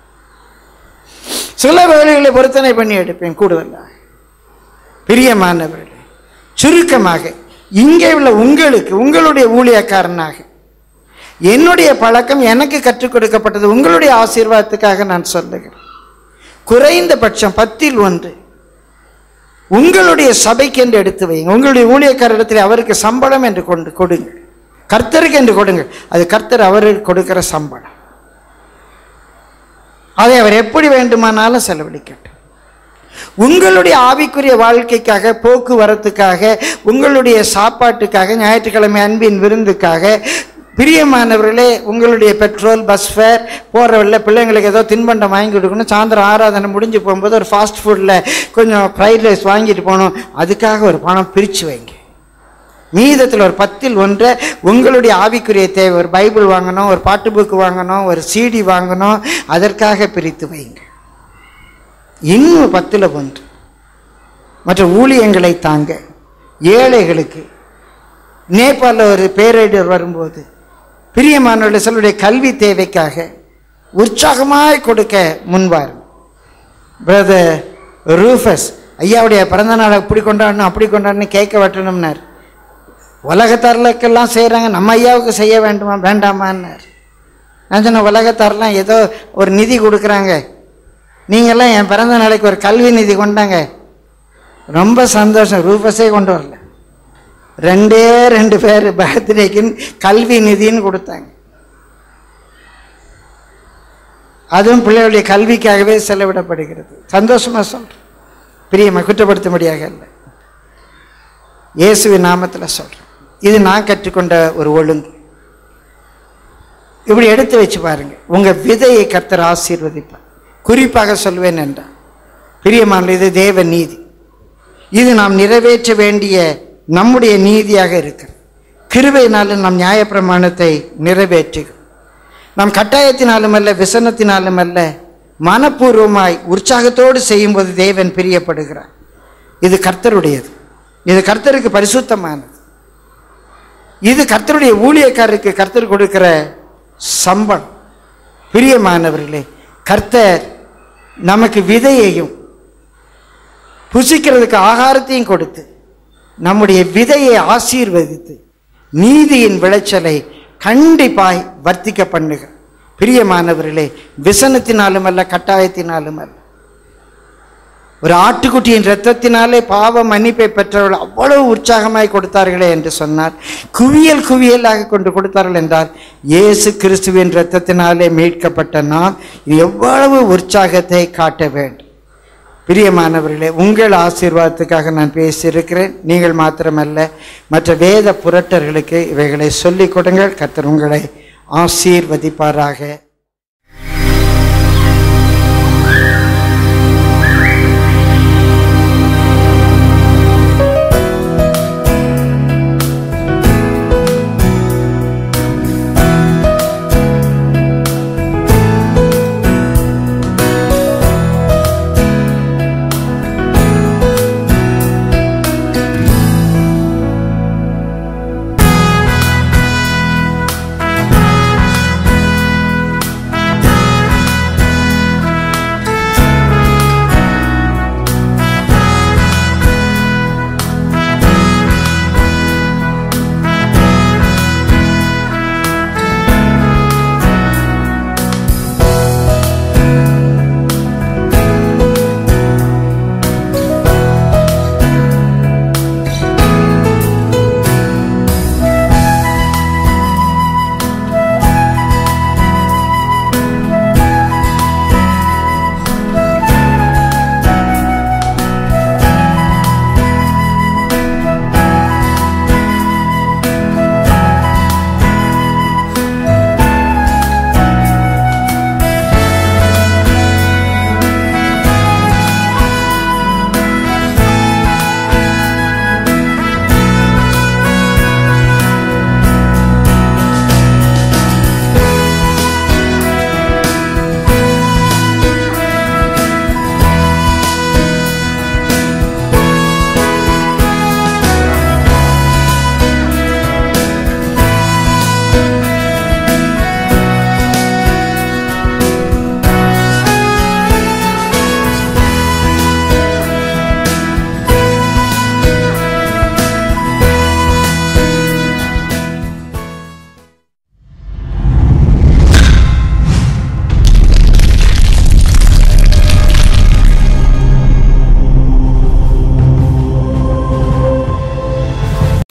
C: சில வேலைகளை பொருத்தனை பண்ணி எடுப்பேன் கூடுதலாக. பிரியமானவர்களே, சுருக்கமாக இங்கே உள்ள உங்களுக்கு, உங்களுடைய ஊழியக்காரனாக என்னுடைய பழக்கம் எனக்கு கற்றுக் கொடுக்கப்பட்டது, உங்களுடைய ஆசீர்வாதத்துக்காக நான் சொல்லுகிறேன். குறைந்தபட்சம் பத்தில் ஒன்று உங்களுடைய சபைக்கு என்று எடுத்து வைங்க. உங்களுடைய ஊழியக்காரத்தில் அவருக்கு சம்பளம் என்று கொண்டு கொடுங்க, கர்த்தருக்கு என்று கொடுங்க. அது கர்த்தர் அவருக்கு கொடுக்கிற சம்பளம், அதை அவர் எப்படி வேண்டுமானாலும் செலவழிக்கட்டும். உங்களுடைய ஆவிக்குரிய வாழ்க்கைக்காக, போக்குவரத்துக்காக, உங்களுடைய சாப்பாட்டுக்காக, ஞாயிற்றுக்கிழமை அன்பின் விருந்துக்காக, பிரியமானவர்களே, உங்களுடைய பெட்ரோல், பஸ் ஃபேர், போகிற வழில பிள்ளைங்களுக்கு ஏதோ தின்பண்டம் வாங்கி கொடுக்கணும், சாயந்தரம் ஆராதனை முடிஞ்சு போகும்போது ஒரு ஃபாஸ்ட் ஃபுட்டில் கொஞ்சம் ஃப்ரைட் ரைஸ் வாங்கிட்டு போகணும், அதுக்காக ஒரு பணம் பிரித்து வைங்க. மீதத்தில் ஒரு பத்தில் ஒன்றை உங்களுடைய ஆவிக்குரிய தேவை, ஒரு பைபிள் வாங்கணும், ஒரு பாட்டு புக்கு வாங்கணும், ஒரு சிடி வாங்கணும், அதற்காக பிரித்து வைங்க. இன்னும் பத்தில் ஒன்று மற்ற ஊழியங்களை தாங்க, ஏழைகளுக்கு. நேபாளில் ஒரு பேரிடர் வரும்போது பிரியமானவர்கள் சிலருடைய கல்வி தேவைக்காக உற்சாகமாய் கொடுக்க முன்வார். பிரதர் ரூஃபஸ் ஐயாவுடைய பிறந்த நாளை அப்படி கொண்டாடணும், அப்படி கொண்டாடணும், கேட்க வெட்டணும்னார். உலகத்தார்களுக்கெல்லாம் செய்கிறாங்க, நம்ம ஐயாவுக்கு செய்ய வேண்டுமா வேண்டாமான்னார். நான் சொன்ன, உலகத்தாரெலாம் ஏதோ ஒரு நிதி கொடுக்குறாங்க, நீங்கள்லாம் என் பிறந்த நாளைக்கு ஒரு கல்வி நிதி கொண்டாங்க. ரொம்ப சந்தோஷம். ரூபஸே கொண்டு வரல, ரெண்டே ரெண்டு பேர் பர்த்டேக்குன்னு கல்வி நிதின்னு கொடுத்தாங்க. அதுவும் பிள்ளைகளுடைய கல்விக்காகவே செலவிடப்படுகிறது. சந்தோஷமாக சொல்கிறேன், பிரியமாக குற்றப்படுத்தும்படியாக இல்லை, இயேசுவின் நாமத்தில் சொல்கிறேன். இது நான் கற்றுக்கொண்ட ஒரு ஒழுங்கு. இப்படி எடுத்து வச்சு பாருங்க, உங்கள் விதையை கர்த்தர் ஆசீர்வதிப்பார். குறிப்பாக சொல்வேன் என்றால், பிரியமான, இது தேவ நீதி, இது நாம் நிறைவேற்ற வேண்டிய நம்முடைய நீதியாக இருக்கிறது. கிருபையினாலும் நாம் நியாயப்பிரமாணத்தை நிறைவேற்றுகிறோம். நாம் கட்டாயத்தினாலும் அல்ல, விசனத்தினாலும் அல்ல, மனப்பூர்வமாய் உற்சாகத்தோடு செய்யும்போது தேவன் பிரியப்படுகிறார். இது கர்த்தருடையது, இது கர்த்தருக்கு பரிசுத்தமானது, இது கர்த்தருடைய ஊழியக்காரருக்கு கர்த்தர் கொடுக்கிற சம்பளம். பிரியமானவர்களே, கர்த்தர் நமக்கு விதையையும் புசிக்கிறதுக்கு ஆகாரத்தையும் கொடுத்து நம்முடைய விதையை ஆசீர்வதித்து நீதியின் விளைச்சலை கண்டிப்பாய் வர்த்திக்க பண்ணுக. பிரியமானவர்களே, விசனத்தினாலும் அல்ல, கட்டாயத்தினாலும் அல்ல. ஒரு ஆட்டுக்குட்டியின் இரத்தத்தினாலே பாவ மன்னிப்பை பெற்றவர்கள் அவ்வளவு உற்சாகமாய் கொடுத்தார்களே என்று சொன்னார். குவியல் குவியலாக கொண்டு கொடுத்தார்கள் என்றார். இயேசு கிறிஸ்துவின் இரத்தத்தினாலே மீட்கப்பட்ட நாம் எவ்வளவு உற்சாகத்தை காட்ட வேண்டும். பிரியமானவர்களே, உங்கள் ஆசீர்வாதத்துக்காக நான் பேசியிருக்கிறேன். நீங்கள் மாத்திரமல்ல, மற்ற வேத புரட்டர்களுக்கு இவைகளை சொல்லிக் கொடுங்கள். கர்த்தர் உங்களை ஆசீர்வதிப்பாராக.